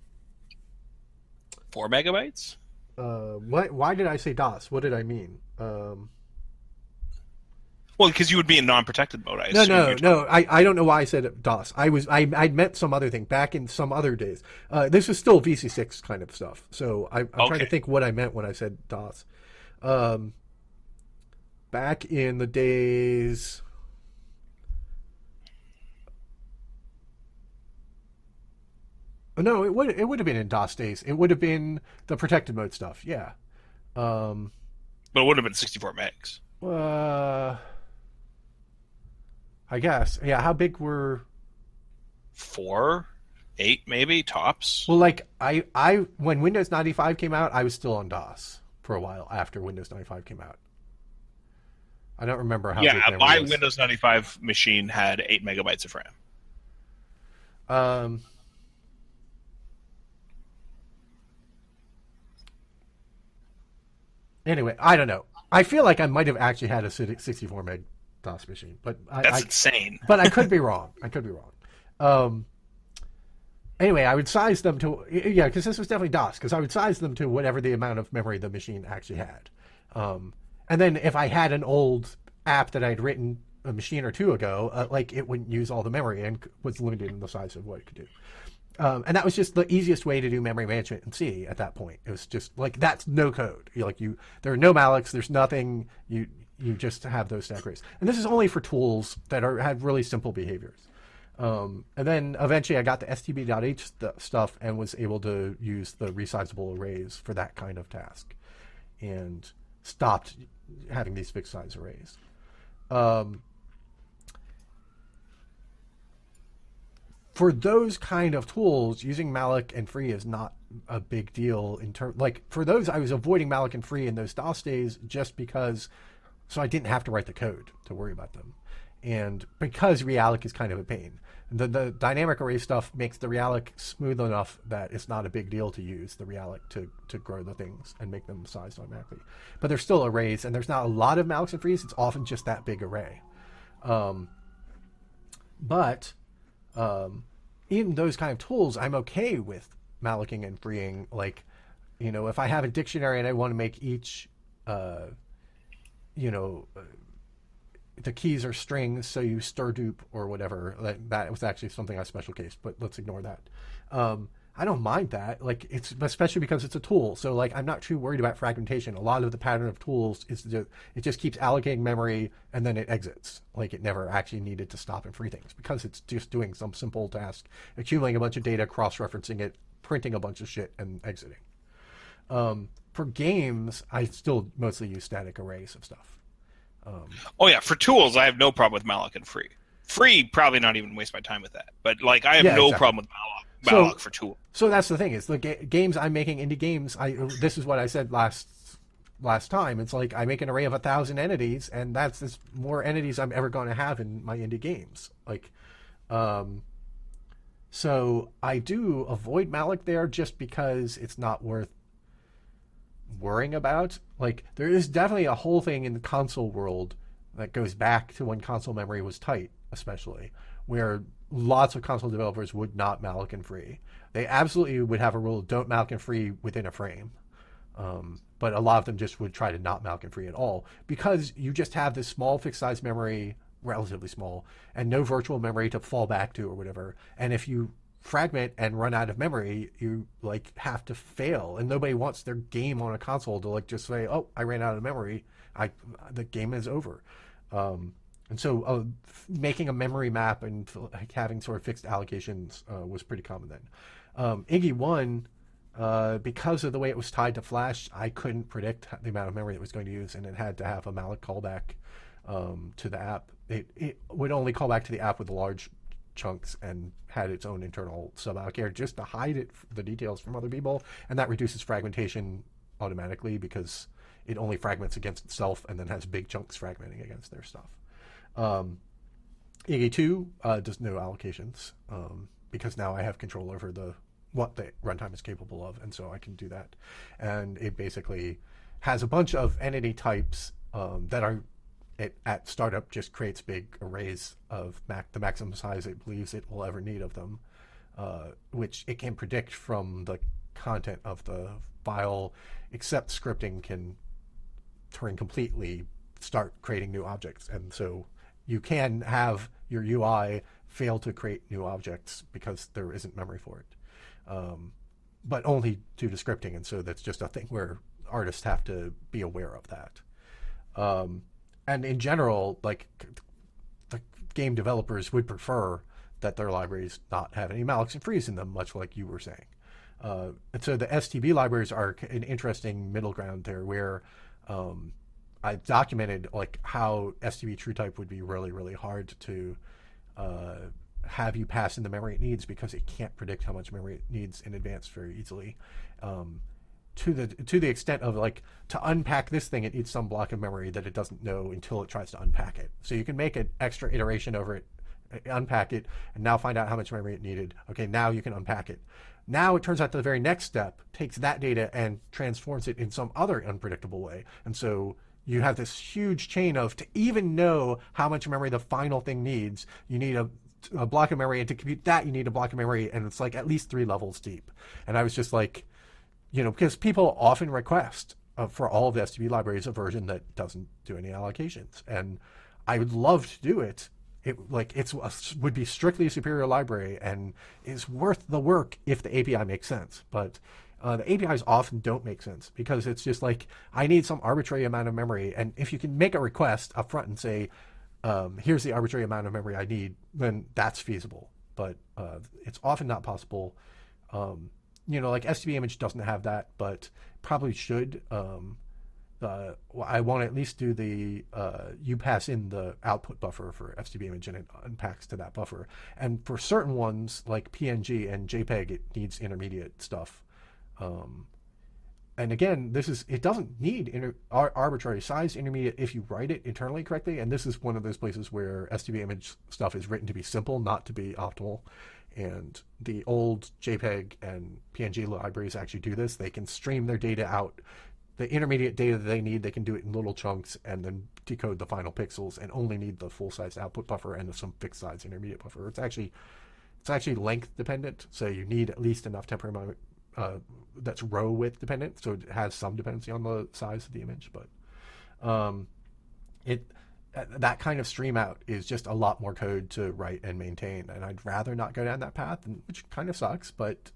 Four megabytes? Uh, why, why did I say DOS? What did I mean? Um, well, because you would be in non-protected mode, I no, assume. no, no. I, I don't know why I said DOS. I was I I meant some other thing back in some other days. Uh, this is still V C six kind of stuff. So I, I'm okay. trying to think what I meant when I said DOS. Um, back in the days. No, it would it would have been in DOS days. It would have been the protected mode stuff. Yeah. Um, but it would have been sixty-four megs. Uh, I guess. Yeah. How big were? Four, eight, maybe tops. Well, like I, I when Windows ninety-five came out, I was still on DOS for a while after Windows ninety-five came out. I don't remember how. Yeah, big my was. Windows ninety-five machine had eight megabytes of RAM. Um. Anyway, I don't know. I feel like I might have actually had a sixty-four meg DOS machine, but I, that's I, insane. But I could be wrong. I could be wrong. Um. Anyway, I would size them to yeah, because this was definitely DOS. Because I would size them to whatever the amount of memory the machine actually had. Um, and then if I had an old app that I'd written a machine or two ago, uh, like it wouldn't use all the memory and was limited in the size of what it could do. Um, and that was just the easiest way to do memory management in C at that point. It was just like that's no code. You're like you, there are no mallocs. There's nothing. You you just have those stack arrays. And this is only for tools that are have really simple behaviors. Um, and then eventually I got the S T B dot H st- stuff and was able to use the resizable arrays for that kind of task, and stopped having these fixed size arrays. Um, For those kind of tools, using malloc and free is not a big deal in terms. Like for those, I was avoiding malloc and free in those DOS days just because, so I didn't have to write the code to worry about them, and because realloc is kind of a pain. The the dynamic array stuff makes the realloc smooth enough that it's not a big deal to use the realloc to to grow the things and make them sized automatically. But there's still arrays, and there's not a lot of mallocs and frees. It's often just that big array. Um, but um, in those kind of tools, I'm okay with mallocing and freeing. Like, you know, if I have a dictionary and I want to make each, uh, you know, uh, the keys are strings, so you stir dupe or whatever. That, that was actually something I special cased, but let's ignore that. Um, I don't mind that. Like, it's especially because it's a tool. So, like, I'm not too worried about fragmentation. A lot of the pattern of tools is just, it just keeps allocating memory and then it exits. Like, it never actually needed to stop and free things because it's just doing some simple task, accumulating a bunch of data, cross-referencing it, printing a bunch of shit, and exiting. Um, for games, I still mostly use static arrays of stuff. Um, oh yeah, for tools, I have no problem with malloc and free. Free, probably not even waste my time with that. But like, I have yeah, no exactly. problem with malloc. Malloc so, for tool. So that's the thing is the ga- games I'm making, indie games. I this is what I said last last time. It's like I make an array of a thousand entities, and that's as more entities I'm ever going to have in my indie games. Like, um, so I do avoid malloc there just because it's not worth worrying about. Like, there is definitely a whole thing in the console world that goes back to when console memory was tight, especially where lots of console developers would not malloc and free. They absolutely would have a rule: don't malloc and free within a frame. Um, but a lot of them just would try to not malloc and free at all because you just have this small fixed size memory, relatively small, and no virtual memory to fall back to or whatever. And if you fragment and run out of memory, you like have to fail, and nobody wants their game on a console to like just say, "Oh, I ran out of memory. I the game is over." Um, and so, uh, making a memory map and like, having sort of fixed allocations uh, was pretty common then. Um, Iggy one, uh, because of the way it was tied to Flash, I couldn't predict the amount of memory it was going to use, and it had to have a malloc callback um, to the app. It it would only call back to the app with the large chunks and had its own internal sub-allocator just to hide it, the details from other people, and that reduces fragmentation automatically because it only fragments against itself and then has big chunks fragmenting against their stuff. Um, Iggy two uh, does no allocations um, because now I have control over the what the runtime is capable of, and so I can do that. And it basically has a bunch of entity types um, that are It, at startup just creates big arrays of mac- the maximum size it believes it will ever need of them, uh, which it can predict from the content of the file, except scripting can turn completely, start creating new objects. And so you can have your U I fail to create new objects because there isn't memory for it, um, but only due to scripting. And so that's just a thing where artists have to be aware of that. Um, and in general, like the game developers would prefer that their libraries not have any mallocs and frees in them, much like you were saying. Uh, and so the S T B libraries are an interesting middle ground there, where um, I've documented like how S T B TrueType would be really, really hard to uh, have you pass in the memory it needs, because it can't predict how much memory it needs in advance very easily. Um, to the to the extent of like, to unpack this thing, it needs some block of memory that it doesn't know until it tries to unpack it. So you can make an extra iteration over it, unpack it, and now find out how much memory it needed. Okay, now you can unpack it. Now it turns out the very next step takes that data and transforms it in some other unpredictable way. And so you have this huge chain of, to even know how much memory the final thing needs, you need a, a block of memory, and to compute that you need a block of memory, and it's like at least three levels deep. And I was just like, you know, because people often request uh, for all of the S T B libraries a version that doesn't do any allocations. And I would love to do it. It like it's a, would be strictly a superior library and is worth the work if the A P I makes sense. But uh, the A P Is often don't make sense, because it's just like, I need some arbitrary amount of memory, and if you can make a request up front and say, um, here's the arbitrary amount of memory I need, then that's feasible. But uh, it's often not possible. Um, you know, like S T B image doesn't have that, but probably should. Um, Uh, I want to at least do the, uh, you pass in the output buffer for S T B image and it unpacks to that buffer. And for certain ones like P N G and JPEG, it needs intermediate stuff. Um, and again, this is, it doesn't need inter, ar arbitrary size intermediate if you write it internally correctly. And this is one of those places where S T B image stuff is written to be simple, not to be optimal. And the old JPEG and P N G libraries actually do this. They can stream their data out. The intermediate data that they need, they can do it in little chunks and then decode the final pixels, and only need the full-size output buffer and some fixed-size intermediate buffer. It's actually it's actually length dependent, so you need at least enough temporary memory uh, that's row width dependent, so it has some dependency on the size of the image. But um, it that kind of stream out is just a lot more code to write and maintain, and I'd rather not go down that path, which kind of sucks, but.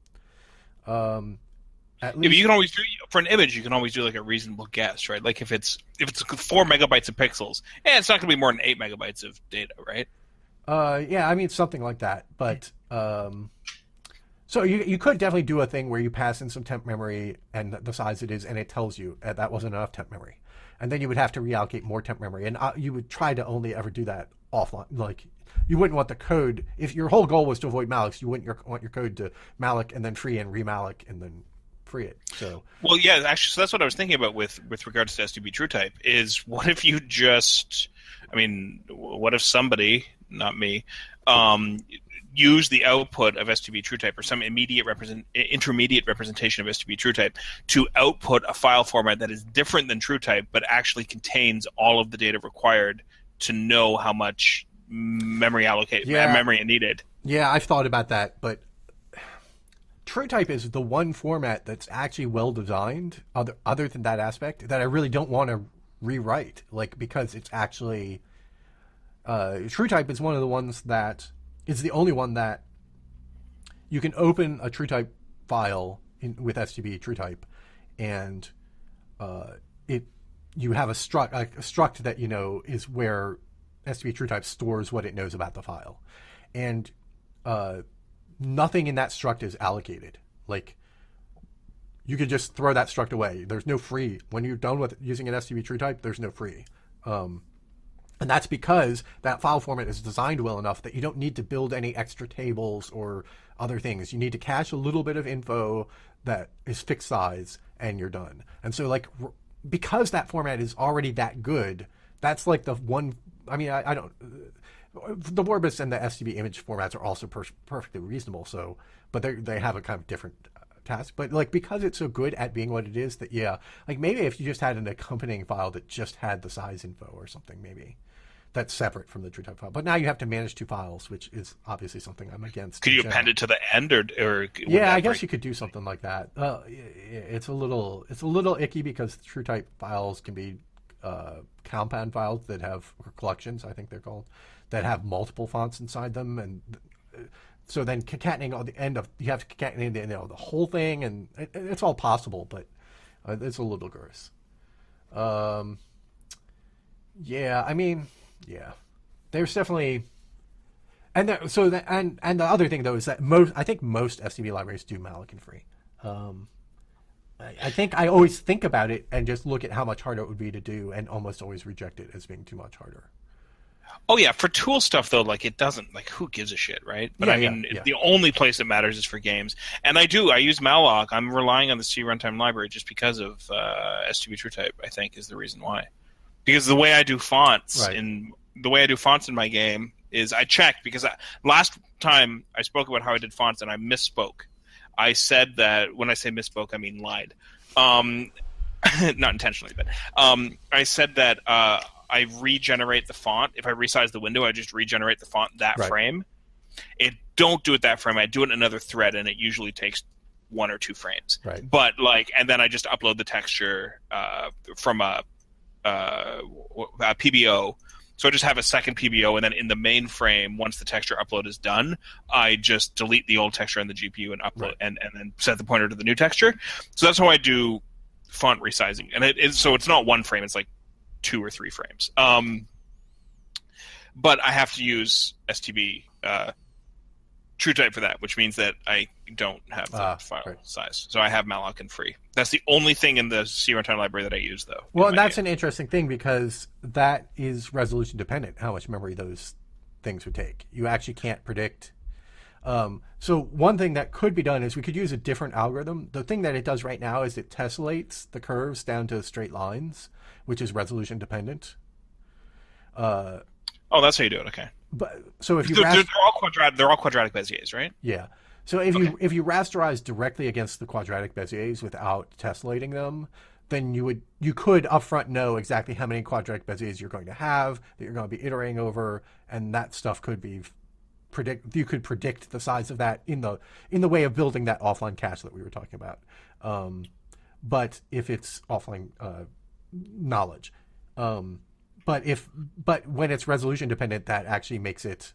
Um, At least, yeah, but you can always do, for an image, you can always do like a reasonable guess, right? Like if it's if it's four megabytes of pixels, eh, it's not going to be more than eight megabytes of data, right? Uh, yeah, I mean something like that. But um, so you you could definitely do a thing where you pass in some temp memory and the size it is, and it tells you uh, that wasn't enough temp memory, and then you would have to reallocate more temp memory, and uh, you would try to only ever do that offline. Like you wouldn't want the code, if your whole goal was to avoid mallocs, you wouldn't your, want your code to malloc and then free and remalloc and then free it. So well, yeah, actually, so that's what I was thinking about with with regards to S T B TrueType. Is what if you just, I mean, what if somebody, not me, um, use the output of S T B TrueType or some immediate represent intermediate representation of S T B TrueType to output a file format that is different than TrueType, but actually contains all of the data required to know how much memory allocate yeah. memory it needed. Yeah, I've thought about that, but TrueType is the one format that's actually well designed, other other than that aspect, that I really don't want to rewrite. Like, because it's actually uh, TrueType is one of the ones that is the only one that you can open a TrueType file in, with S T B TrueType, and uh, it you have a struct a, a struct that you know is where S T B TrueType stores what it knows about the file, and uh, nothing in that struct is allocated. Like, you could just throw that struct away. There's no free. When you're done with using an S T B TrueType, there's no free. Um, and that's because that file format is designed well enough that you don't need to build any extra tables or other things. You need to cache a little bit of info that is fixed size, and you're done. And so, like, because that format is already that good, that's like the one. I mean, I, I don't. The Vorbis and the S T B image formats are also per perfectly reasonable. So, but they they have a kind of different task. But like, because it's so good at being what it is, that yeah, like maybe if you just had an accompanying file that just had the size info or something, maybe that's separate from the TrueType file. But now you have to manage two files, which is obviously something I'm against. Could you append it to the end, or or yeah, I guess break? You could do something like that. Uh, it's a little it's a little icky because TrueType files can be uh, compound files that have or collections, I think they're called, that have multiple fonts inside them, and so then concatenating all the end of you have to concatenate the, you know, the whole thing, and it, it's all possible, but uh, it's a little gross. Um, yeah, I mean. Yeah, there's definitely, and there, so that, and and the other thing though is that most I think most S T B libraries do malloc and free. Um, I, I think I always think about it and just look at how much harder it would be to do, and almost always reject it as being too much harder. Oh yeah, for tool stuff though, like it doesn't like who gives a shit, right? But yeah, I mean, yeah, yeah. the only place that matters is for games, and I do I use malloc. I'm relying on the C runtime library just because of uh, S T B TrueType. I think is the reason why. Because the way I do fonts right. in the way I do fonts in my game is I check because I, last time I spoke about how I did fonts and I misspoke. I said that when I say misspoke, I mean lied, um, not intentionally, but um, I said that uh, I regenerate the font. If I resize the window, I just regenerate the font that right. frame. It don't do it that frame. I do it in another thread, and it usually takes one or two frames. Right. But like, and then I just upload the texture uh, from a Uh, a P B O, so I just have a second P B O, and then in the main frame, once the texture upload is done, I just delete the old texture on the G P U and upload, right. and, and then set the pointer to the new texture. So that's how I do font resizing, and it is so it's not one frame; it's like two or three frames. Um, but I have to use S T B uh, TrueType for that, which means that I don't have the ah, file right. size. So I have malloc and free. That's the only thing in the C runtime library that I use, though. Well, and that's game. An interesting thing because that is resolution dependent, how much memory those things would take. You actually can't predict. Um, so one thing that could be done is we could use a different algorithm. The thing that it does right now is it tessellates the curves down to straight lines, which is resolution dependent. Uh, oh, that's how you do it. Okay. But so if you they're, rast- they're all quadratic, they're all quadratic Beziers, right? Yeah. So if okay. you if you rasterize directly against the quadratic Beziers without tessellating them, then you would you could upfront know exactly how many quadratic Beziers you're going to have that you're going to be iterating over, and that stuff could be predict. You could predict the size of that in the in the way of building that offline cache that we were talking about. Um, but if it's offline uh, knowledge. Um, But if, but when it's resolution dependent, that actually makes it.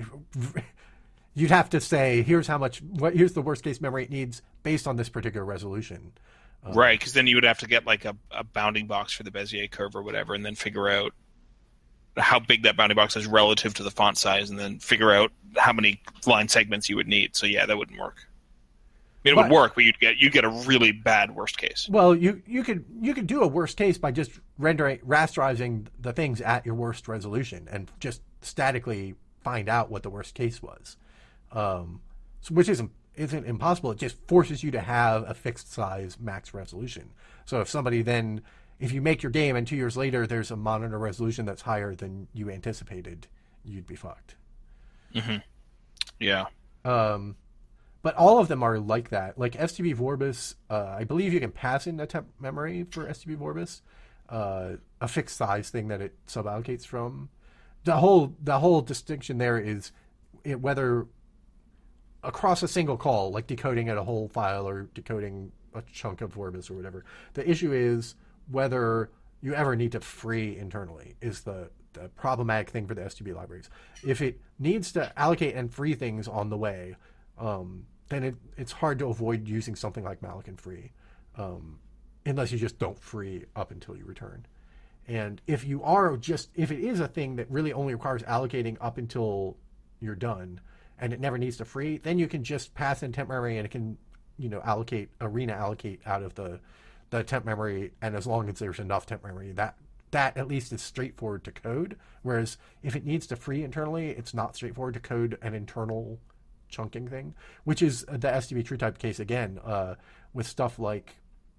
You'd have to say, here's how much. What here's the worst case memory it needs based on this particular resolution. Um, right, because then you would have to get like a, a bounding box for the Bezier curve or whatever, and then figure out how big that bounding box is relative to the font size, and then figure out how many line segments you would need. So yeah, that wouldn't work. I mean, it but, would work, but you'd get you'd get a really bad worst case. Well, you you could you could do a worst case by just rendering rasterizing the things at your worst resolution and just statically find out what the worst case was, um, so, which isn't isn't impossible. It just forces you to have a fixed size max resolution. So if somebody then if you make your game and two years later there's a monitor resolution that's higher than you anticipated, you'd be fucked. Mm-hmm. Yeah. Um. But all of them are like that. Like S T B Vorbis, uh, I believe you can pass in a temp memory for S T B Vorbis, uh, a fixed size thing that it suballocates from. The whole the whole distinction there is it, whether across a single call, like decoding at a whole file or decoding a chunk of Vorbis or whatever. The issue is whether you ever need to free internally is the, the problematic thing for the S T B libraries. If it needs to allocate and free things on the way, Um, then it, it's hard to avoid using something like malloc and free, um, unless you just don't free up until you return. And if you are just, if it is a thing that really only requires allocating up until you're done, and it never needs to free, then you can just pass in temp memory and it can, you know, allocate, arena allocate out of the, the temp memory, and as long as there's enough temp memory, that that at least is straightforward to code. Whereas if it needs to free internally, it's not straightforward to code an internal chunking thing, which is the S T B TrueType case again, uh, with stuff like,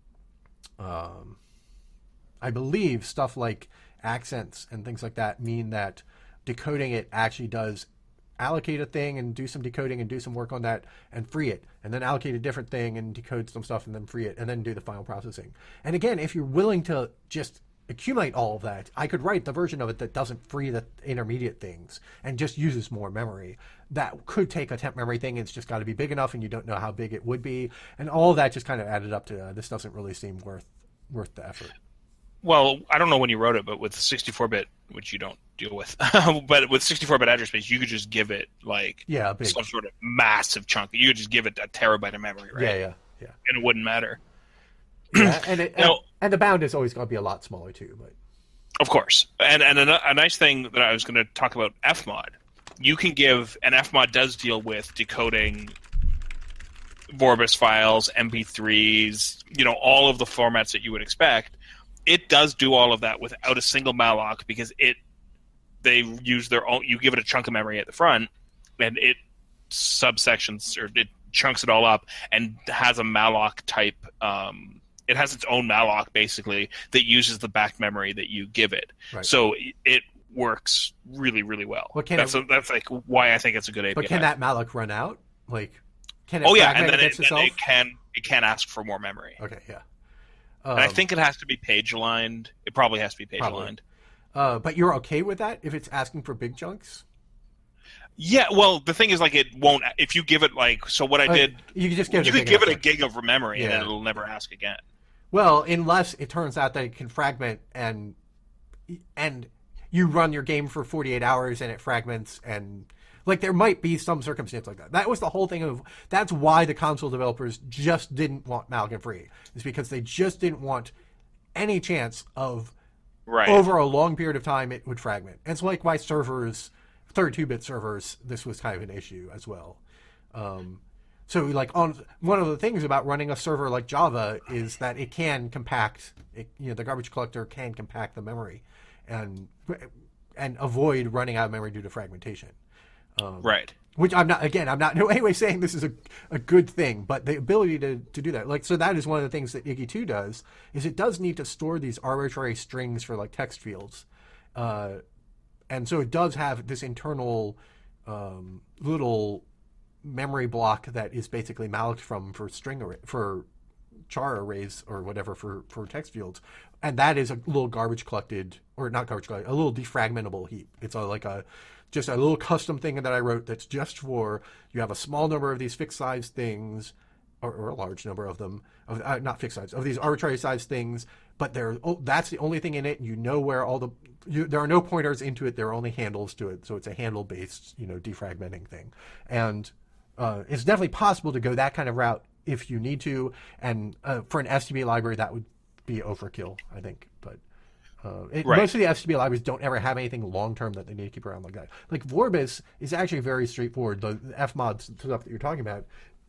um, I believe stuff like accents and things like that mean that decoding it actually does allocate a thing and do some decoding and do some work on that and free it, and then allocate a different thing and decode some stuff and then free it and then do the final processing. And again, if you're willing to just accumulate all of that, I could write the version of it that doesn't free the intermediate things and just uses more memory. That could take a temp memory thing. It's just got to be big enough, and you don't know how big it would be. And all of that just kind of added up to uh, this doesn't really seem worth worth the effort. Well, I don't know when you wrote it, but with sixty-four bit, which you don't deal with, but with sixty-four bit address space, you could just give it like yeah, big. some sort of massive chunk. You could just give it a terabyte of memory, right? Yeah, yeah, yeah. And it wouldn't matter. Yeah, and, it, now, and and the bound is always going to be a lot smaller too. But of course, and and a, a nice thing that I was going to talk about fmod. You can give, and fmod does deal with decoding Vorbis files, M P threes, you know, all of the formats that you would expect. It does do all of that without a single malloc because it they use their own. You give it a chunk of memory at the front, and it subsections or it chunks it all up and has a malloc type. Um, it has its own malloc basically that uses the back memory that you give it. Right. So it works really, really well. well that's it, a, that's like why I think it's a good A P I. But can that malloc run out? Like, can it oh yeah, and then it, and it can it can ask for more memory. Okay, yeah. Um, and I think it has to be page aligned. It probably has to be page probably. aligned. Uh, but you're okay with that if it's asking for big chunks? Yeah. Well, the thing is, like, it won't. If you give it like, so what I uh, did, you could just give it. You a could give it a gig of memory, yeah. and then it'll never ask again. Well, unless it turns out that it can fragment and and you run your game for forty-eight hours and it fragments and. Like, there might be some circumstance like that. That was the whole thing of... That's why the console developers just didn't want malloc free. Is because they just didn't want any chance of... Right. Over a long period of time, it would fragment. And it's like why servers... thirty-two bit servers, this was kind of an issue as well. Um, so, like, on one of the things about running a server like Java is that it can compact... It, you know, the garbage collector can compact the memory and and avoid running out of memory due to fragmentation. Um, right. Which I'm not, again, I'm not in any way saying this is a, a good thing, but the ability to, to do that. Like, so that is one of the things that Iggy two does, is it does need to store these arbitrary strings for, like, text fields. Uh, and so it does have this internal um, little memory block that is basically malloc from for string array, for char arrays or whatever for, for text fields. And that is a little garbage collected, or not garbage collected, a little defragmentable heap. It's a, like a... just a little custom thing that I wrote that's just for, you have a small number of these fixed size things, or, or a large number of them, of, uh, not fixed size, of these arbitrary size things, but they're, oh, that's the only thing in it. You know where all the, you, there are no pointers into it. There are only handles to it. So it's a handle based, you know, defragmenting thing. And uh, it's definitely possible to go that kind of route if you need to. And uh, for an S T B library, that would be overkill, I think. But Uh, it, right. Most of the S T B libraries don't ever have anything long-term that they need to keep around like that. Like Vorbis is actually very straightforward. The, the fmod stuff that you're talking about,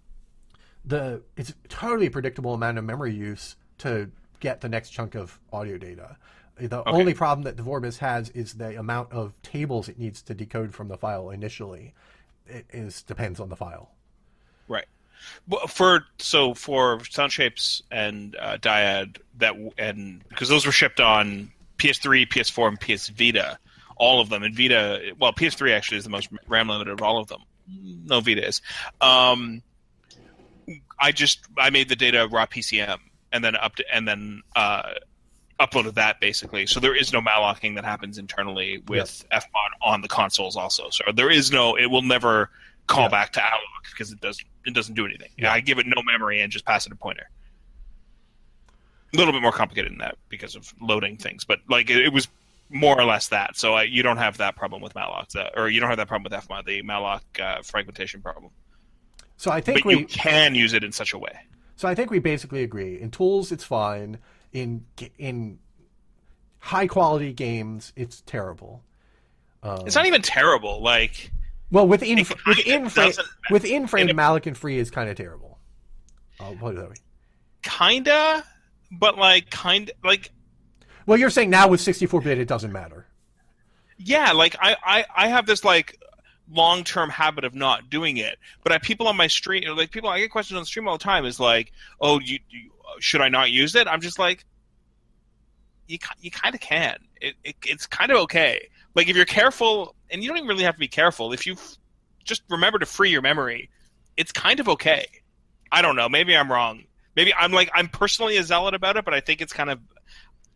the it's totally predictable amount of memory use to get the next chunk of audio data. The okay. only problem that the Vorbis has is the amount of tables it needs to decode from the file initially. It is depends on the file. Right. Well, for so for Soundshapes and uh, Dyad that and because those were shipped on P S three, P S four, and P S Vita, all of them. And Vita, well, P S three actually is the most RAM limited of all of them. No, Vita is. Um, I just I made the data raw P C M and then up to, and then uh, uploaded that basically. So there is no mallocking that happens internally with yep. fmod on the consoles also. So there is no. It will never call yep. back to alloc because it doesn't. It doesn't do anything. Yeah. I give it no memory and just pass it a pointer. A little bit more complicated than that because of loading things, but like it, it was more or less that. So uh, you don't have that problem with malloc, uh, or you don't have that problem with fmod, the malloc uh, fragmentation problem. So I think but we you can use it in such a way. So I think we basically agree. In tools, it's fine. In in high quality games, it's terrible. Um, it's not even terrible. Like. Well, within within frame, within frame, malloc and free is kind of terrible. I'll put it that way. Kinda, but like kind like. Well, you're saying now with sixty-four bit it doesn't matter. Yeah, like I, I, I have this like long term habit of not doing it, but I people on my stream like people I get questions on the stream all the time is like, oh, you, you should I not use it? I'm just like, you you kind of can. It, it it's kind of okay. Like if you're careful. And you don't even really have to be careful. If you f- just remember to free your memory, it's kind of okay. I don't know. Maybe I'm wrong. Maybe I'm like I'm personally a zealot about it, but I think it's kind of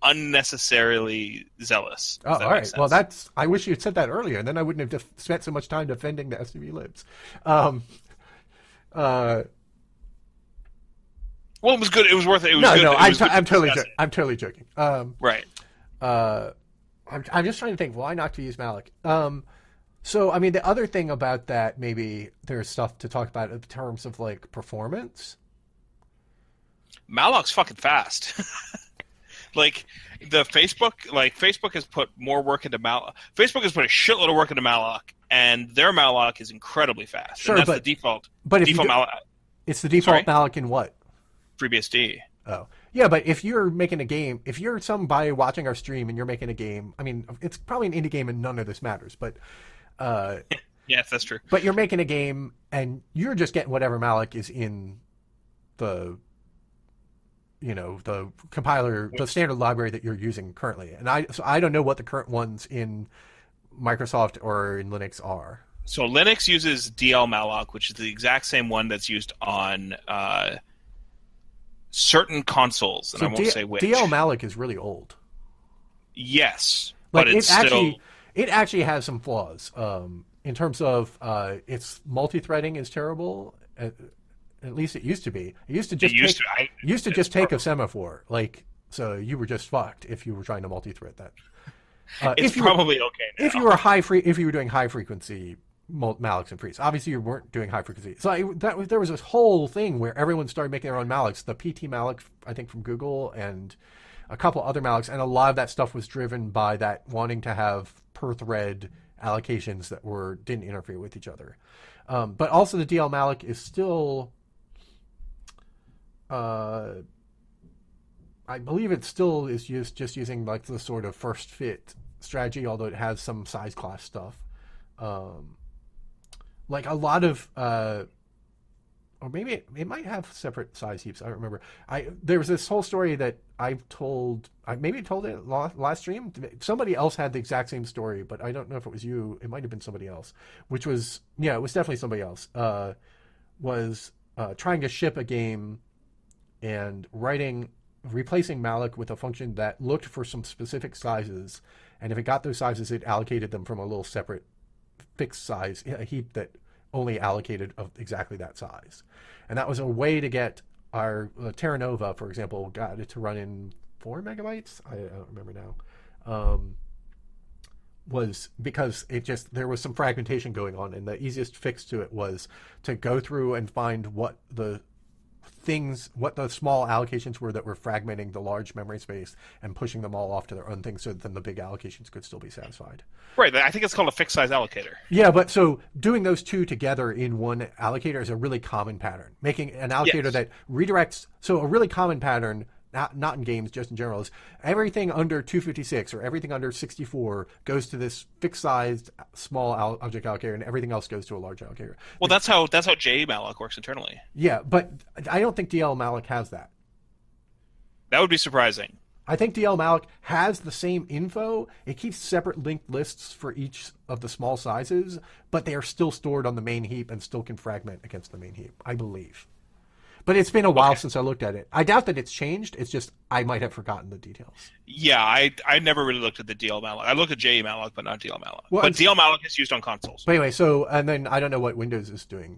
unnecessarily zealous. Oh, all right. Well, that's. I wish you had said that earlier, and then I wouldn't have def- spent so much time defending the S D V libs. Um, uh, well, it was good. It was worth it. It was no, good. no, it I'm, was t- good I'm totally, discuss jo- it. I'm totally joking. Um, right. Uh, I'm, I'm just trying to think. Why not to use Malik? Um, so I mean, the other thing about that, maybe there's stuff to talk about in terms of like performance. Malak's fucking fast. Like the Facebook, like Facebook has put more work into Malak. Facebook has put a shitload of work into Malak, and their Malak is incredibly fast. Sure, and that's but the default. But if default you do, Malak, it's the default Sorry? Malak in what? FreeBSD. Oh, yeah, but if you're making a game, if you're somebody watching our stream and you're making a game, I mean, it's probably an indie game and none of this matters, but uh, yes, that's true. But you're making a game and you're just getting whatever Malik is in the, you know, the compiler, the standard library that you're using currently. And I, so I don't know what the current ones in Microsoft or in Linux are. So Linux uses D L Malak, which is the exact same one that's used on uh, certain consoles, and so I won't D- say which. D L Malak is really old. Yes, like but it's it actually, still... it actually has some flaws um, in terms of uh, its multi-threading is terrible. At, at least it used to be. It used to just It used take, to, I, used to just take probably... a semaphore, like so you were just fucked if you were trying to multi-thread that. Uh, it's if you probably were, okay now. If you were high free, if you were doing high frequency Malaks and Prees. Obviously, you weren't doing high frequency. So I, that was, there was this whole thing where everyone started making their own Malaks. The P T Malak, I think, from Google, and a couple other Malaks, and a lot of that stuff was driven by that wanting to have per thread allocations that were didn't interfere with each other. Um, but also, the D L Malak is still, uh, I believe it still is used just using like the sort of first fit strategy, although it has some size class stuff. Um, Like a lot of, uh, or maybe it, it might have separate size heaps. I don't remember. I there was this whole story that I've told. I maybe told it last, last stream. Somebody else had the exact same story, but I don't know if it was you. It might have been somebody else. Which was yeah, it was definitely somebody else. Uh, was uh, trying to ship a game and writing replacing Malik with a function that looked for some specific sizes, and if it got those sizes, it allocated them from a little separate fixed size, a heap that only allocated of exactly that size. And that was a way to get our uh, Terra Nova, for example, got it to run in four megabytes. I, I don't remember now. Um, was because it just, there was some fragmentation going on, and the easiest fix to it was to go through and find what the things, what the small allocations were that were fragmenting the large memory space and pushing them all off to their own thing, so that then the big allocations could still be satisfied. Right, I think it's called a fixed size allocator. Yeah, but so doing those two together in one allocator is a really common pattern. Making an allocator Yes. that redirects, so a really common pattern, not not in games, just in general, is everything under two fifty-six or everything under sixty-four goes to this fixed sized small al- object allocator, and everything else goes to a large allocator. Well, that's how that's how J Malak works internally. Yeah, but I don't think D L Malak has that. That would be surprising. I think D L Malak has the same info. It keeps separate linked lists for each of the small sizes, but they are still stored on the main heap and still can fragment against the main heap, I believe. But it's been a while Okay. since I looked at it. I doubt that it's changed. It's just I might have forgotten the details. Yeah, I I never really looked at the D L Malak. I looked at J Malak, but not D L Malak. Well, but D L Malak is used on consoles. But anyway, so, and then I don't know what Windows is doing.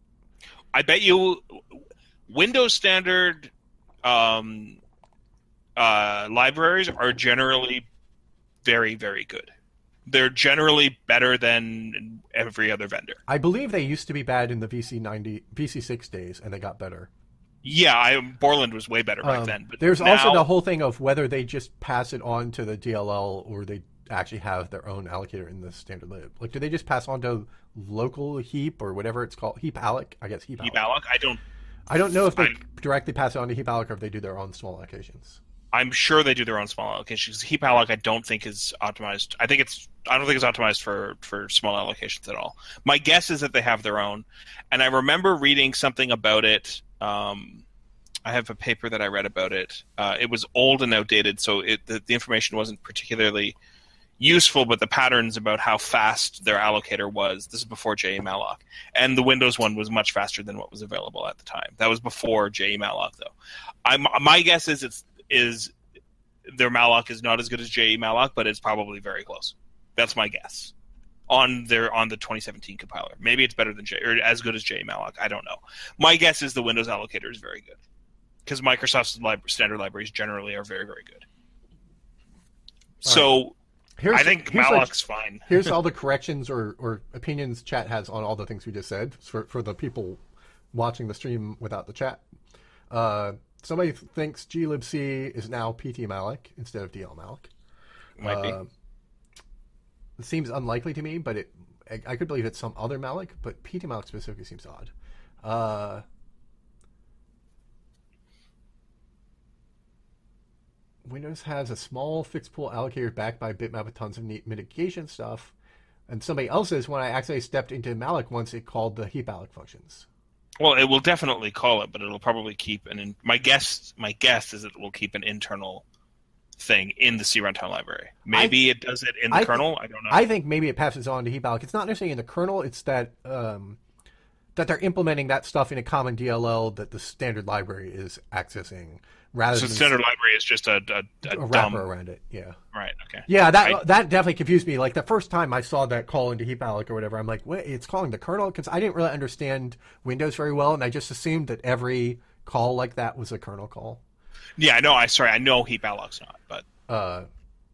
I bet you Windows standard um, uh, libraries are generally very, very good. They're generally better than every other vendor. I believe they used to be bad in the V C ninety, V C six days, and they got better. Yeah, I, Borland was way better back Um, then. But there's now, also the whole thing of whether they just pass it on to the D L L or they actually have their own allocator in the standard lib. Like, do they just pass on to local heap or whatever it's called? Heap alloc? I guess heap alloc. Heap alloc. I don't. I don't know if they I'm, directly pass it on to heap alloc or if they do their own small allocations. I'm sure they do their own small allocations. Heap alloc, I don't think is optimized. I think it's. I don't think it's optimized for for small allocations at all. My guess is that they have their own, and I remember reading something about it. Um, I have a paper that I read about it. Uh, it was old and outdated, so it, the, the information wasn't particularly useful, but the patterns about how fast their allocator was. This is before J E Malloc, and the Windows one was much faster than what was available at the time. That was before J E Malloc, though. I'm, my guess is it's is their malloc is not as good as J E malloc, but it's probably very close. That's my guess. On their on the twenty seventeen compiler, maybe it's better than J or as good as J E malloc. I don't know. My guess is the Windows allocator is very good because Microsoft's lib- standard libraries generally are very very good. So Here's, I think here's malloc's like, fine. Here's all the corrections or, or opinions chat has on all the things we just said for for the people watching the stream without the chat. Uh, somebody thinks glibc is now ptmalloc instead of dlmalloc. Might uh, be. It seems unlikely to me, but it I, I could believe it's some other malloc, but ptmalloc specifically seems odd. Uh, Windows has a small fixed pool allocator backed by bitmap with tons of neat mitigation stuff. And somebody else says, when I accidentally stepped into malloc once, it called the heap alloc functions. Well, it will definitely call it, but it'll probably keep an. In, my guess, my guess is it will keep an internal thing in the C runtime library. Maybe I, it does it in the I kernel. Th- I don't know. I think maybe it passes on to heap alloc. It's not necessarily in the kernel. It's that um, that they're implementing that stuff in a common D L L that the standard library is accessing. Rather so than the standard library is just a, a, a, a dumb... wrapper around it. Yeah. Right. Okay. Yeah, that I... that definitely confused me. Like the first time I saw that call into heap alloc or whatever, I'm like, wait, it's calling the kernel? Because I didn't really understand Windows very well, and I just assumed that every call like that was a kernel call. Yeah, I know. I sorry, I know heap alloc's not, but uh,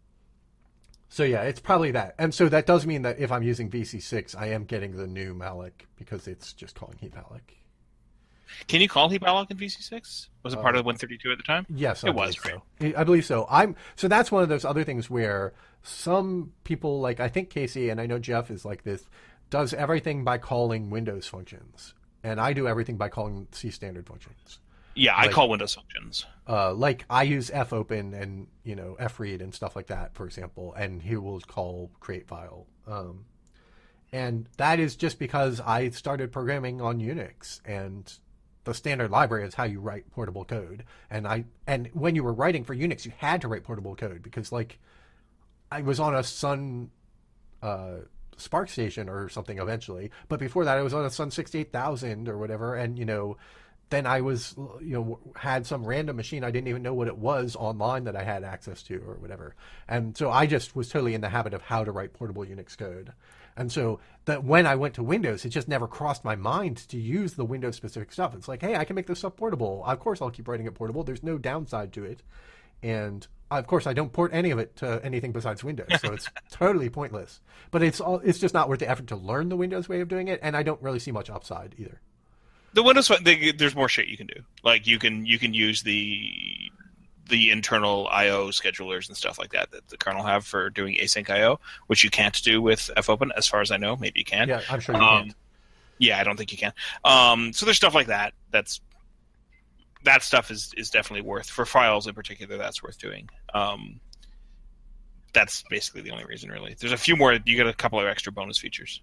so yeah, it's probably that. And so that does mean that if I'm using V C six, I am getting the new malloc because it's just calling heap alloc. Can you call heap alloc in V C six? Was it part uh, of one thirty-two at the time? Yes, it I was. So. Right? I believe so. I'm so that's one of those other things where some people, like I think Casey and I know Jeff is like this, does everything by calling Windows functions, and I do everything by calling C standard functions. Yeah, like, I call Windows functions. Uh, like I use fopen and you know fread and stuff like that, for example, and he will call create file. Um, and that is just because I started programming on Unix, and the standard library is how you write portable code. And I and when you were writing for Unix, you had to write portable code because, like, I was on a Sun uh, Spark station or something eventually, but before that, I was on a Sun sixty-eight thousand or whatever, and you know. Then I was, you know, had some random machine I didn't even know what it was online that I had access to or whatever. And so I just was totally in the habit of how to write portable Unix code. And so that when I went to Windows, it just never crossed my mind to use the Windows specific stuff. It's like, hey, I can make this stuff portable. Of course, I'll keep writing it portable. There's no downside to it. And of course, I don't port any of it to anything besides Windows. So it's totally pointless. But it's all, it's just not worth the effort to learn the Windows way of doing it. And I don't really see much upside either. The Windows, they, there's more shit you can do. Like you can you can use the the internal I O schedulers and stuff like that that the kernel have for doing async I O, which you can't do with fopen, as far as I know. Maybe you can. Yeah, I'm sure you um, can't. Yeah, I don't think you can. Um, so there's stuff like that. That's that stuff is is definitely worth for files in particular. That's worth doing. Um, that's basically the only reason, really. There's a few more. You get a couple of extra bonus features,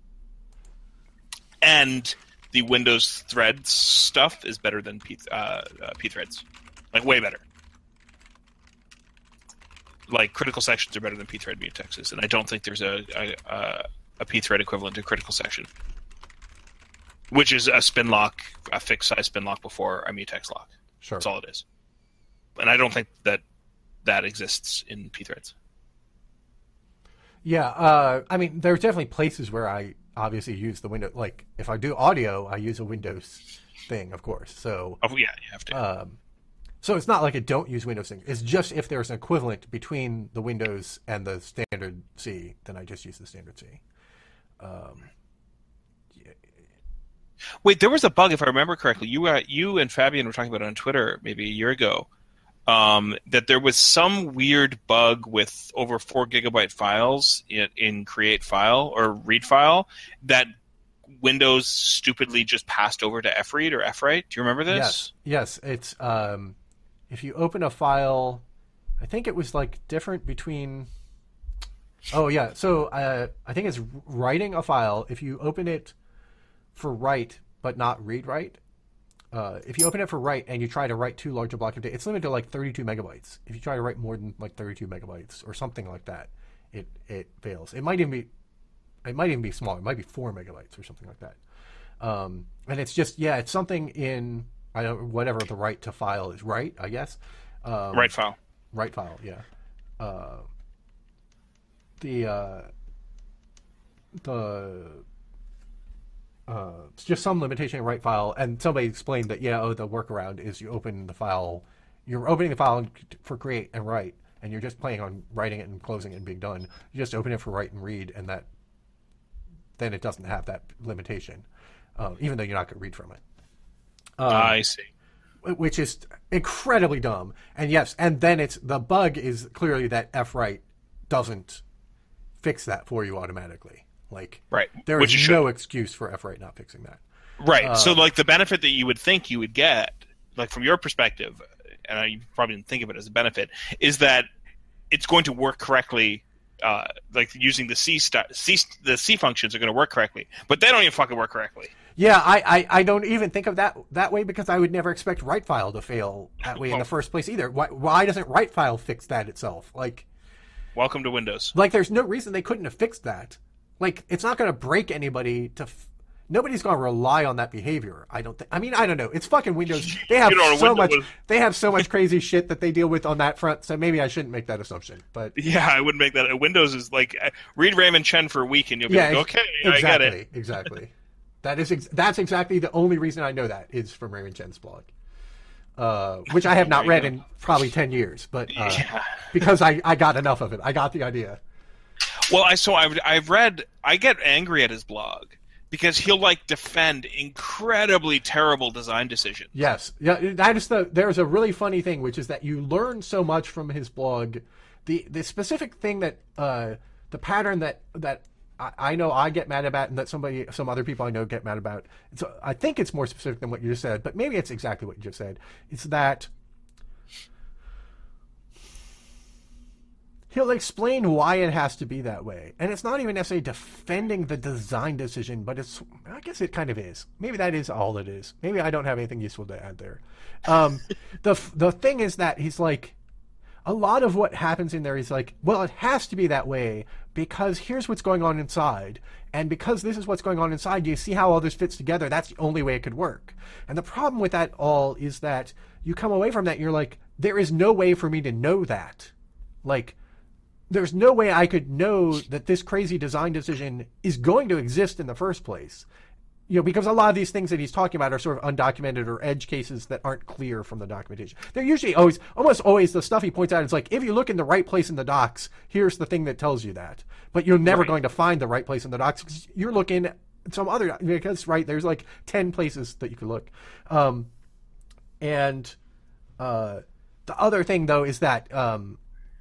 and the Windows threads stuff is better than P, uh, uh, pthreads. Like, way better. Like, critical sections are better than pthread mutexes, and I don't think there's a, a, a pthread equivalent to critical section, which is a spin lock, a fixed size spin lock before a mutex lock. Sure. That's all it is. And I don't think that that exists in pthreads. Yeah, uh, I mean, there's definitely places where I obviously use the window. Like, if I do audio, I use a Windows thing, of course. So, oh yeah, you have to. Um, so it's not like I don't use Windows thing. It's just if there's an equivalent between the Windows and the standard C, then I just use the standard C. Um, yeah. Wait, there was a bug, if I remember correctly. You, uh, you and Fabian were talking about it on Twitter maybe a year ago. Um, that there was some weird bug with over four gigabyte files in, in create file or read file that Windows stupidly just passed over to fread or fwrite. Do you remember this? Yes, yes. It's um, if you open a file, I think it was like different between. Oh yeah, so uh, I think it's writing a file. If you open it for write but not read write. Uh, if you open it for write and you try to write too large a block of data, it's limited to like thirty-two megabytes. If you try to write more than like thirty-two megabytes or something like that, it it fails. It might even be, it might even be smaller. It might be four megabytes or something like that. Um, and it's just yeah, it's something in I don't whatever the write to file is. Write, I guess. Um, write file. write file, yeah. Uh, the uh, the uh, it's just some limitation in write file, and somebody explained that yeah, oh, the workaround is you open the file, you're opening the file for create and write, and you're just planning on writing it and closing it and being done. You just open it for write and read, and that then it doesn't have that limitation, uh, even though you're not going to read from it. Um, I see. Which is incredibly dumb. And yes, and then it's the bug is clearly that fwrite doesn't fix that for you automatically. Like, right. there Which is no excuse for fwrite not fixing that. Right. Uh, so, like, the benefit that you would think you would get, like, from your perspective, and I probably didn't think of it as a benefit, is that it's going to work correctly. Uh, like using the C, st- C the C functions are going to work correctly, but they don't even fucking work correctly. Yeah, I, I, I don't even think of that that way because I would never expect write file to fail that way in the first place either. Why, why doesn't write file fix that itself? Like, welcome to Windows. Like, there's no reason they couldn't have fixed that. Like, it's not going to break anybody to. F- Nobody's going to rely on that behavior. I don't think. I mean, I don't know. It's fucking Windows. They have You know, so Windows much. was- They have so much crazy shit that they deal with on that front. So maybe I shouldn't make that assumption. But Yeah, I wouldn't make that. Windows is like uh, read Raymond Chen for a week, and you'll be yeah, like, ex- okay, exactly, I get it. Exactly. That is ex- that's exactly the only reason I know that is from Raymond Chen's blog, uh, which I have not read in probably ten years, but uh, Yeah. because I, I got enough of it, I got the idea. Well, I so I've I've read. I get angry at his blog because he'll like defend incredibly terrible design decisions. Yes, yeah. That is the. There's a really funny thing, which is that you learn so much from his blog. The the specific thing that uh, the pattern that that I, I know I get mad about, and that somebody, some other people I know get mad about. So I think it's more specific than what you just said, but maybe it's exactly what you just said. It's that he'll explain why it has to be that way. And it's not even necessarily defending the design decision, but it's, I guess it kind of is. Maybe that is all it is. Maybe I don't have anything useful to add there. Um, the the thing is that he's like, a lot of what happens in there is like, well, it has to be that way because here's what's going on inside. And because this is what's going on inside, you see how all this fits together. That's the only way it could work. And the problem with that all is that you come away from that and you're like, there is no way for me to know that. Like, there's no way I could know that this crazy design decision is going to exist in the first place. You know, because a lot of these things that he's talking about are sort of undocumented or edge cases that aren't clear from the documentation. They're usually always, almost always, the stuff he points out is like, if you look in the right place in the docs, here's the thing that tells you that. But you're never Right. going to find the right place in the docs because you're looking at some other, because, right, there's like ten places that you could look. Um, and uh, the other thing, though, is that um,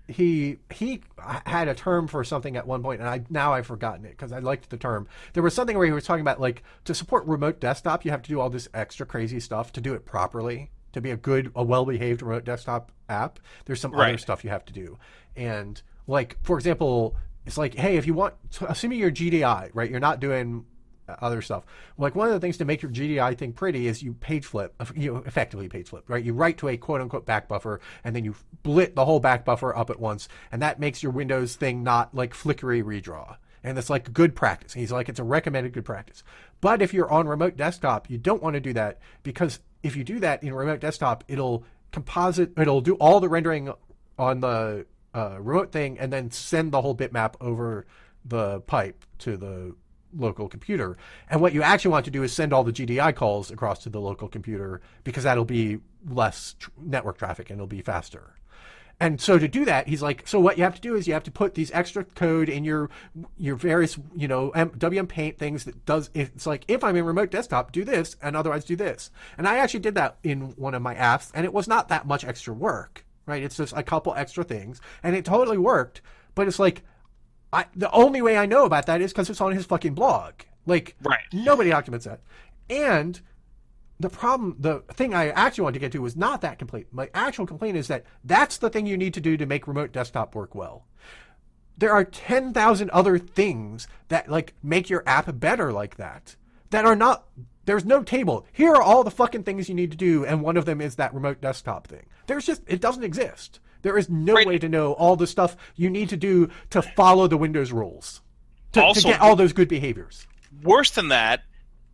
he he had a term for something at one point, and I now I've forgotten it because I liked the term. There was something where he was talking about, like, to support remote desktop, you have to do all this extra crazy stuff to do it properly, to be a good, a well-behaved remote desktop app. There's some Right. other stuff you have to do. And, like, for example, it's like, hey, if you want, assuming you're G D I, right, you're not doing other stuff. Like, one of the things to make your G D I thing pretty is you page flip, you know, effectively page flip, right? You write to a quote unquote back buffer and then you split the whole back buffer up at once. And that makes your Windows thing not like flickery redraw. And it's like good practice. And he's like, it's a recommended good practice. But if you're on remote desktop, you don't want to do that because if you do that in remote desktop, it'll composite, it'll do all the rendering on the uh, remote thing and then send the whole bitmap over the pipe to the local computer. And what you actually want to do is send all the G D I calls across to the local computer because that'll be less tr- network traffic and it'll be faster. And so to do that, he's like, so what you have to do is you have to put these extra code in your your various, you know, M- W M Paint things that does, it's like, if I'm in remote desktop, do this, and otherwise do this. And I actually did that in one of my apps, and it was not that much extra work, right? It's just a couple extra things, and it totally worked. But it's like, I, the only way I know about that is because it's on his fucking blog. Like, Right. nobody documents that. And the problem, the thing I actually wanted to get to was not that complaint. My actual complaint is that that's the thing you need to do to make remote desktop work well. There are ten thousand other things that, like, make your app better like that, that are not, there's no table. Here are all the fucking things you need to do, and one of them is that remote desktop thing. There's just, it doesn't exist. There is no Right. way to know all the stuff you need to do to follow the Windows rules, to, Also- to get all those good behaviors. Worse than that,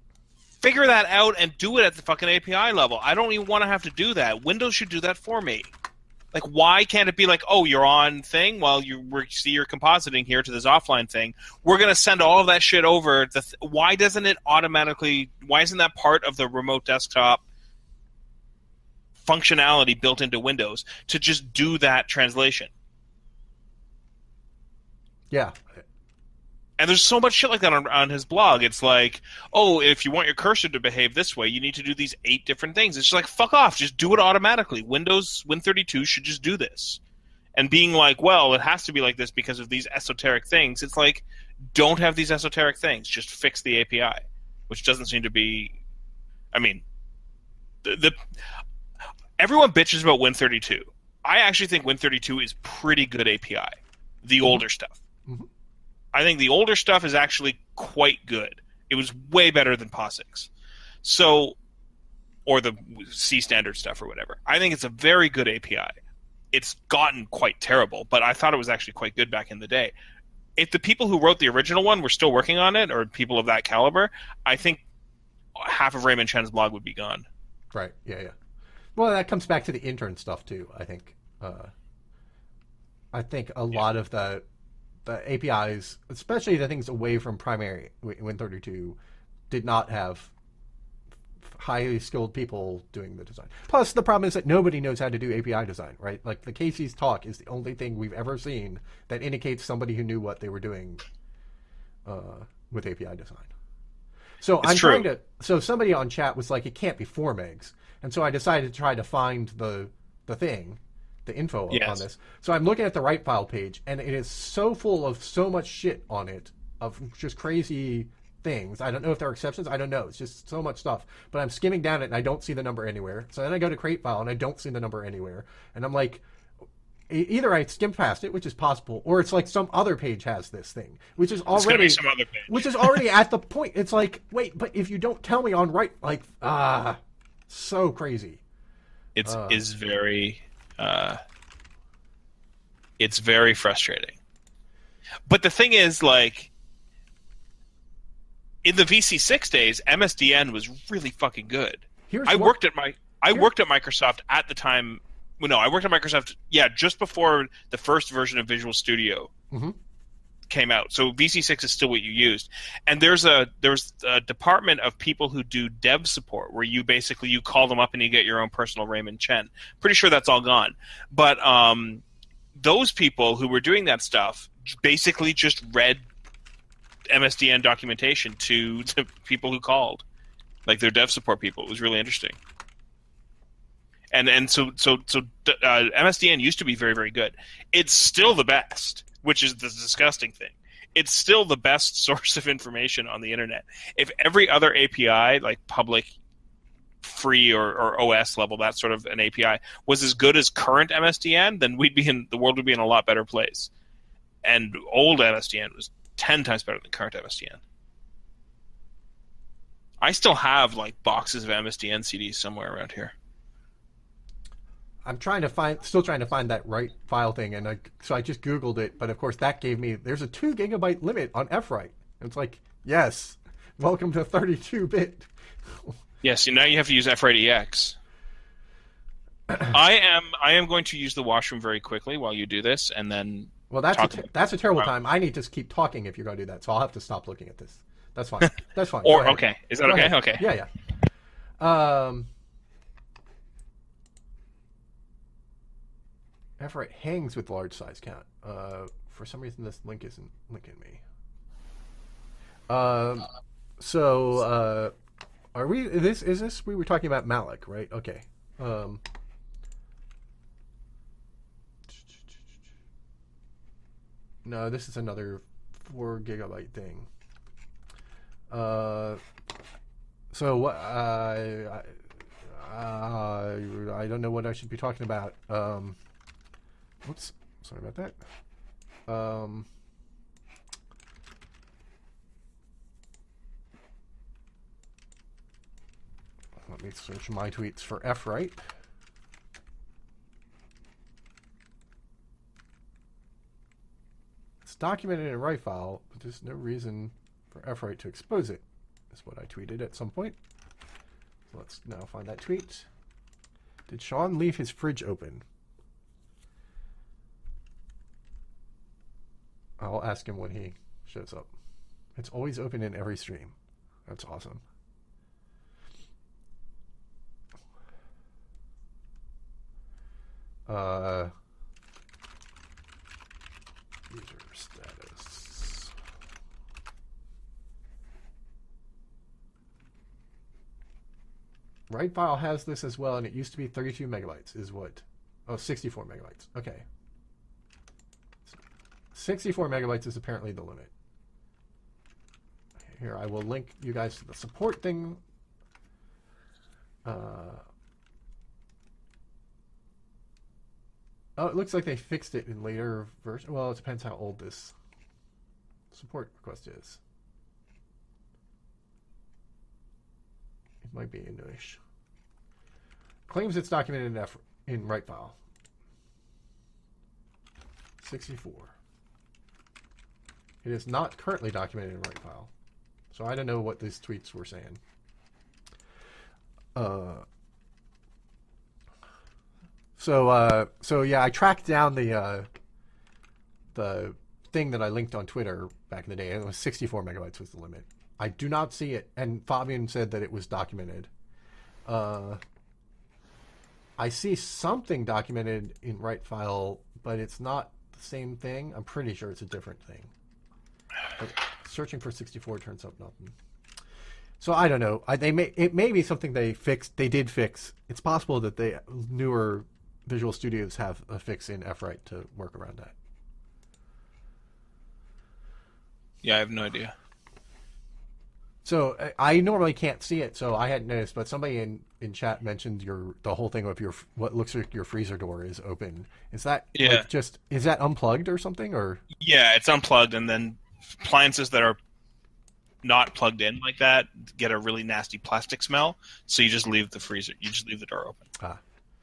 figure that out and do it at the fucking A P I level. I don't even want to have to do that. Windows should do that for me. Like, why can't it be like, oh, you're on thing while you we see you're compositing here to this offline thing? We're going to send all of that shit over. To th- why doesn't it automatically, why isn't that part of the remote desktop functionality built into Windows to just do that translation? Yeah. And there's so much shit like that on, on his blog. It's like, oh, if you want your cursor to behave this way, you need to do these eight different things. It's just like, fuck off. Just do it automatically. Windows Win thirty-two should just do this. And being like, well, it has to be like this because of these esoteric things. It's like, don't have these esoteric things. Just fix the A P I, which doesn't seem to be... I mean, the, the everyone bitches about Win thirty-two. I actually think Win thirty-two is pretty good A P I. The mm-hmm. older stuff. Mm-hmm. I think the older stuff is actually quite good. It was way better than POSIX. So, or the C standard stuff or whatever. I think it's a very good A P I. It's gotten quite terrible, but I thought it was actually quite good back in the day. If the people who wrote the original one were still working on it, or people of that caliber, I think half of Raymond Chen's blog would be gone. Right, yeah, yeah. Well, that comes back to the intern stuff, too, I think. Uh, I think a yeah. lot of the... the A P Is, especially the things away from primary Win thirty-two, did not have highly skilled people doing the design. Plus, the problem is that nobody knows how to do A P I design, right? Like, the Casey's talk is the only thing we've ever seen that indicates somebody who knew what they were doing uh, with A P I design. So it's I'm true. trying to. So somebody on chat was like, "It can't be four megs," and so I decided to try to find the the thing. The info yes. on this. So I'm looking at the right file page, and it is so full of so much shit on it, of just crazy things. I don't know if there are exceptions. I don't know. It's just so much stuff. But I'm skimming down it, and I don't see the number anywhere. So then I go to create file, and I don't see the number anywhere. And I'm like, either I skimmed past it, which is possible, or it's like some other page has this thing, which is already be some other page. which is already at the point. It's like, wait, but if you don't tell me on right, like, ah, so crazy. It's uh, is very. Uh, it's very frustrating. But the thing is, like, in the V C six days, M S D N was really fucking good. Here's I what, worked at my I here, worked at Microsoft at the time. Well, no, I worked at Microsoft. Yeah, just before the first version of Visual Studio mm-hmm. came out. So V C six is still what you used. And there's a there's a department of people who do dev support where you basically you call them up and you get your own personal Raymond Chen. Pretty sure that's all gone. But um, those people who were doing that stuff basically just read M S D N documentation to the people who called, like their dev support people. It was really interesting. And and so so so uh, M S D N used to be very very good. It's still the best, which is the disgusting thing. It's still the best source of information on the internet. If every other A P I, like public, free, or, or O S level, that sort of an A P I, was as good as current M S D N, then we'd be in the world would be in a lot better place. And old M S D N was ten times better than current M S D N. I still have like boxes of M S D N C Ds somewhere around here. I'm trying to find, still trying to find that right file thing, and I, so I just Googled it, but of course that gave me, there's a two gigabyte limit on F-Write. It's like, yes, welcome to thirty-two bit. Yes, now you have to use F-Write E X. I am I am going to use the washroom very quickly while you do this, and then well, that's a, talk that's a terrible about... time. I need to keep talking if you're going to do that, so I'll have to stop looking at this. That's fine. That's fine. Or okay, is that Go okay? ahead. Okay. Yeah, yeah. Um. F-Write hangs with large size count. Uh, for some reason, this link isn't linking me. Um, so, uh, are we? This is this? We were talking about Malik, right? Okay. Um, no, this is another four gigabyte thing. Uh, so uh, I, uh, I don't know what I should be talking about. Um. Oops, sorry about that. Um, let me search my tweets for F-Write. It's documented in a write file, but there's no reason for F-Write to expose it. That's what I tweeted at some point. So let's now find that tweet. Did Sean leave his fridge open? I'll ask him when he shows up. It's always open in every stream. That's awesome. Uh, user status. Write file has this as well, and it used to be thirty-two megabytes. Is what? Oh, sixty-four megabytes. Okay. sixty-four megabytes is apparently the limit. Here, I will link you guys to the support thing. Uh, oh, it looks like they fixed it in later version. Well, it depends how old this support request is. It might be English. Claims it's documented in F in write file. sixty-four. It is not currently documented in write file. So I don't know what these tweets were saying. Uh, so uh, so yeah, I tracked down the uh, the thing that I linked on Twitter back in the day, and it was sixty-four megabytes was the limit. I do not see it, and Fabian said that it was documented. Uh, I see something documented in write file, but it's not the same thing. I'm pretty sure it's a different thing. But searching for sixty-four turns up nothing. So I don't know. I, they may it may be something they fixed. They did fix. It's possible that they newer Visual Studios have a fix in F-Write to work around that. Yeah, I have no idea. So I, I normally can't see it, so I hadn't noticed. But somebody in, in chat mentioned your the whole thing of your what looks like your freezer door is open. Is that yeah. like just is that unplugged or something or? Yeah, it's unplugged, and then appliances that are not plugged in like that get a really nasty plastic smell. So you just leave the freezer. You just leave the door open. Ah.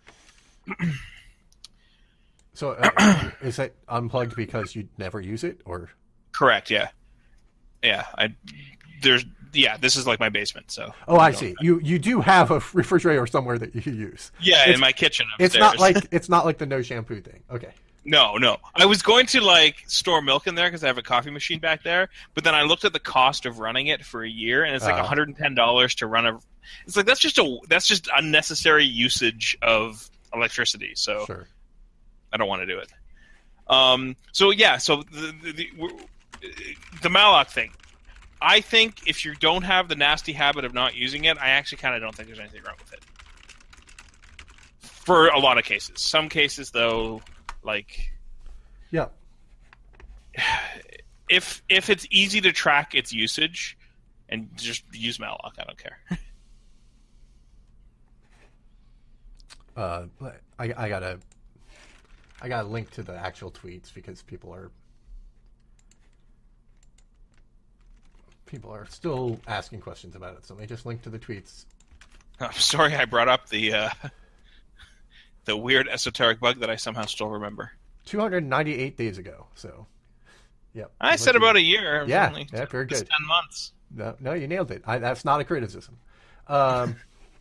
So uh, is it unplugged because you never use it, or? Correct. Yeah. Yeah. I there's yeah. This is like my basement. So. Oh, I see. You you do have a refrigerator somewhere that you use. Yeah, it's, in my kitchen upstairs. It's not like it's not like the no shampoo thing. Okay. No, no. I was going to like store milk in there because I have a coffee machine back there, but then I looked at the cost of running it for a year, and it's like uh, one hundred ten dollars to run a. It's like that's just a that's just unnecessary usage of electricity. So sure. I don't want to do it. Um. So yeah. So the the, the, the Malloc thing. I think if you don't have the nasty habit of not using it, I actually kind of don't think there's anything wrong with it. For a lot of cases. Some cases, though. Like, yeah, if if it's easy to track its usage, and just use Malloc, I don't care. uh, I I gotta I gotta link to the actual tweets because people are people are still asking questions about it. So let me just link to the tweets. I'm sorry I brought up the. Uh... The weird esoteric bug that I somehow still remember. two hundred ninety-eight days ago. So, yep. I said about a year. Yeah, only yeah, very good. ten months. No, no, you nailed it. I, that's not a criticism. Um,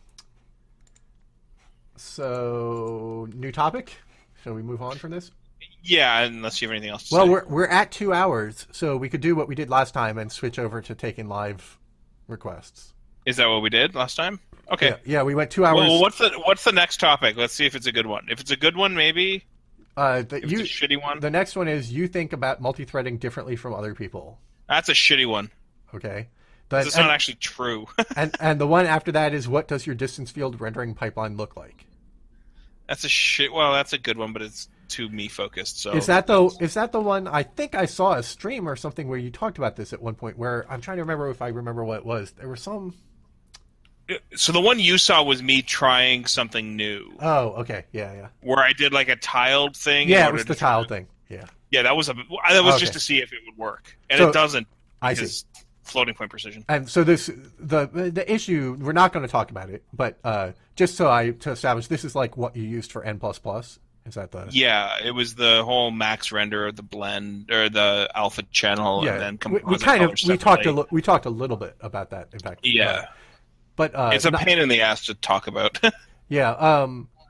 so, new topic. Shall we move on from this? Yeah, unless you have anything else to well, say. Well, we're we're at two hours, so we could do what we did last time and switch over to taking live requests. Is that what we did last time? Okay. Yeah, yeah, we went two hours. Well, what's the what's the next topic? Let's see if it's a good one. If it's a good one, maybe. Uh, the, if you, it's a shitty one. The next one is you think about multi-threading differently from other people. That's a shitty one. Okay. But, it's and, not actually true. and and the one after that is what does your distance field rendering pipeline look like? That's a shit. Well, that's a good one, but it's too me focused. So is that the is that the one? I think I saw a stream or something where you talked about this at one point. Where I'm trying to remember if I remember what it was. There was some. So the one you saw was me trying something new. Oh, okay, yeah, yeah. Where I did like a tiled thing. Yeah, it was the tiled thing. Yeah. Yeah, that was a that was okay. Just to see if it would work, and so, it doesn't. I see. Floating point precision. And so this the the issue we're not going to talk about it, but uh, just so I to establish, this is like what you used for N plus plus. Is that the? Yeah, it was the whole max render, the blend, or the alpha channel, yeah. and then composite we, we kind of we talked a li- we talked a little bit about that. In fact, yeah. But uh, it's a not, pain in the ass to talk about. yeah. Um,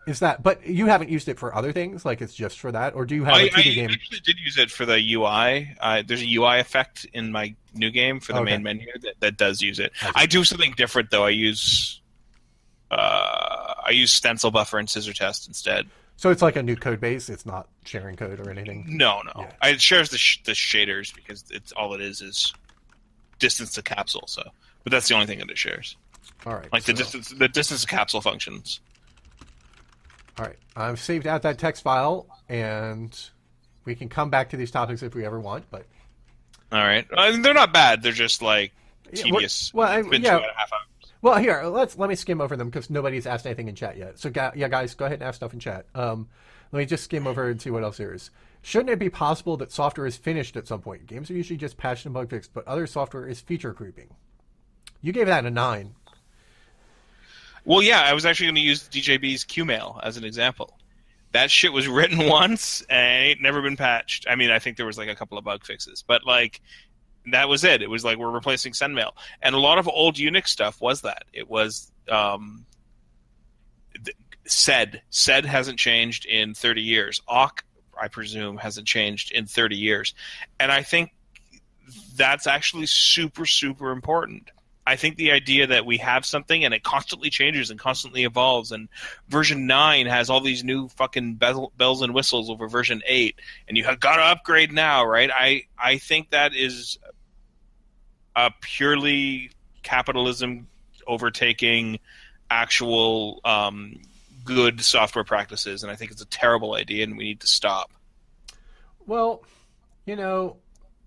Is that? But you haven't used it for other things, like it's just for that, or do you have I, a T V I game? actually did use it for the U I. Uh, there's a U I effect in my new game for the Okay. main menu that, that does use it. I see. I do something different though. I use uh, I use stencil buffer and scissor test instead. So it's like a new code base. It's not sharing code or anything. No, no. Yeah. I, it shares the sh- the shaders because it's all it is is distance to capsule. So, but that's the only thing that it shares. All right. Like so, the distance the distance to capsule functions. All right. I've saved out that text file, and we can come back to these topics if we ever want. But All right, I mean, they're not bad. They're just like Yeah, tedious. well, I- It's been yeah. two and a half hours. well, here let's let me skim over them because nobody's asked anything in chat yet. So ga- yeah, guys, go ahead and ask stuff in chat. Um, let me just skim over and see what else there is. Shouldn't it be possible that software is finished at some point? Games are usually just patched and bug fixed, but other software is feature creeping. You gave that a nine. Well, yeah, I was actually going to use D J B's Qmail as an example. That shit was written once and ain't never been patched. I mean, I think there was like a couple of bug fixes, but like that was it. It was like we're replacing SendMail, and a lot of old Unix stuff was that. It was um, sed. Sed hasn't changed in thirty years. Awk, I presume, hasn't changed in thirty years, and I think that's actually super, super important. I think the idea that we have something and it constantly changes and constantly evolves, and version nine has all these new fucking bell, bells and whistles over version eight, and you have got to upgrade now, right? I, I think that is a purely capitalism overtaking actual um, good software practices, and I think it's a terrible idea, and we need to stop. Well, you know,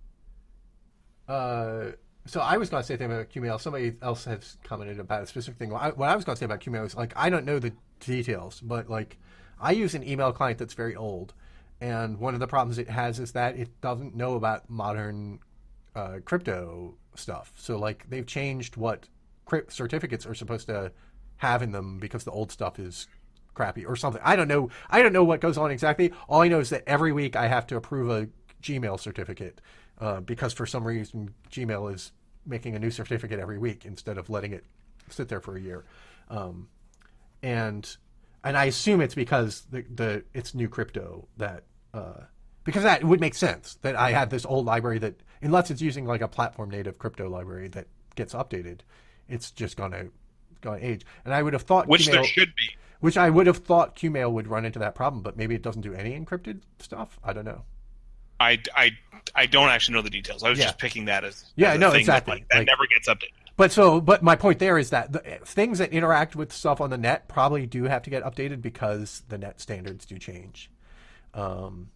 uh, so I was going to say something about Qmail. Somebody else has commented about a specific thing. What I, what I was going to say about Qmail is, like, I don't know the details, but, like, I use an email client that's very old, and one of the problems it has is that it doesn't know about modern uh, crypto stuff. So, like, they've changed what crypt certificates are supposed to have in them because the old stuff is crappy or something. I don't know. I don't know what goes on exactly. All I know is that every week I have to approve a Gmail certificate uh, because for some reason Gmail is making a new certificate every week instead of letting it sit there for a year. Um, and and I assume it's because the, the it's new crypto that uh, because that would make sense that I have this old library that, unless it's using like a platform native crypto library that gets updated, it's just gonna gonna age. And I would have thought Which Qmail, there should be. Which I would have thought Qmail would run into that problem, but maybe it doesn't do any encrypted stuff. I don't know. I, I, I don't actually know the details. I was Yeah. just picking that as, Yeah, as a no, thing exactly. that, like, that Like- never gets updated. But so, but my point there is that the things that interact with stuff on the net probably do have to get updated because the net standards do change. Um,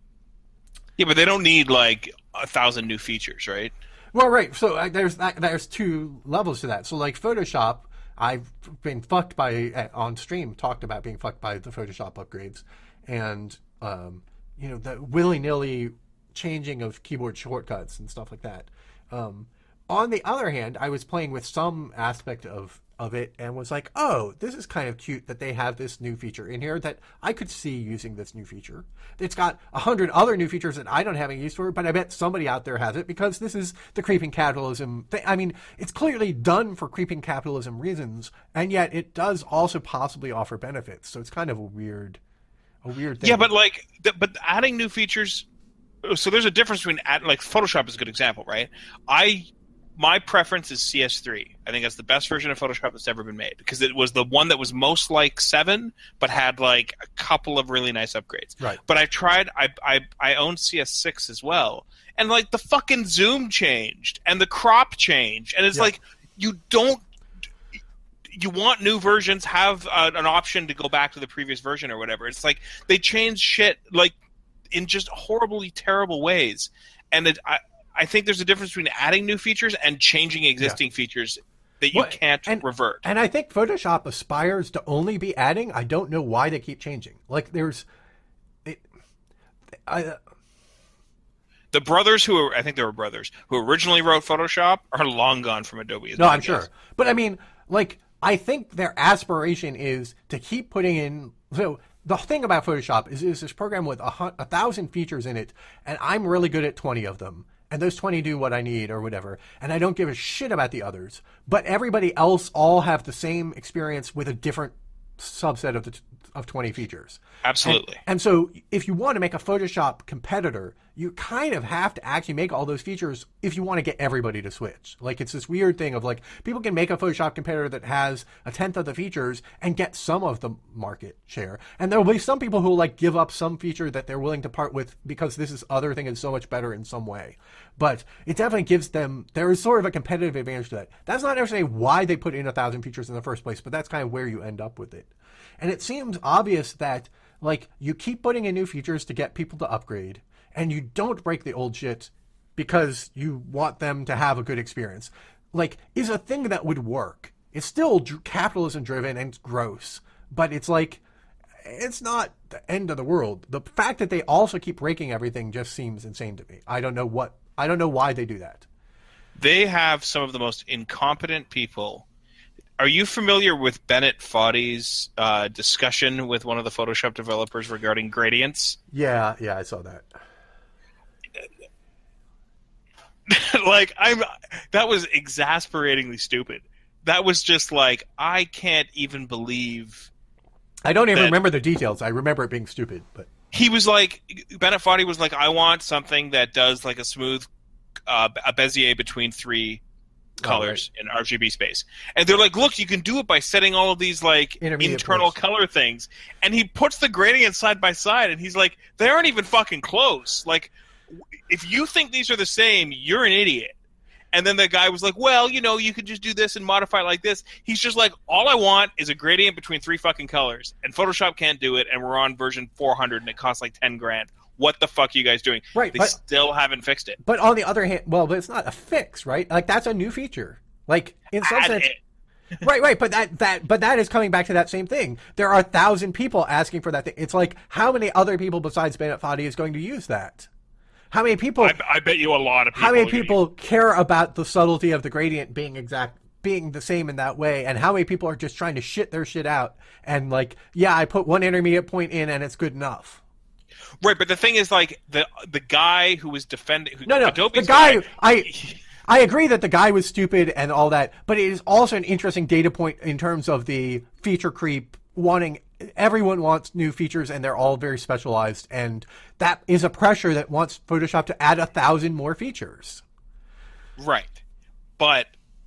Yeah, but they don't need like a thousand new features, right? well, right. So uh, there's that, there's two levels to that. So like Photoshop, I've been fucked by uh, on stream talked about being fucked by the Photoshop upgrades, and um, you know, the willy nilly changing of keyboard shortcuts and stuff like that. Um, on the other hand, I was playing with some aspect of, of it and was like, oh, this is kind of cute that they have this new feature in here that I could see using this new feature. It's got a hundred other new features that I don't have any use for, but I bet somebody out there has it because this is the creeping capitalism thing. I mean, it's clearly done for creeping capitalism reasons, and yet it does also possibly offer benefits. So it's kind of a weird, a weird thing. Yeah, but like, th- but adding new features. So there's a difference between add, like Photoshop is a good example, right? I my preference is C S three. I think that's the best version of Photoshop that's ever been made because it was the one that was most like seven, but had like a couple of really nice upgrades. Right. But I tried. I I I own C S six as well, and like the fucking zoom changed and the crop changed, and it's Yeah. like you don't. You want new versions, have uh, an option to go back to the previous version or whatever. It's like they change shit like in just horribly terrible ways, and it, I I think there's a difference between adding new features and changing existing yeah. features that you well, can't and, revert. And I think Photoshop aspires to only be adding. I don't know why they keep changing. Like there's, it, I. Uh, the brothers who are, I think they were brothers who originally wrote Photoshop are long gone from Adobe. No, I'm sure, but I mean, like I think their aspiration is to keep putting in so. The thing about Photoshop is, is this program with a, a thousand features in it, and I'm really good at twenty of them. And those twenty do what I need or whatever. And I don't give a shit about the others. But everybody else all have the same experience with a different subset of the of twenty features. Absolutely. And, and so if you want to make a Photoshop competitor, you kind of have to actually make all those features if you want to get everybody to switch. Like, it's this weird thing of like, people can make a Photoshop competitor that has a tenth of the features and get some of the market share. And there will be some people who will like give up some feature that they're willing to part with because this is other thing is so much better in some way. But it definitely gives them, there is sort of a competitive advantage to that. That's not necessarily why they put in a thousand features in the first place, but that's kind of where you end up with it. And it seems obvious that like you keep putting in new features to get people to upgrade, and you don't break the old shit because you want them to have a good experience. Like, is a thing that would work. It's still capitalism driven and gross, but it's like, it's not the end of the world. The fact that they also keep breaking everything just seems insane to me. I don't know what, I don't know why they do that. They have some of the most incompetent people. Are you familiar with Bennett Foddy's uh, discussion with one of the Photoshop developers regarding gradients? Yeah, yeah, I saw that. Like, I'm, that was exasperatingly stupid. That was just like, I can't even believe. I don't even remember the details. I remember it being stupid, but he was like, Bennett Foddy was like, I want something that does like a smooth, uh, a Bezier between three colors oh, right. in R G B space. And they're like, look, you can do it by setting all of these like internal points. Color things. And he puts the gradients side by side, and he's like, they aren't even fucking close. Like, if you think these are the same, you're an idiot. And then the guy was like, well, you know, you could just do this and modify it like this. He's just like, all I want is a gradient between three fucking colors. And Photoshop can't do it, and we're on version four hundred, and it costs like ten grand. What the fuck are you guys doing? Right, they but, still haven't fixed it. But on the other hand, well, but it's not a fix, right? Like, that's a new feature. Like, in some Add sense... It. right, right, but that, that but that is coming back to that same thing. There are a thousand people asking for that thing. It's like, how many other people besides Bennett Foddy is going to use that? How many people? I, I bet you a lot of people. How many people care about the subtlety of the gradient being exact, being the same in that way? And how many people are just trying to shit their shit out and like, yeah, I put one intermediate point in and it's good enough. Right, but the thing is, like the the guy who was defending, who, no, no, Adobe's the guy, guy I. I agree that the guy was stupid and all that, but it is also an interesting data point in terms of the feature creep. Wanting everyone wants new features, and they're all very specialized, and that is a pressure that wants Photoshop to add a thousand more features. Right, but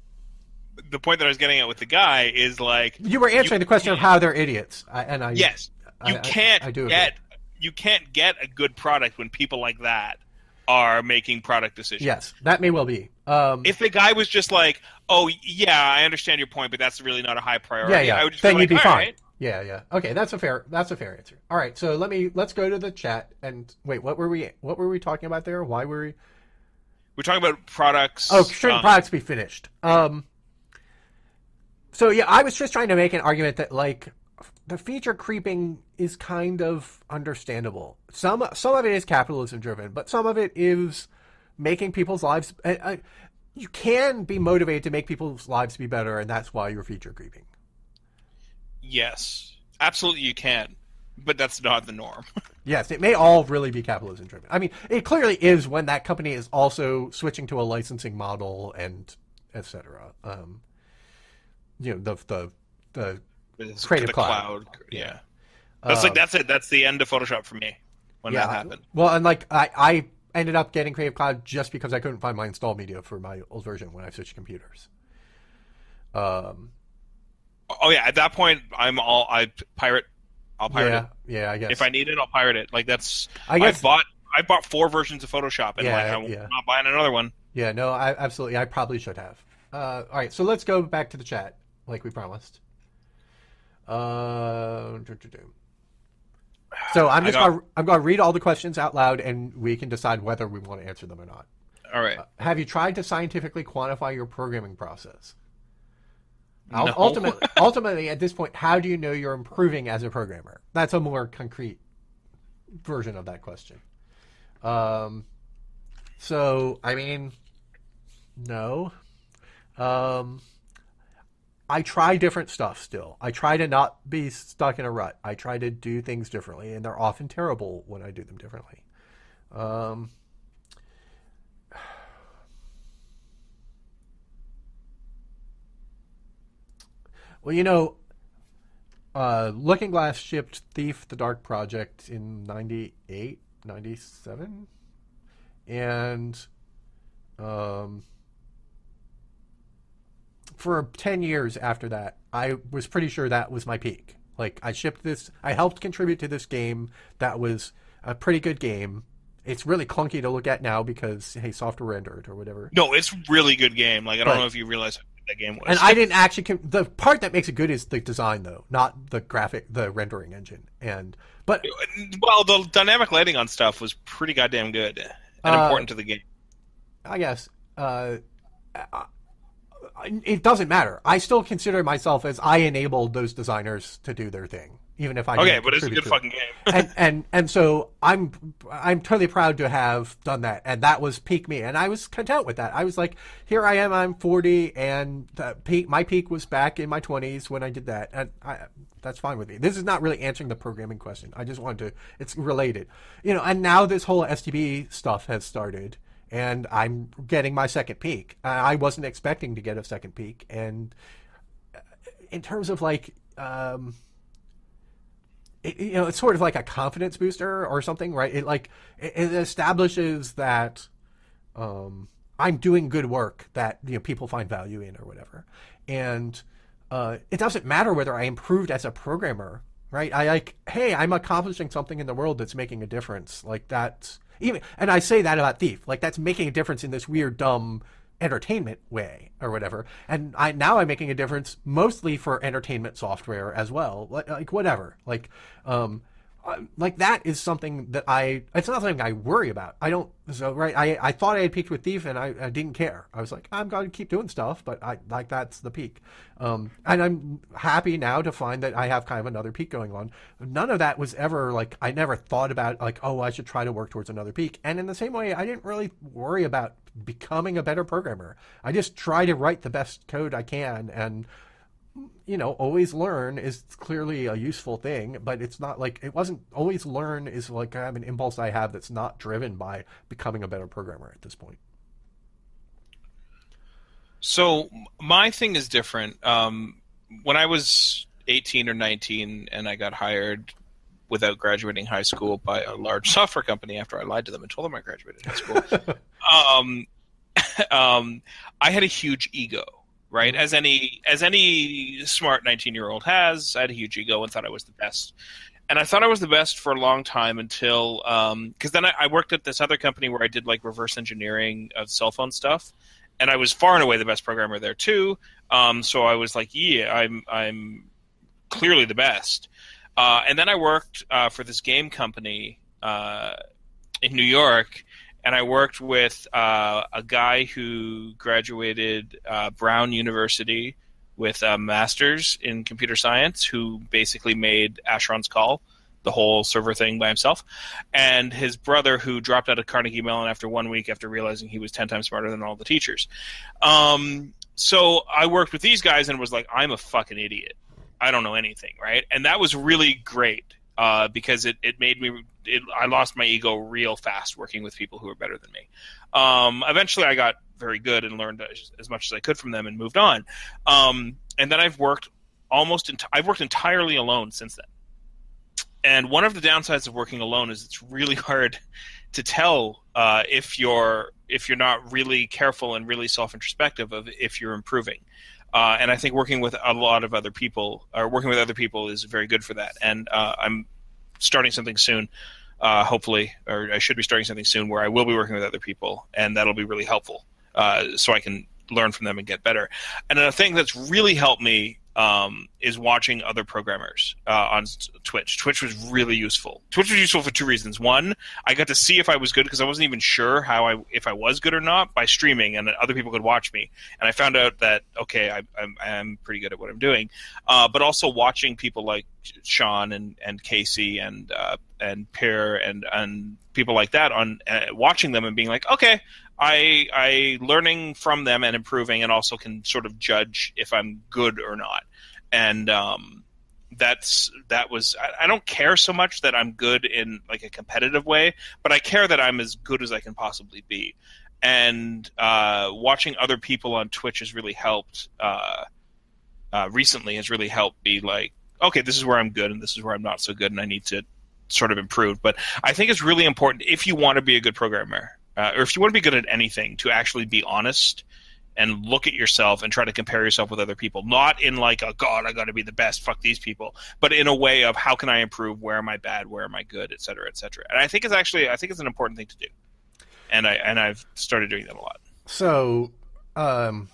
the point that I was getting at with the guy is like you were answering the question of how they're idiots, I, and I yes, you I, can't I, I do get agree. You can't get a good product when people like that are making product decisions. Yes, that may well be. Um, if the guy was just like, "Oh, yeah, I understand your point, but that's really not a high priority," yeah, yeah, I would just then be you'd like, be fine. Right. Yeah, yeah. Okay, that's a fair. That's a fair answer. All right, so let me let's go to the chat and wait. What were we? What were we talking about there? Why were we? We're talking about products. Oh, shouldn't um, products be finished? Um. So yeah, I was just trying to make an argument that like the feature creeping is kind of understandable. Some some of it is capitalism driven, but some of it is making people's lives. Uh, uh, you can be motivated to make people's lives be better, and that's why you're feature creeping. Yes, absolutely you can, but that's not the norm. Yes, it may all really be capitalism driven. I mean, it clearly is when that company is also switching to a licensing model and et cetera. Um, you know, the the the It's Creative the Cloud. cloud. Yeah, that's Um, like that's it. That's the end of Photoshop for me when yeah, that happened. Well, and like I, I ended up getting Creative Cloud just because I couldn't find my install media for my old version when I switched computers. Um. Oh yeah, at that point, I'm all I pirate. I'll pirate yeah, it. Yeah, I guess. If I need it, I'll pirate it. Like that's. I guess. I bought. I bought four versions of Photoshop, and Yeah, like I'm yeah. not buying another one. Yeah, no, I absolutely. I probably should have. Uh, all right, so let's go back to the chat, like we promised. Uh, so I'm just got, gonna I'm gonna read all the questions out loud, and we can decide whether we want to answer them or not. All right. Uh, have you tried to scientifically quantify your programming process? No. Ultimately, ultimately, at this point, how do you know you're improving as a programmer? That's a more concrete version of that question. Um, so, I mean, no. Um, I try different stuff still. I try to not be stuck in a rut. I try to do things differently, and they're often terrible when I do them differently. Um, Well, you know, uh, Looking Glass shipped Thief: The Dark Project in ninety-eight, ninety-seven, and um, for ten years after that, I was pretty sure that was my peak. Like, I shipped this, I helped contribute to this game that was a pretty good game. It's really clunky to look at now because, hey, software rendered or whatever. No, it's a really good game. Like, I don't but, know if you realize how good that game was. And I didn't actually, the part that makes it good is the design, though, not the graphic, the rendering engine. And, but. Well, the dynamic lighting on stuff was pretty goddamn good and uh, important to the game. I guess. Uh, it doesn't matter. I still consider myself as I enabled those designers to do their thing, even if I okay, didn't but it's a good to fucking it. game. and and and so I'm I'm totally proud to have done that, and that was peak me, and I was content with that. I was like, here I am, I'm forty, and the peak, my peak was back in my twenties when I did that, and I, that's fine with me. This is not really answering the programming question. I just wanted to. It's related, you know. And now this whole S T B stuff has started. And I'm getting my second peak. I wasn't expecting to get a second peak. And in terms of like, um, it, you know, it's sort of like a confidence booster or something, right? It like it, it establishes that um, I'm doing good work that, you know, people find value in or whatever. And uh, it doesn't matter whether I improved as a programmer, right? I like, hey, I'm accomplishing something in the world that's making a difference. Like that's. Even, and I say that about Thief, like that's making a difference in this weird, dumb entertainment way or whatever. And I now I'm making a difference mostly for entertainment software as well, like, like whatever. Like, um, like that is something that I. It's not something I worry about. I don't. So right, I I thought I had peaked with Thief, and I, I didn't care. I was like, I'm going to keep doing stuff, but I like that's the peak. Um, and I'm happy now to find that I have kind of another peak going on. None of that was ever like I never thought about like, oh, I should try to work towards another peak. And in the same way, I didn't really worry about becoming a better programmer. I just try to write the best code I can, and you know, always learn is clearly a useful thing, but it's not like it wasn't always learn is like I have an impulse I have that's not driven by becoming a better programmer at this point. So my thing is different. Um, when I was eighteen or nineteen and I got hired without graduating high school by a large software company after I lied to them and told them I graduated high school, um, um, I had a huge ego. Right, as any as any smart nineteen-year-old has, I had a huge ego and thought I was the best. And I thought I was the best for a long time until because um, then I, I worked at this other company where I did like reverse engineering of cell phone stuff, and I was far and away the best programmer there too. Um, so I was like, yeah, I'm I'm clearly the best. Uh, and then I worked uh, for this game company uh, in New York. And I worked with uh, a guy who graduated uh, Brown University with a master's in computer science, who basically made Asheron's Call, the whole server thing by himself, and his brother who dropped out of Carnegie Mellon after one week after realizing he was ten times smarter than all the teachers. Um, so I worked with these guys and was like, I'm a fucking idiot. I don't know anything, right? And that was really great. Uh, because it, it made me it, I lost my ego real fast working with people who were better than me. Um, eventually, I got very good and learned as, as much as I could from them and moved on. Um, and then I've worked almost ent- I've worked entirely alone since then. And one of the downsides of working alone is it's really hard to tell uh, if you're if you're not really careful and really self-introspective of if you're improving. Uh, and I think working with a lot of other people, or working with other people, is very good for that. And uh, I'm starting something soon, uh, hopefully, or I should be starting something soon where I will be working with other people, and that'll be really helpful, uh, so I can learn from them and get better. And a thing that's really helped me um, is watching other programmers uh, on Twitch. Twitch was really useful. Twitch was useful for two reasons. One, I got to see if I was good because I wasn't even sure how I if I was good or not by streaming, and other people could watch me. And I found out that okay, I, I'm I'm pretty good at what I'm doing. Uh, but also watching people like Sean and, and Casey and uh, and Pierre and and people like that on uh, watching them and being like, okay, I I learning from them and improving, and also can sort of judge if I'm good or not. And um, that's that was I, I don't care so much that I'm good in like a competitive way, but I care that I'm as good as I can possibly be. And uh, watching other people on Twitch has really helped. Uh, uh, recently has really helped be like, okay, this is where I'm good and this is where I'm not so good and I need to sort of improve. But I think it's really important if you want to be a good programmer, uh, or if you want to be good at anything, to actually be honest and look at yourself and try to compare yourself with other people. Not in like, oh, God, I got to be the best, fuck these people, but in a way of how can I improve, where am I bad, where am I good, et cetera, et cetera. And I think it's actually, I think it's an important thing to do. And, I, and I've started doing that a lot. So, um,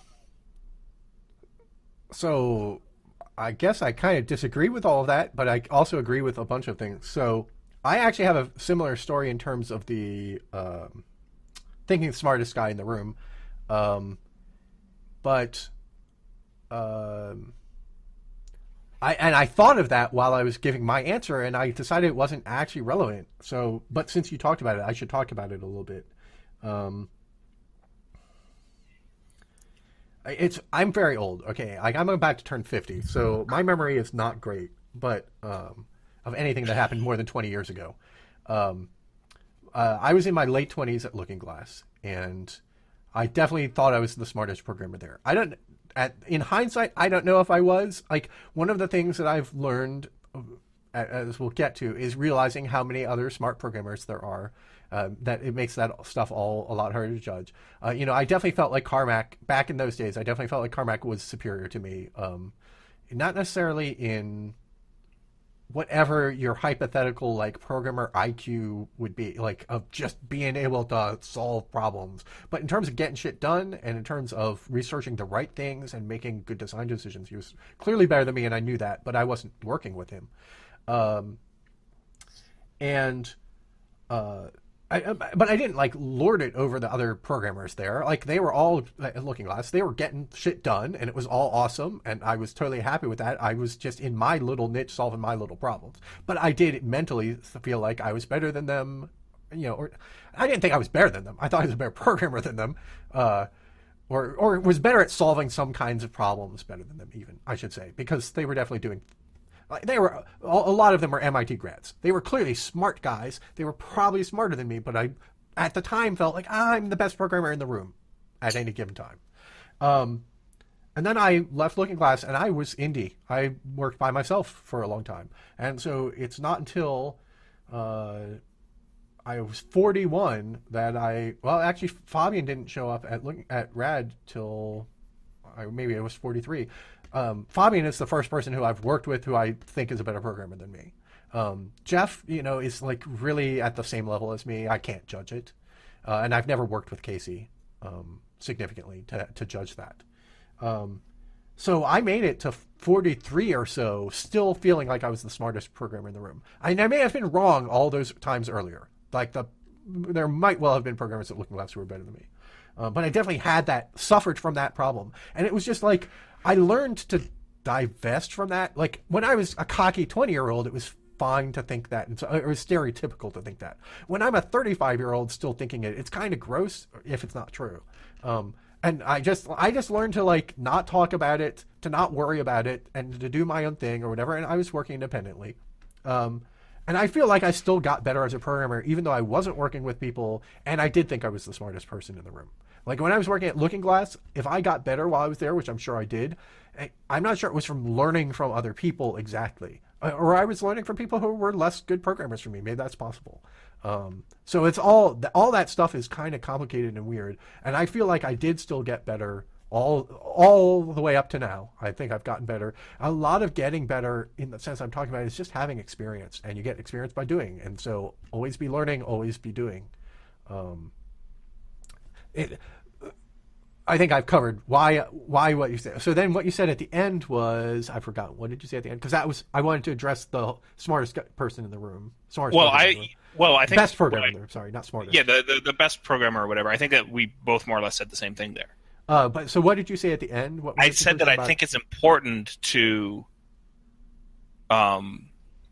so I guess I kind of disagree with all of that, but I also agree with a bunch of things. So I actually have a similar story in terms of the um, thinking the smartest guy in the room. Um, but um, I and I thought of that while I was giving my answer, and I decided it wasn't actually relevant. So, but since you talked about it, I should talk about it a little bit. Um, It's I'm very old. Okay, like I'm about to turn fifty, so my memory is not great, but um, of anything that happened more than twenty years ago. Um, uh, I was in my late twenties at Looking Glass, and I definitely thought I was the smartest programmer there. I don't. At in hindsight, I don't know if I was. Like one of the things that I've learned, as we'll get to, is realizing how many other smart programmers there are. Uh, that it makes that stuff all a lot harder to judge. Uh, you know, I definitely felt like Carmack, back in those days, I definitely felt like Carmack was superior to me. Um, not necessarily in whatever your hypothetical, like, programmer I Q would be, like, of just being able to solve problems. But in terms of getting shit done, and in terms of researching the right things and making good design decisions, he was clearly better than me, and I knew that, but I wasn't working with him. Um, and... Uh, I, but I didn't like lord it over the other programmers there. Like they were all at Looking Glass. They were getting shit done, and it was all awesome. And I was totally happy with that. I was just in my little niche solving my little problems. But I did mentally feel like I was better than them. You know, or I didn't think I was better than them. I thought I was a better programmer than them, uh, or or was better at solving some kinds of problems better than them. Even I should say, because they were definitely doing. They were a lot of them were M I T grads. They were clearly smart guys. They were probably smarter than me, but I, at the time, felt like I'm the best programmer in the room at any given time. Um, and then I left Looking Glass, and I was indie. I worked by myself for a long time, and so it's not until uh, I was forty-one that I well, actually, Fabian didn't show up at at Rad till I, maybe I was forty-three. Um, Fabian is the first person who I've worked with who I think is a better programmer than me. Um, Jeff, you know, is like really at the same level as me. I can't judge it. Uh, and I've never worked with Casey um, significantly to, to judge that. Um, so I made it to forty-three or so, still feeling like I was the smartest programmer in the room. I, I may have been wrong all those times earlier. Like the, there might well have been programmers at Looking Glass who were better than me. Uh, but I definitely had that, suffered from that problem. And it was just like, I learned to divest from that. Like when I was a cocky twenty-year-old, it was fine to think that, and so it was stereotypical to think that. When I'm a thirty-five-year-old still thinking it, it's kind of gross if it's not true. Um, and I just, I just learned to like not talk about it, to not worry about it, and to do my own thing or whatever. And I was working independently. Um, and I feel like I still got better as a programmer, even though I wasn't working with people, and I did think I was the smartest person in the room. Like when I was working at Looking Glass, if I got better while I was there, which I'm sure I did, I'm not sure it was from learning from other people exactly. Or I was learning from people who were less good programmers from me. Maybe that's possible. Um, so it's all, all that stuff is kind of complicated and weird. And I feel like I did still get better all, all the way up to now. I think I've gotten better. A lot of getting better in the sense I'm talking about is just having experience, and you get experience by doing. And so always be learning, always be doing. Um, It, I think I've covered why why what you said. So then what you said at the end was, I forgot. What did you say at the end? Because that was, I wanted to address the smartest person in the room. Smartest well, I room. well I think best programmer. I, in the room, sorry, not smartest. Yeah, the, the the best programmer or whatever. I think that we both more or less said the same thing there. Uh, but so what did you say at the end? What I said that I about? think it's important to um.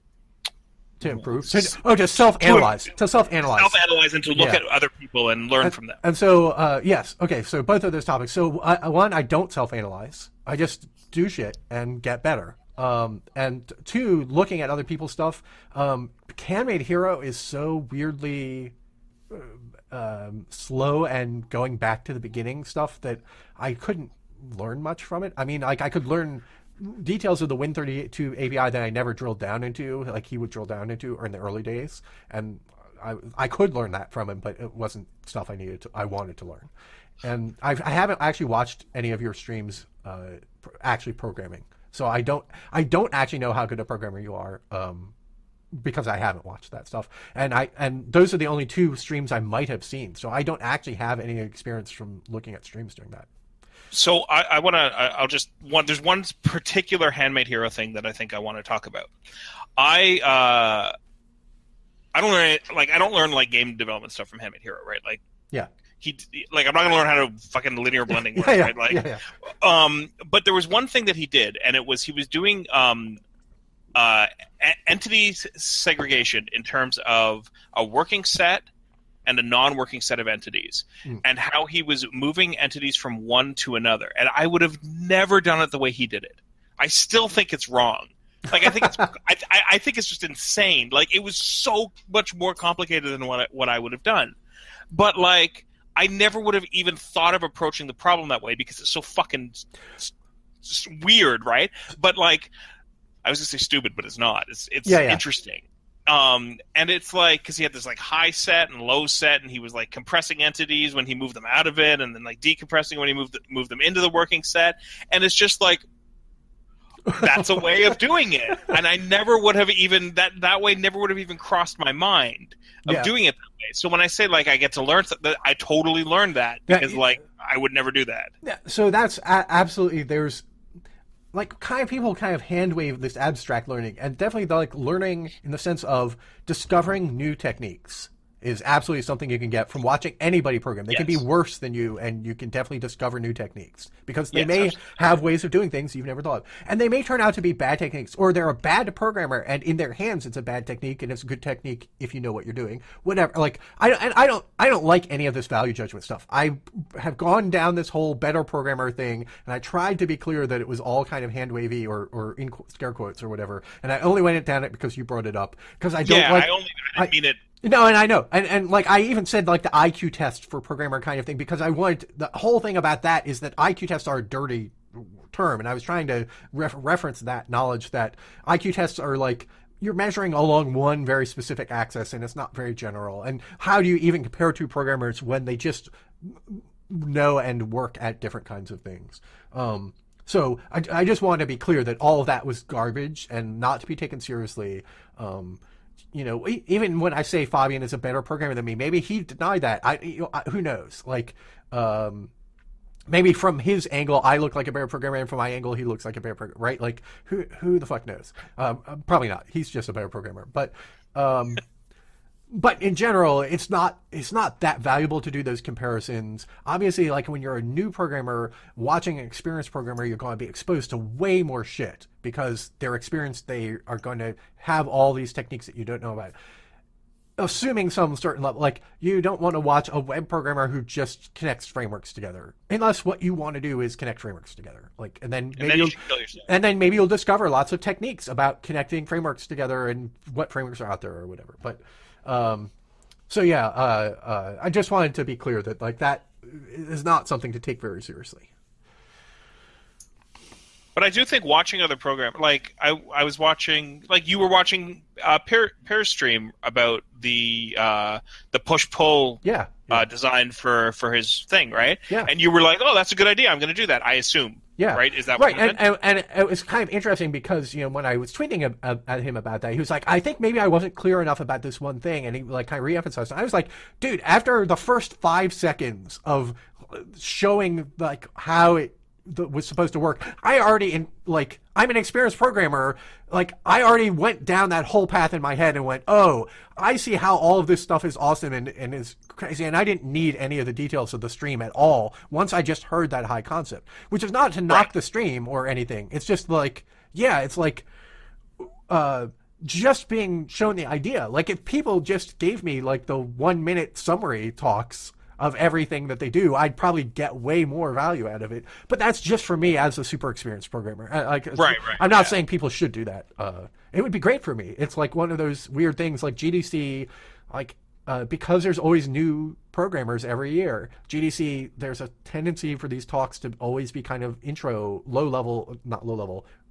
To improve, to, oh, to self-analyze, to, to self-analyze, self-analyze, and to look yeah. at other people and learn and, from them. And so, uh, yes, okay. So both of those topics. So uh, one, I don't self-analyze. I just do shit and get better. Um, and two, looking at other people's stuff. Um, Handmade Hero is so weirdly uh, um, slow and going back to the beginning stuff that I couldn't learn much from it. I mean, like I could learn details of the Win thirty-two A P I that I never drilled down into, like he would drill down into, or in the early days, and I I could learn that from him, but it wasn't stuff I needed to I wanted to learn. And I've, I haven't actually watched any of your streams uh, actually programming, so I don't I don't actually know how good a programmer you are. Um, because I haven't watched that stuff. And I and those are the only two streams I might have seen. So I don't actually have any experience from looking at streams doing that. So I, I want to, I'll just, one, there's one particular Handmade Hero thing that I think I want to talk about. I, uh, I don't learn, like, I don't learn, like, game development stuff from Handmade Hero, right? Like, yeah. He, like, I'm not going to learn how to fucking linear blending work, yeah, yeah, right? Like, yeah, yeah. um, but there was one thing that he did, and it was, he was doing, um, Uh, entity segregation in terms of a working set and a non-working set of entities, mm. and how he was moving entities from one to another. And I would have never done it the way he did it. I still think it's wrong. Like I think it's, I, I think it's just insane. Like it was so much more complicated than what I, what I would have done. But like I never would have even thought of approaching the problem that way because it's so fucking just weird, right? But like. I was going to say stupid, but it's not. It's it's yeah, yeah. interesting. Um, and it's like, because he had this like high set and low set, and he was like compressing entities when he moved them out of it, and then like decompressing when he moved moved them into the working set. And it's just like, that's a way of doing it. And I never would have even, that, that way never would have even crossed my mind of yeah. doing it that way. So when I say like I get to learn, that I totally learned that because yeah, like I would never do that. Yeah, so that's a- absolutely, there's, like kind of people kind of hand wave this abstract learning, and definitely the, like learning in the sense of discovering new techniques is absolutely something you can get from watching anybody program. They yes. can be worse than you, and you can definitely discover new techniques because they yes, may absolutely. have ways of doing things you've never thought of. And they may turn out to be bad techniques, or they're a bad programmer, and in their hands it's a bad technique, and it's a good technique if you know what you're doing. Whatever. Like I don't, and I don't, I don't like any of this value judgment stuff. I have gone down this whole better programmer thing, and I tried to be clear that it was all kind of hand wavy or, or in scare quotes or whatever. And I only went down it because you brought it up because I don't yeah, like. I only I didn't I, mean it. No, and I know. And, and like, I even said, like, the I Q test for programmer kind of thing, because I wanted, the whole thing about that is that I Q tests are a dirty term, and I was trying to ref- reference that knowledge that I Q tests are like, you're measuring along one very specific axis, and it's not very general. And how do you even compare two programmers when they just know and work at different kinds of things? Um, so I, I just want to be clear that all of that was garbage and not to be taken seriously. Um, You know, even when I say Fabian is a better programmer than me, maybe he denied that. I, you know, I who knows? Like, um, maybe from his angle, I look like a better programmer, and from my angle, he looks like a better programmer, right? Like, who who the fuck knows? Um, probably not. He's just a better programmer. But, um, but in general, it's not it's not that valuable to do those comparisons. Obviously, like when you're a new programmer watching an experienced programmer, you're going to be exposed to way more shit because they're experienced. They are going to have all these techniques that you don't know about. Assuming some certain level, like you don't want to watch a web programmer who just connects frameworks together, unless what you want to do is connect frameworks together. Like, and then maybe and then, you'll, you kill yourself. and then maybe you'll discover lots of techniques about connecting frameworks together and what frameworks are out there or whatever. But Um, so yeah, uh, uh, I just wanted to be clear that like that is not something to take very seriously. But I do think watching other programs, like I, I was watching, like you were watching uh, Pear, Pear's stream about the uh, the push pull yeah, yeah. Uh, design for, for his thing, right? Yeah. And you were like, oh, that's a good idea. I'm going to do that. I assume. Yeah. Right. Is that right? What and, and and it was kind of interesting because you know when I was tweeting a, a, at him about that, he was like, I think maybe I wasn't clear enough about this one thing, and he like kind of reemphasized. I was like, dude, after the first five seconds of showing like how it was supposed to work, I already in like I'm an experienced programmer, like I already went down that whole path in my head and went, oh, I see how all of this stuff is awesome and, and is crazy, and I didn't need any of the details of the stream at all once I just heard that high concept, which is not to knock right. the stream or anything. It's just like, yeah, it's like uh just being shown the idea. Like if people just gave me like the one minute summary talks of everything that they do, I'd probably get way more value out of it. But that's just for me as a super experienced programmer. Like, right, right. I'm not yeah. saying people should do that. Uh, it would be great for me. It's like one of those weird things like G D C, like, uh, because there's always new programmers every year, G D C, there's a tendency for these talks to always be kind of intro, low level, not low level,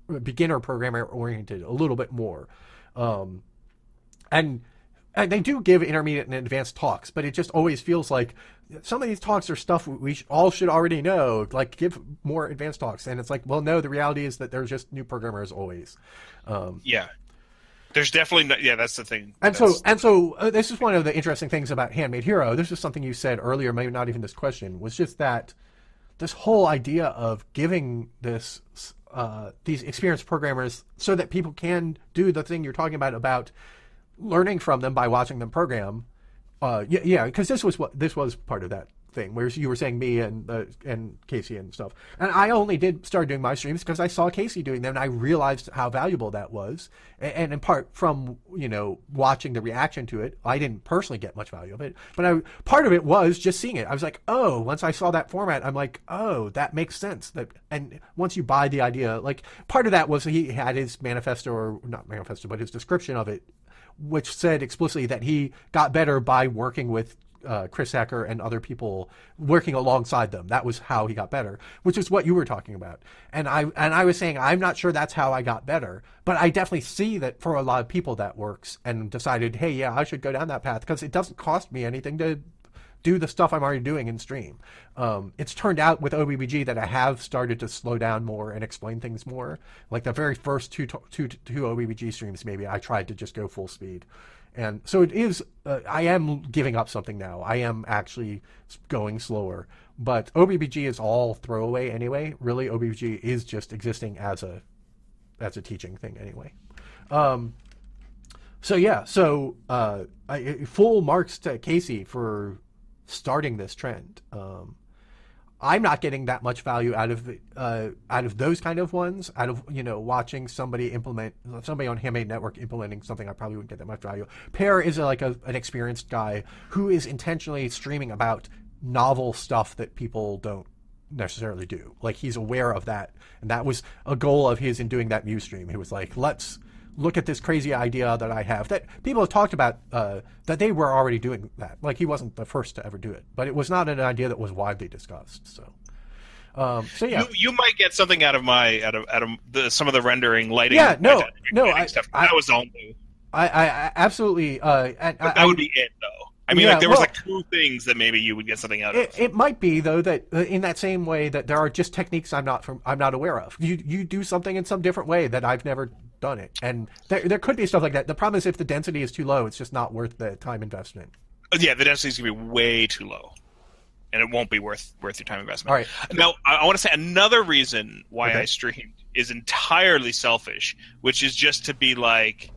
beginner programmer oriented a little bit more. Um, and, and they do give intermediate and advanced talks, but it just always feels like some of these talks are stuff we sh- all should already know, like give more advanced talks. And it's like, well, no, the reality is that there's just new programmers always. Um, yeah. There's definitely no, yeah, that's the thing. And that's so, and so uh, this is one of the interesting things about Handmade Hero. This is something you said earlier, maybe not even this question, was just that this whole idea of giving this, uh, these experienced programmers so that people can do the thing you're talking about, about learning from them by watching them program. Uh, yeah, yeah, because this was what this was part of that thing, where you were saying me and uh, and Casey and stuff. And I only did start doing my streams because I saw Casey doing them, and I realized how valuable that was. And, and in part from, you know, watching the reaction to it, I didn't personally get much value of it, but I, part of it was just seeing it. I was like, oh, once I saw that format, I'm like, oh, that makes sense. That, and once you buy the idea, like part of that was he had his manifesto, or not manifesto, but his description of it, which said explicitly that he got better by working with uh, Chris Hacker and other people, working alongside them. That was how he got better, which is what you were talking about. And I and I was saying, I'm not sure that's how I got better, but I definitely see that for a lot of people that works, and decided, hey, yeah, I should go down that path because it doesn't cost me anything to do the stuff I'm already doing in stream. Um, it's turned out with O B B G that I have started to slow down more and explain things more. Like the very first two, two, two O B B G streams, maybe I tried to just go full speed. And so it is, uh, I am giving up something now. I am actually going slower, but O B B G is all throwaway anyway. Really, O B B G is just existing as a, as a teaching thing anyway. Um, so yeah, so, uh, I, full marks to Casey for starting this trend. Um, I'm not getting that much value out of uh, out of those kind of ones. Out of, you know, watching somebody implement somebody on Handmade Network implementing something, I probably wouldn't get that much value. Pear is a, like a, an experienced guy who is intentionally streaming about novel stuff that people don't necessarily do. Like he's aware of that, and that was a goal of his in doing that Muse stream. He was like, let's look at this crazy idea that I have that people have talked about, uh, that they were already doing that. Like he wasn't the first to ever do it, but it was not an idea that was widely discussed. So, um, so yeah, you, you might get something out of my, out of, out of the, some of the rendering, lighting. Yeah, no, no, I, stuff. I, that was all new. I, I absolutely, uh, and but I, that would be it though. I mean, yeah, like there was well, like two things that maybe you would get something out it, of. It might be though that uh, in that same way that there are just techniques I'm not from, I'm not aware of. You you do something in some different way that I've never done it, and there there could be stuff like that. The problem is if the density is too low, it's just not worth the time investment. Yeah, the density is going to be way too low, and it won't be worth worth your time investment. All right. Now, I, I want to say another reason why okay. I streamed is entirely selfish, which is just to be like,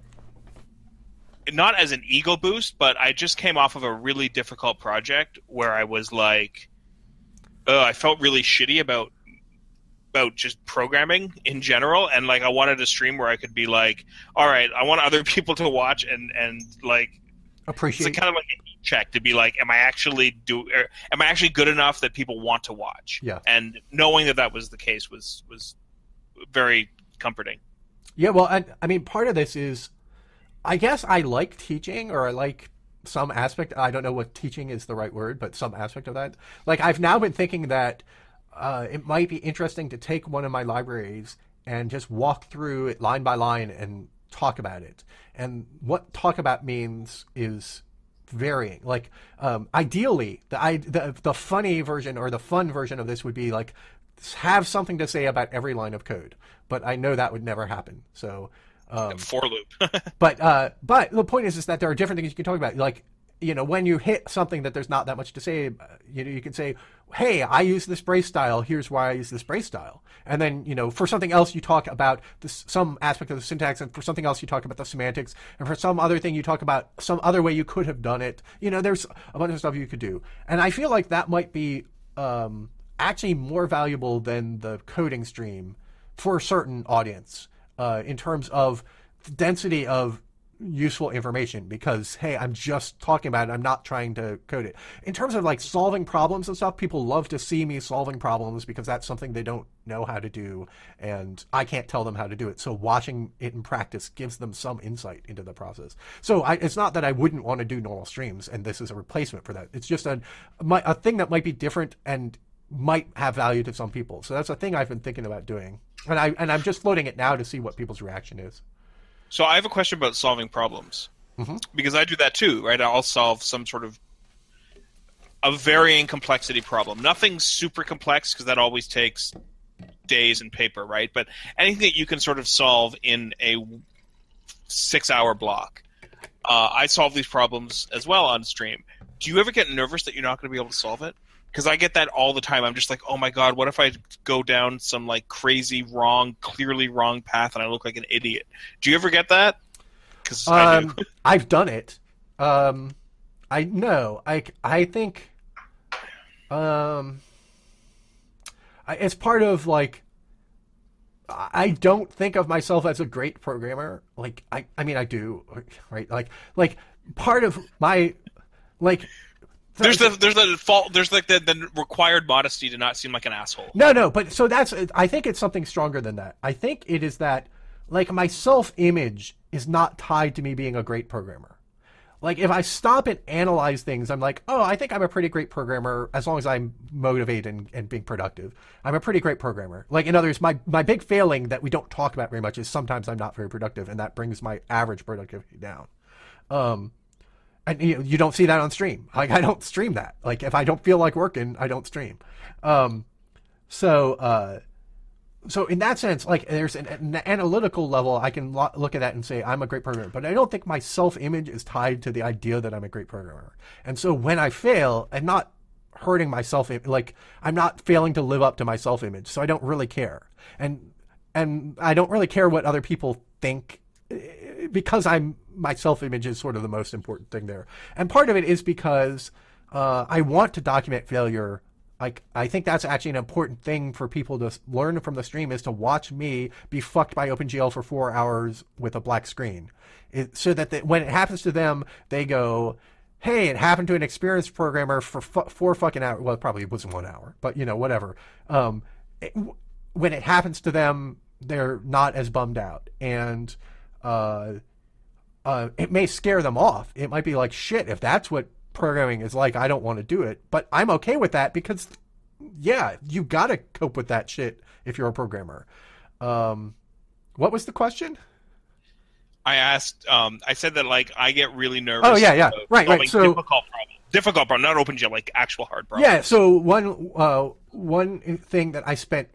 not as an ego boost, but I just came off of a really difficult project where I was like, uh, I felt really shitty about about just programming in general, and like I wanted a stream where I could be like, all right, I want other people to watch and and like appreciate, it's kind of like a heat check to be like, am I actually do er, am I actually good enough that people want to watch? Yeah. And knowing that that was the case was was very comforting. Yeah, well, I, I mean, part of this is, I guess I like teaching, or I like some aspect. I don't know what teaching is the right word, but some aspect of that. Like I've now been thinking that uh, it might be interesting to take one of my libraries and just walk through it line by line and talk about it. And what talk about means is varying. Like um, ideally, the, I, the the funny version or the fun version of this would be like have something to say about every line of code. But I know that would never happen. So. Um, For loop. but uh, but the point is, is that there are different things you can talk about. Like, you know, when you hit something that there's not that much to say, you know, you can say, hey, I use this brace style. Here's why I use this brace style. And then, you know, for something else, you talk about this, some aspect of the syntax. And for something else, you talk about the semantics. And for some other thing, you talk about some other way you could have done it. You know, there's a bunch of stuff you could do. And I feel like that might be um, actually more valuable than the coding stream for a certain audience. Uh, in terms of density of useful information, because, hey, I'm just talking about it. I'm not trying to code it. In terms of like solving problems and stuff, people love to see me solving problems because that's something they don't know how to do, and I can't tell them how to do it. So watching it in practice gives them some insight into the process. So I, it's not that I wouldn't want to do normal streams, and this is a replacement for that. It's just a, a thing that might be different and might have value to some people. So that's a thing I've been thinking about doing. and I and I'm just loading it now to see what people's reaction is. So I have a question about solving problems, mm-hmm. because I do that too, right? I'll solve some sort of a varying complexity problem. Nothing super complex, because that always takes days and paper, right? But anything that you can sort of solve in a six-hour block. Uh, I solve these problems as well on stream. Do you ever get nervous that you're not going to be able to solve it? Because I get that all the time. I'm just like, oh my god, what if I go down some like crazy wrong, clearly wrong path, and I look like an idiot? Do you ever get that? Because um, I do. I've done it. Um, I no, I I think, um, I, it's part of like. I don't think of myself as a great programmer. Like I, I mean, I do, right? Like, like part of my, like. There's the there's the fault there's like the, the required modesty to not seem like an asshole. No, no, but so that's I think it's something stronger than that. I think it is that like my self-image is not tied to me being a great programmer. Like if I stop and analyze things, I'm like, oh, I think I'm a pretty great programmer as long as I'm motivated and, and being productive. I'm a pretty great programmer. Like in other words, my my big failing that we don't talk about very much is sometimes I'm not very productive, and that brings my average productivity down. Um. And you, you don't see that on stream. Like I don't stream that. Like if I don't feel like working, I don't stream. Um, so, uh, so in that sense, like there's an, an analytical level. I can lo- look at that and say I'm a great programmer, but I don't think my self-image is tied to the idea that I'm a great programmer. And so when I fail, I'm not hurting myself. Like I'm not failing to live up to my self-image. So I don't really care. And, and I don't really care what other people think, because I'm my self-image is sort of the most important thing there. And part of it is because uh, I want to document failure. Like I think that's actually an important thing for people to learn from the stream, is to watch me be fucked by OpenGL for four hours with a black screen, it, so that the, when it happens to them, they go, hey, it happened to an experienced programmer for fu- four fucking hours. Well, it probably wasn't one hour, but you know, whatever. Um, it, when it happens to them, they're not as bummed out. And uh, uh, it may scare them off. It might be like, shit, if that's what programming is like, I don't want to do it. But I'm okay with that because, yeah, you got to cope with that shit if you're a programmer. Um, what was the question? I asked, um, I said that, like, I get really nervous. Oh, yeah, yeah. Right, right. So, difficult problem. Difficult problem, not OpenGL, like actual hard problems. Yeah, so one, uh, one thing that I spent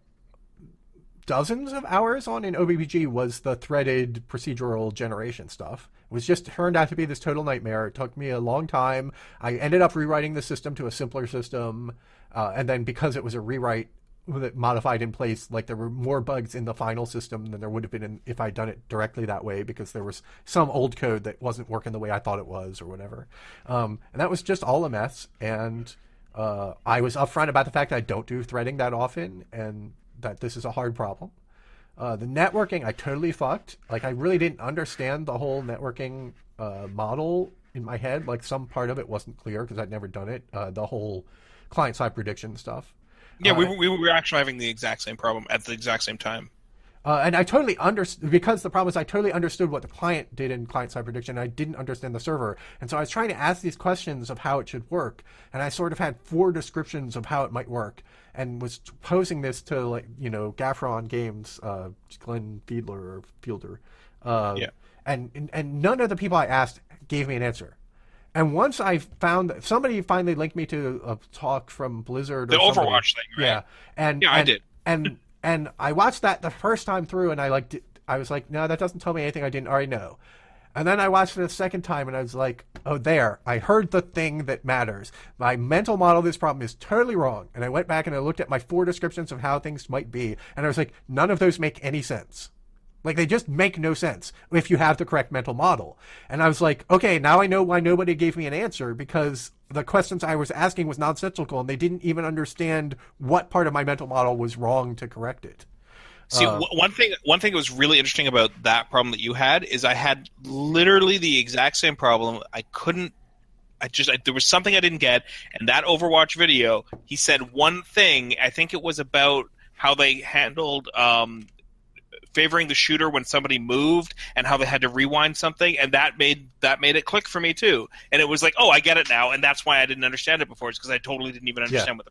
dozens of hours on in O B P G was the threaded procedural generation stuff. It was just turned out to be this total nightmare. It took me a long time. I ended up rewriting the system to a simpler system, uh, and then because it was a rewrite that modified in place, like there were more bugs in the final system than there would have been in, if I'd done it directly that way, because there was some old code that wasn't working the way I thought it was or whatever. Um, and that was just all a mess. And uh, I was upfront about the fact that I don't do threading that often, and that this is a hard problem. Uh, the networking, I totally fucked. Like, I really didn't understand the whole networking uh, model in my head. Like, some part of it wasn't clear because I'd never done it. Uh, the whole client-side prediction stuff. Yeah, uh, we, we were actually having the exact same problem at the exact same time. Uh, and I totally understood, because the problem is I totally understood what the client did in client-side prediction. I didn't understand the server. And so I was trying to ask these questions of how it should work. And I sort of had four descriptions of how it might work, and was posing this to, like, you know, Gaffron Games, uh, Glenn Fiedler or Fielder. Uh, yeah. And, and, and none of the people I asked gave me an answer. And once I found that somebody finally linked me to a talk from Blizzard. The or Overwatch thing, right? Yeah. And, yeah, and, I did. And, and I watched that the first time through, and I like, I was like, no, that doesn't tell me anything I didn't already know. And then I watched it a second time, and I was like, oh, there, I heard the thing that matters. My mental model of this problem is totally wrong. And I went back and I looked at my four descriptions of how things might be, and I was like, none of those make any sense. Like, they just make no sense if you have the correct mental model. And I was like, okay, now I know why nobody gave me an answer, because the questions I was asking was nonsensical, and they didn't even understand what part of my mental model was wrong to correct it. See, uh, one thing one thing that was really interesting about that problem that you had is I had literally the exact same problem. I couldn't I just I, there was something I didn't get, and that Overwatch video, he said one thing. I think it was about how they handled um, favoring the shooter when somebody moved, and how they had to rewind something, and that made that made it click for me too. And it was like, oh, I get it now, and that's why I didn't understand it before. It's because I totally didn't even understand yeah. what the problem was.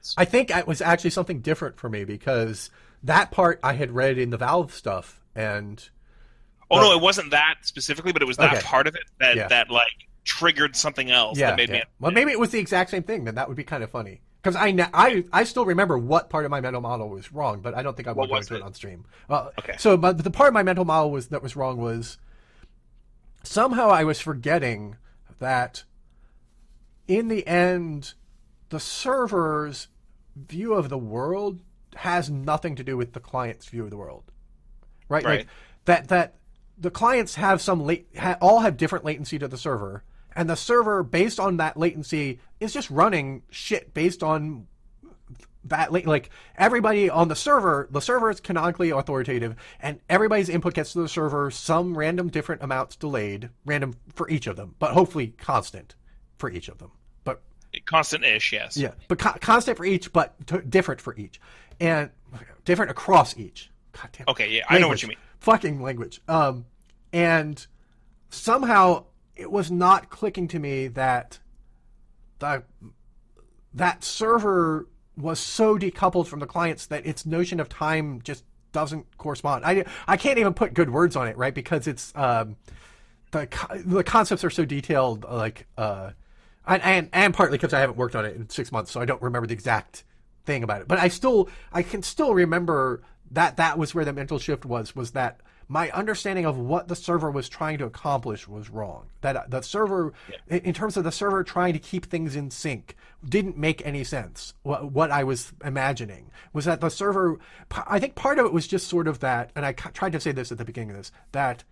sense. I think it was actually something different for me because that part I had read in the Valve stuff, and oh uh, no, it wasn't that specifically, but it was that okay. part of it that yeah. that like triggered something else yeah, that made yeah. me. Well, maybe it was the exact same thing. Then that would be kind of funny because I, I I still remember what part of my mental model was wrong, but I don't think I will go into it? it on stream. Well, okay. So, but the part of my mental model was that was wrong was somehow I was forgetting that in the end, the server's view of the world has nothing to do with the client's view of the world, right? Right. Like that that the clients have some late ha, all have different latency to the server, and the server, based on that latency, is just running shit based on that. Like everybody on the server, the server is canonically authoritative, and everybody's input gets to the server some random different amounts delayed, random for each of them, but hopefully constant for each of them. But constant-ish, yes. Yeah, but co- constant for each, but t- different for each, and different across each. God damn. Okay, yeah, language. I know what you mean. Fucking language. Um, and somehow it was not clicking to me that the that server was so decoupled from the clients that its notion of time just doesn't correspond. I I can't even put good words on it, right? Because it's um, the the concepts are so detailed, like. Uh, And, and and partly because I haven't worked on it in six months, so I don't remember the exact thing about it. But I still, I can still remember that that was where the mental shift was, was that my understanding of what the server was trying to accomplish was wrong. That the server, yeah. in terms of the server trying to keep things in sync, didn't make any sense. What, what I was imagining was that the server, I think part of it was just sort of that, and I tried to say this at the beginning of this, that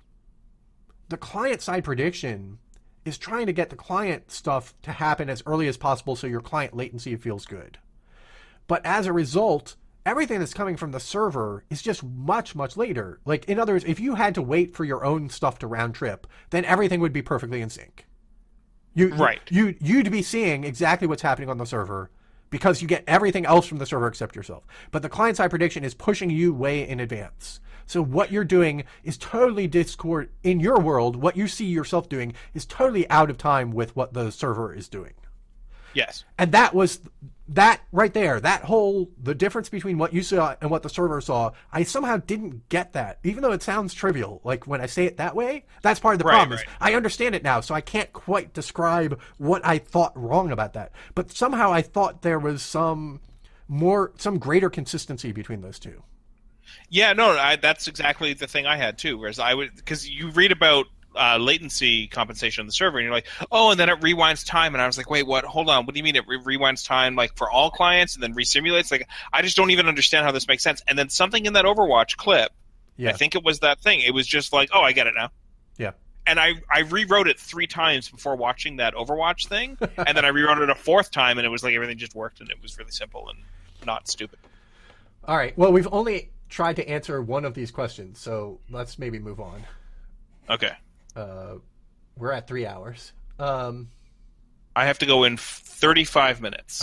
the client-side prediction is trying to get the client stuff to happen as early as possible so your client latency feels good. But as a result, everything that's coming from the server is just much, much later. Like, in other words, if you had to wait for your own stuff to round trip, then everything would be perfectly in sync. You, right. You, you'd be seeing exactly what's happening on the server because you get everything else from the server except yourself. But the client-side prediction is pushing you way in advance. So what you're doing is totally discord in your world. What you see yourself doing is totally out of time with what the server is doing. Yes. And that was that right there, that whole, the difference between what you saw and what the server saw, I somehow didn't get that, even though it sounds trivial. Like when I say it that way, that's part of the right, problem right. is I understand it now. So I can't quite describe what I thought wrong about that. But somehow I thought there was some more, some greater consistency between those two. Yeah, no, I, that's exactly the thing I had too. Whereas I would, because you read about uh, latency compensation on the server, and you're like, oh, and then it rewinds time, and I was like, wait, what? Hold on, what do you mean it re- rewinds time like for all clients and then resimulates? Like, I just don't even understand how this makes sense. And then something in that Overwatch clip, yeah. I think it was that thing. It was just like, oh, I get it now. Yeah. And I, I rewrote it three times before watching that Overwatch thing, and then I rewrote it a fourth time, and it was like everything just worked, and it was really simple and not stupid. All right. Well, we've only tried to answer one of these questions, so let's maybe move on. Okay. Uh, we're at three hours. Um, I have to go in thirty-five minutes. All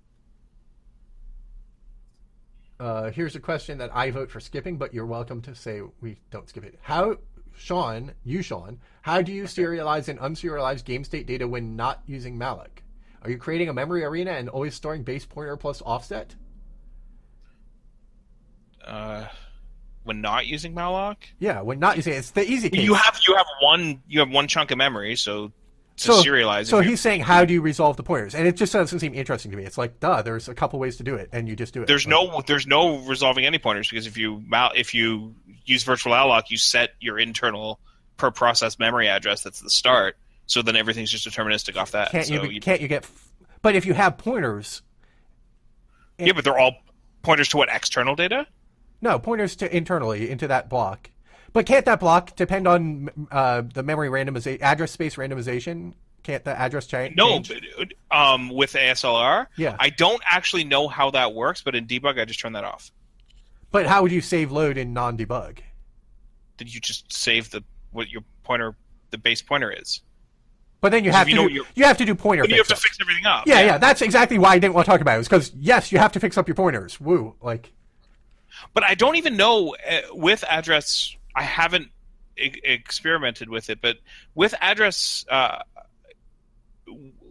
right. Uh, here's a question that I vote for skipping, but you're welcome to say we don't skip it. How, Sean, you, Sean, how do you serialize and unserialize game state data when not using malloc? Are you creating a memory arena and always storing base pointer plus offset? Uh, when not using malloc? Yeah, when not using it, it's the easy case. You have you have one you have one chunk of memory, so to so, serialize. So he's saying, how do you resolve the pointers? And it just doesn't seem interesting to me. It's like, duh, there's a couple ways to do it, and you just do it. There's like, no there's no resolving any pointers because if you mal if you use virtual alloc, you set your internal per process memory address that's the start. So then everything's just deterministic off that. Can't so you? you Can't you get? But if you have pointers. Yeah, but they're all pointers to what, external data? No, pointers to internally into that block. But can't that block depend on uh, the memory randomization, address space randomization? Can't the address cha- change? No, but, um, with A S L R, yeah. I don't actually know how that works, but in debug, I just turn that off. But how would you save load in non-debug? Did you just save the what your pointer, the base pointer is? But then you have you to know do, you have to do pointer. But you have fix to fix everything up. Yeah, yeah, yeah, that's exactly why I didn't want to talk about it. It's because yes, you have to fix up your pointers. Woo, like. But I don't even know uh, with address. I haven't e- experimented with it, but with address, uh,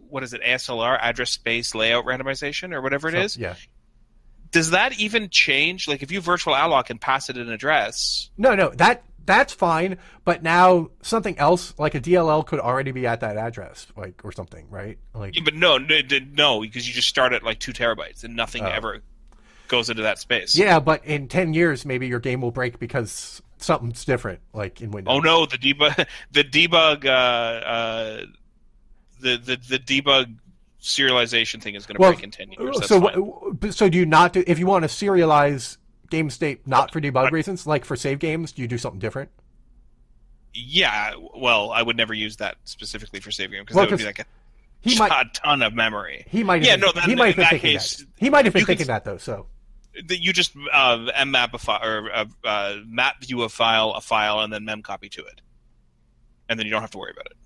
what is it, A S L R, address space layout randomization, or whatever it So, is. Yeah. Does that even change? Like, if you virtual alloc and pass it an address? No, no, that that's fine. But now something else, like a D L L, could already be at that address, like or something, right? Like, Yeah, but no, no, no, because you just start at like two terabytes, and nothing Oh. ever goes into that space. yeah, but in ten years, maybe your game will break because something's different, like in Windows. Oh no, the debug, the debug, uh, uh, the the the debug serialization thing is going to Well, break in ten years. That's so, fine. w- so do you not do if you want to serialize game state not for debug reasons, like for save games? Do you do something different? Yeah, well, I would never use that specifically for save game because Well, that would be 'cause like a, He might. a ton of memory. He might. Have Yeah, been, no, that, he might have in been that thinking case, that. He might have been you could- thinking that though. So that you just uh, mmap a file or uh, uh, map view a file, a file, and then mem copy to it, and then you don't have to worry about it.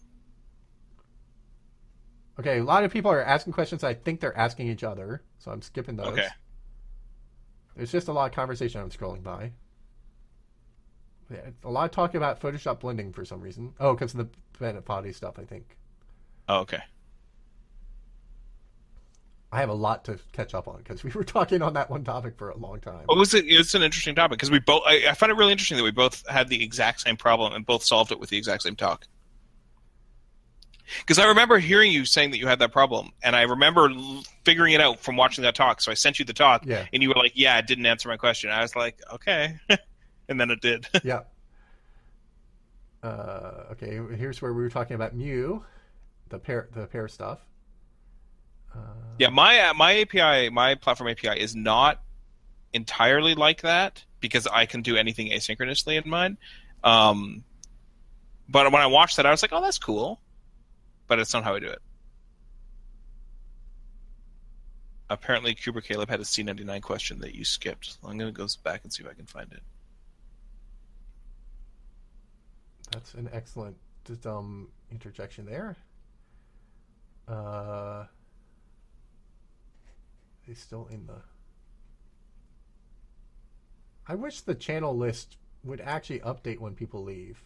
okay, a lot of people are asking questions. I think they're asking each other, so I'm skipping those. Okay. There's just a lot of conversation I'm scrolling by. Yeah, a lot of talk about Photoshop blending for some reason. Oh, because of the Bennett Foddy stuff, I think. Oh, okay. I have a lot to catch up on because we were talking on that one topic for a long time. Well, it was a, it's an interesting topic because we both. I, I find it really interesting that we both had the exact same problem and both solved it with the exact same talk. Because I remember hearing you saying that you had that problem, and I remember l- figuring it out from watching that talk. So I sent you the talk, Yeah. and you were like, "Yeah, it didn't answer my question." I was like, "Okay," and then it did. Yeah. Uh, okay, here's where we were talking about Mu, the pair, the pair stuff. Uh, Yeah, my uh, my A P I, my platform A P I is not entirely like that because I can do anything asynchronously in mine. Um, but when I watched that, I was like, "Oh, that's cool," but it's not how I do it. Apparently, Kuber Caleb had a C ninety-nine question that you skipped. I'm going to go back and see if I can find it. That's an excellent um, interjection there. Uh, he's still in the. I wish the channel list would actually update when people leave.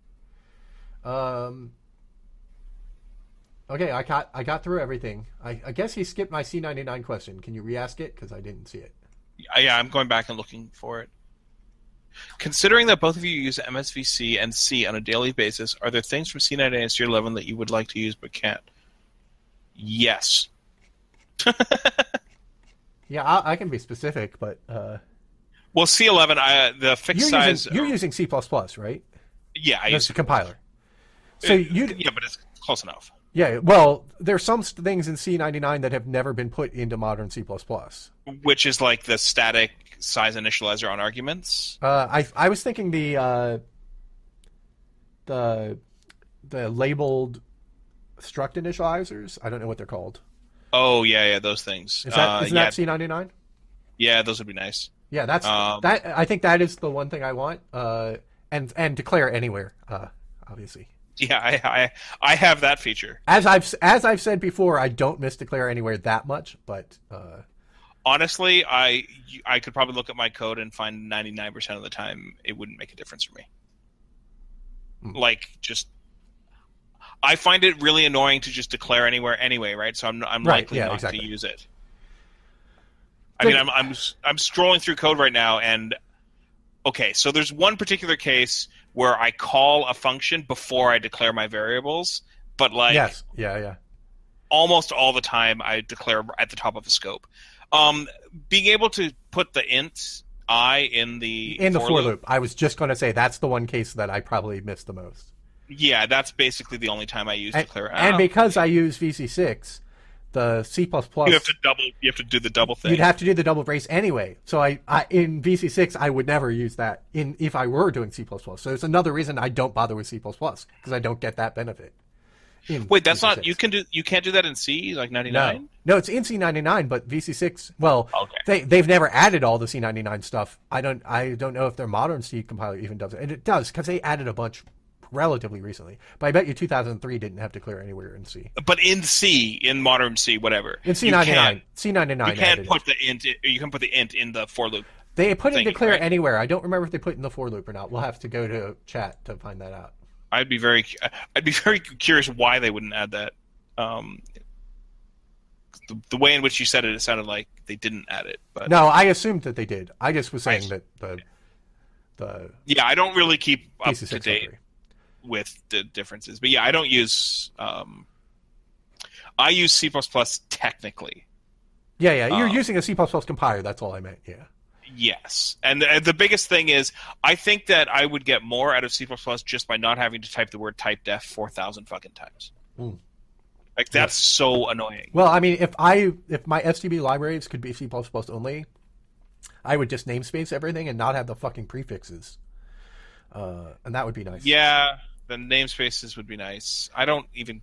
Um. Okay, I got I got through everything. I, I guess he skipped my C ninety-nine question. Can you re-ask it? Because I didn't see it. Yeah, I'm going back and looking for it. Considering that both of you use M S V C and C on a daily basis, are there things from C ninety-nine and C eleven that you would like to use but can't? Yes. Yeah, I, I can be specific, but uh, Well, C eleven, I, the fixed you're size. using, you're using C plus plus, right? Yeah, I That's use the compiler. So you Yeah, but it's close enough. yeah, well, there's some st- things in C ninety-nine that have never been put into modern C plus plus. Which is like the static size initializer on arguments. Uh, I I was thinking the uh, the the labeled struct initializers. I don't know what they're called. Oh yeah, yeah, those things. Is that uh, isn't yeah, that C ninety-nine? yeah, those would be nice. Yeah, that's Um, that. I think that is the one thing I want. Uh, and and declare anywhere. Uh, obviously. Yeah, I, I I have that feature. As I've as I've said before, I don't miss declare anywhere that much, but uh, Honestly, I I could probably look at my code and find ninety-nine percent of the time it wouldn't make a difference for me. Hmm. Like, just I find it really annoying to just declare anywhere anyway, right? So I'm I'm Right, likely yeah, not exactly. to use it. I mean, I'm I'm I'm scrolling through code right now, and okay, so there's one particular case where I call a function before I declare my variables, but like yes, yeah, yeah. almost all the time I declare at the top of a scope. Um, being able to put the int I in the In the for for loop, loop, I was just going to say that's the one case that I probably missed the most. yeah, that's basically the only time I use And, declare. and Oh, because I use V C six, the C plus plus, you have to double, you have to do the double thing. you'd have to do the double brace anyway. So I, I in V C six, I would never use that in if I were doing C plus plus. So it's another reason I don't bother with C plus plus because I don't get that benefit. in Wait, that's V C six. not you can do you can't do that in C like No, ninety-nine. no, it's in C ninety-nine, but V C six. Well, Okay. they they've never added all the C ninety-nine stuff. I don't I don't know if their modern C compiler even does it, and it does because they added a bunch relatively recently. But I bet you two thousand three didn't have declare anywhere in C. But in C, in modern C, whatever, In C you ninety-nine, can't- C ninety-nine. You can't added put it. the int. You can put the int in the for loop. They put in thingy, declare right? anywhere. I don't remember if they put it in the for loop or not. We'll have to go to chat to find that out. I'd be very, I'd be very curious why they wouldn't add that. Um, the, the way in which you said it, it sounded like they didn't add it. But no, I assumed that they did. I just was saying I, that the the yeah, I don't really keep up to date library. with the differences, but yeah, I don't use. Um, I use C plus plus technically. Yeah, yeah, you're um, using a C plus plus compiler. That's all I meant. Yeah. Yes, and the, the biggest thing is, I think that I would get more out of C plus plus just by not having to type the word typedef four thousand fucking times. Mm. Like that's yes. so annoying. Well, I mean, if I if my S T B libraries could be C plus plus only, I would just namespace everything and not have the fucking prefixes, uh, and that would be nice. Yeah, the namespaces would be nice. I don't even.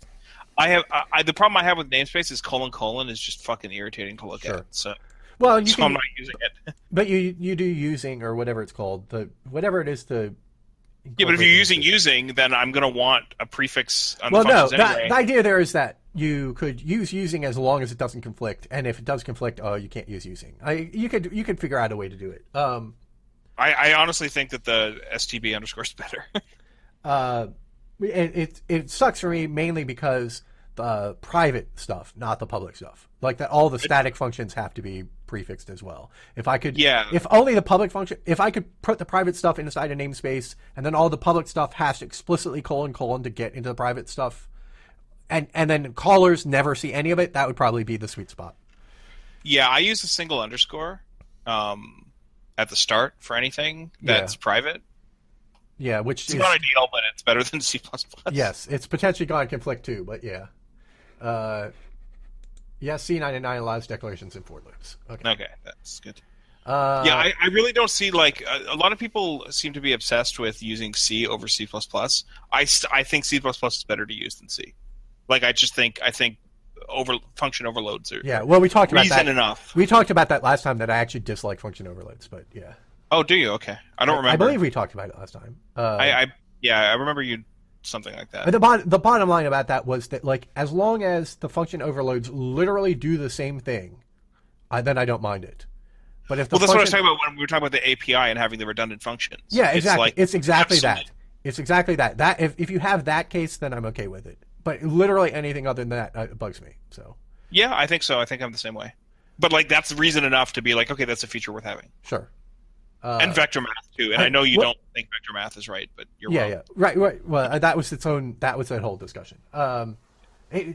I have I, I, the problem I have with namespace is colon colon is just fucking irritating to look sure. at. So. Well, you so can, I'm not using it. But you you do using or whatever it's called, the whatever it is to. Yeah, but if you're using using, then I'm going to want a prefix on well, the no, functions the, anyway. the idea there is that you could use using as long as it doesn't conflict, and if it does conflict, oh, you can't use using. I you could you could figure out a way to do it. Um, I, I honestly think that the S T B underscore is better. uh, it, it it sucks for me mainly because the private stuff, not the public stuff, like that all the static functions have to be prefixed as well. If I could, yeah. If only the public function, if I could put the private stuff inside a namespace, and then all the public stuff has to explicitly colon colon to get into the private stuff, and and then callers never see any of it, that would probably be the sweet spot. Yeah, I use a single underscore um, at the start for anything that's yeah. private. Yeah, which it's is not ideal, but it's better than C plus plus. Yes, it's potentially going to conflict too, but yeah. Uh, yeah, C ninety-nine allows declarations in for loops. Okay, okay, that's good. Uh, yeah, I, I really don't see, like, a, a lot of people seem to be obsessed with using C over C plus plus. I, st- I think C plus plus is better to use than C. Like, I just think, I think over function overloads are yeah, well, we talked about reason that. enough. We talked about that last time, that I actually dislike function overloads, but yeah. Oh, do you? Okay. I don't remember. I believe we talked about it last time. Uh, I, I Yeah, I remember you something like that. But the, bot- the bottom line about that was that, like, as long as the function overloads literally do the same thing, I, then I don't mind it. But if the well, that's function... what I was talking about when we were talking about the A P I and having the redundant functions. Yeah, exactly. It's, like, it's exactly absolute... that. It's exactly that. That if, if you have that case, then I'm okay with it. But literally anything other than that uh, bugs me. So. Yeah, I think so. I think I'm the same way. But, like, that's reason enough to be like, okay, that's a feature worth having. Sure. Uh, and vector math too, and I know you what, don't think vector math is right, but you're yeah, wrong. yeah, right, right. Well, uh, that was its own. That was that whole discussion. Um, it,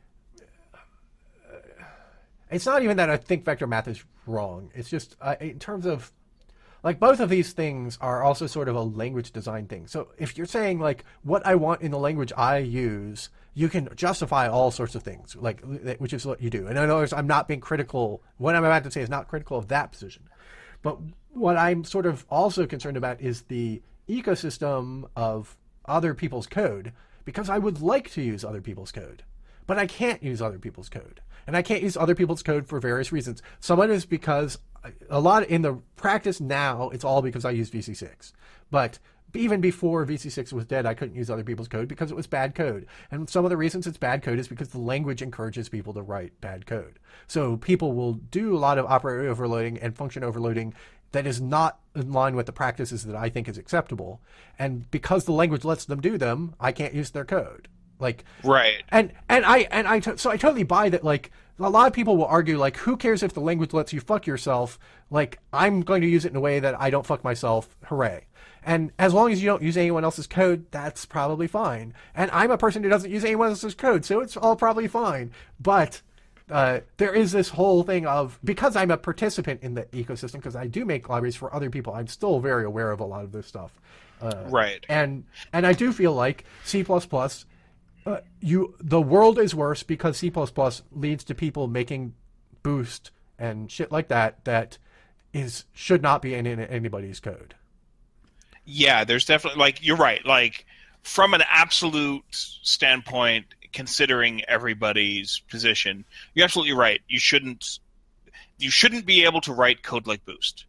it's not even that I think vector math is wrong. It's just uh, in terms of, like, both of these things are also sort of a language design thing. So if you're saying, like, what I want in the language I use, you can justify all sorts of things, like, which is what you do. And I know I'm not being critical. What I'm about to say is not critical of that position, but what I'm sort of also concerned about is the ecosystem of other people's code, because I would like to use other people's code, but I can't use other people's code. And I can't use other people's code for various reasons. Some of it is because a lot in the practice now, it's all because I use V C six. But even before V C six was dead, I couldn't use other people's code because it was bad code. And some of the reasons it's bad code is because the language encourages people to write bad code. So people will do a lot of operator overloading and function overloading that is not in line with the practices that I think is acceptable. And because the language lets them do them, I can't use their code. Like, right. And, and I, and I, t- so I totally buy that. Like, a lot of people will argue, like, who cares if the language lets you fuck yourself? Like, I'm going to use it in a way that I don't fuck myself. Hooray. And as long as you don't use anyone else's code, that's probably fine. And I'm a person who doesn't use anyone else's code, so it's all probably fine. But uh, there is this whole thing of, because I'm a participant in the ecosystem, because I do make libraries for other people, I'm still very aware of a lot of this stuff. Uh, right. And and I do feel like C++, uh, you the world is worse because C++ leads to people making boost and shit like that that is should not be in, in anybody's code. Yeah, there's definitely, like, you're right. Like, from an absolute standpoint, considering everybody's position, you're absolutely right. You shouldn't, you shouldn't be able to write code like Boost,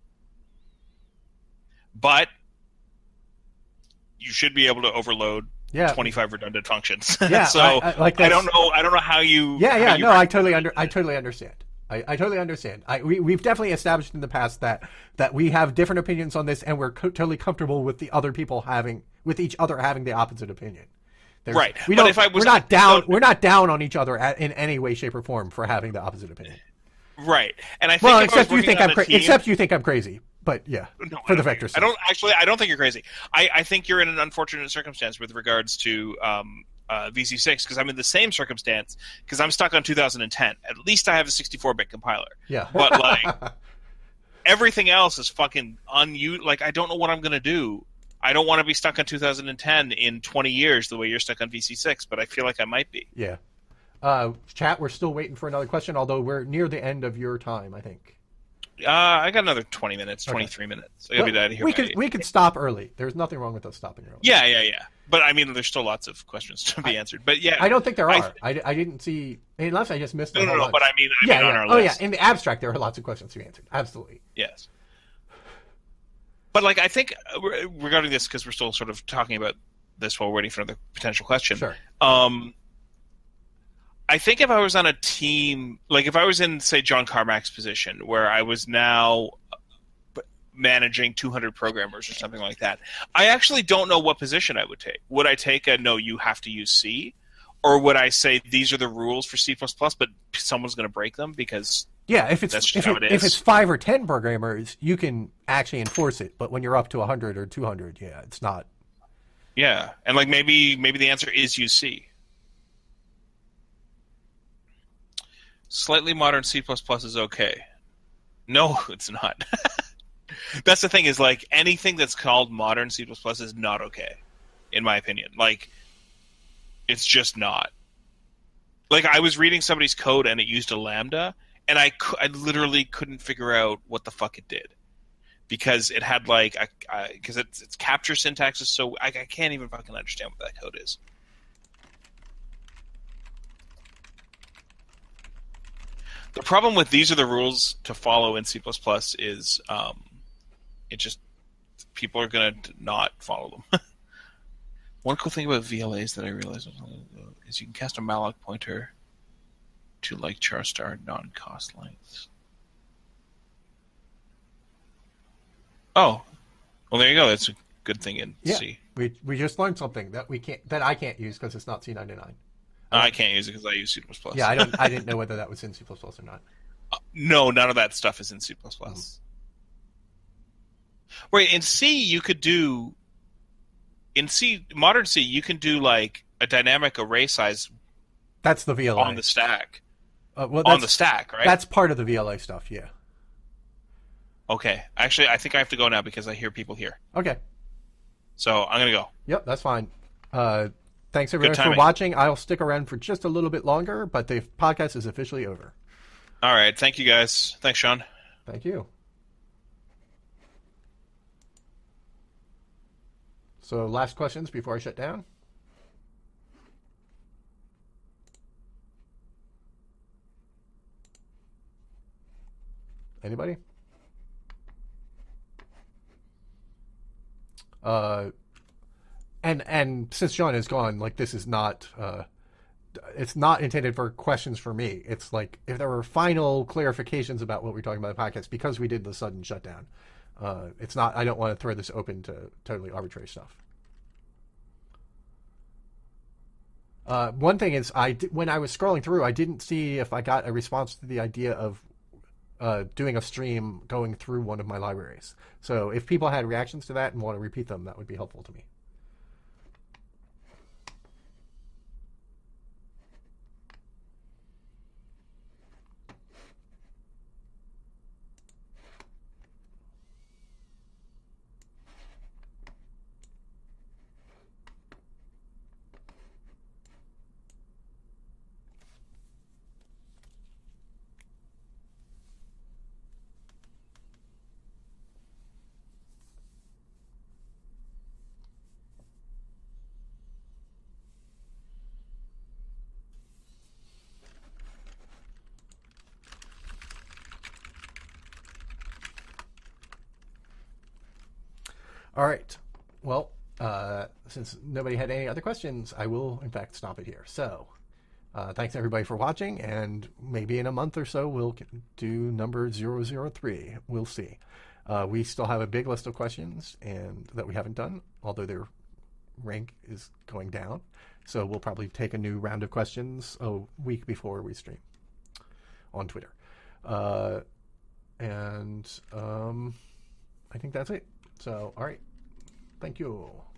but you should be able to overload yeah. twenty-five redundant functions. Yeah, so I, I, like I don't know. I don't know how you. Yeah, yeah. You no, I totally under. I totally understand. I, I totally understand. I, we, we've definitely established in the past that, that we have different opinions on this, and we're co- totally comfortable with the other people having, with each other having the opposite opinion. There's, right. We but don't. If I was we're not down. so, we're not down on each other at, in any way, shape, or form for having the opposite opinion. Right. And I think well, if except I was you think I'm cra- team, except you think I'm crazy. But yeah, no, for the I vector I stuff. don't actually. I don't think you're crazy. I, I think you're in an unfortunate circumstance with regards to um, uh, V C six because I'm in the same circumstance because I'm stuck on two thousand ten. At least I have a sixty-four bit compiler. Yeah. But like everything else is fucking unused. Like I don't know what I'm gonna do. I don't want to be stuck on two thousand ten in twenty years the way you're stuck on V C six, but I feel like I might be. Yeah. Uh, chat, we're still waiting for another question, although we're near the end of your time, I think. Uh, I got another twenty minutes, twenty-three okay. minutes. I gotta well, be out of here. We could we could stop early. There's nothing wrong with us stopping early. Yeah, yeah, yeah. But I mean, there's still lots of questions to be I, answered. But yeah, I don't think there are. I, I, I didn't see unless I just missed. No, no, no. Bunch. But I mean, I yeah, mean yeah. on our oh list. yeah. In the abstract, there are lots of questions to be answered. Absolutely. Yes. But like, I think regarding this, because we're still sort of talking about this while waiting for another potential question. Sure. Um, I think if I was on a team, like if I was in, say, John Carmack's position, where I was now managing two hundred programmers or something like that, I actually don't know what position I would take. Would I take a, no, you have to use C? Or would I say these are the rules for C plus plus, but someone's going to break them because yeah, if it's that's just if, how it, it if is. it's five or ten programmers, you can actually enforce it. But when you're up to a hundred or two hundred, yeah, it's not. Yeah, and like maybe maybe the answer is use C. Slightly modern C plus plus is okay. No, it's not. That's the thing is like anything that's called modern C plus plus is not okay, in my opinion. Like, it's just not. Like, I was reading somebody's code and it used a lambda, and I, I literally couldn't figure out what the fuck it did. Because it had like, because its, its capture syntax is so, I, I can't even fucking understand what that code is. The problem with these are the rules to follow in C plus plus is um, it just, people are going to not follow them. One cool thing about V L As that I realized is you can cast a malloc pointer to like char star non-cost lengths. Oh, well there you go. That's a good thing in yeah, C. We we just learned something that we can't that I can't use because it's not C ninety-nine. I can't use it because I use C plus plus. Yeah, I don't. I didn't know whether that was in C plus plus or not. Uh, no, none of that stuff is in C plus plus. Mm. Right, in C you could do. In C, modern C, you can do like a dynamic array size. That's the V L A on the stack. Uh, well, on the stack, right? That's part of the V L A stuff. Yeah. Okay, actually, I think I have to go now because I hear people here. Okay. So I'm gonna go. Yep, that's fine. Uh, thanks everyone for watching. I'll stick around for just a little bit longer, but the podcast is officially over. All right, thank you guys. Thanks, Sean. Thank you. So, last questions before I shut down. Anybody? Uh, and and since Sean is gone, like this is not, uh, it's not intended for questions for me. It's like if there were final clarifications about what we're talking about in the podcast because we did the sudden shutdown. Uh, it's not. I don't want to throw this open to totally arbitrary stuff. Uh, one thing is, I when I was scrolling through, I didn't see if I got a response to the idea of uh, doing a stream going through one of my libraries. So if people had reactions to that and want to repeat them, that would be helpful to me. All right. Well, uh, since nobody had any other questions, I will, in fact, stop it here. So, uh, thanks everybody for watching, and maybe in a month or so we'll do number zero zero three. We'll see. Uh, we still have a big list of questions and that we haven't done, although their rank is going down. So we'll probably take a new round of questions a week before we stream on Twitter. Uh, and um, I think that's it. So, all right. Thank you.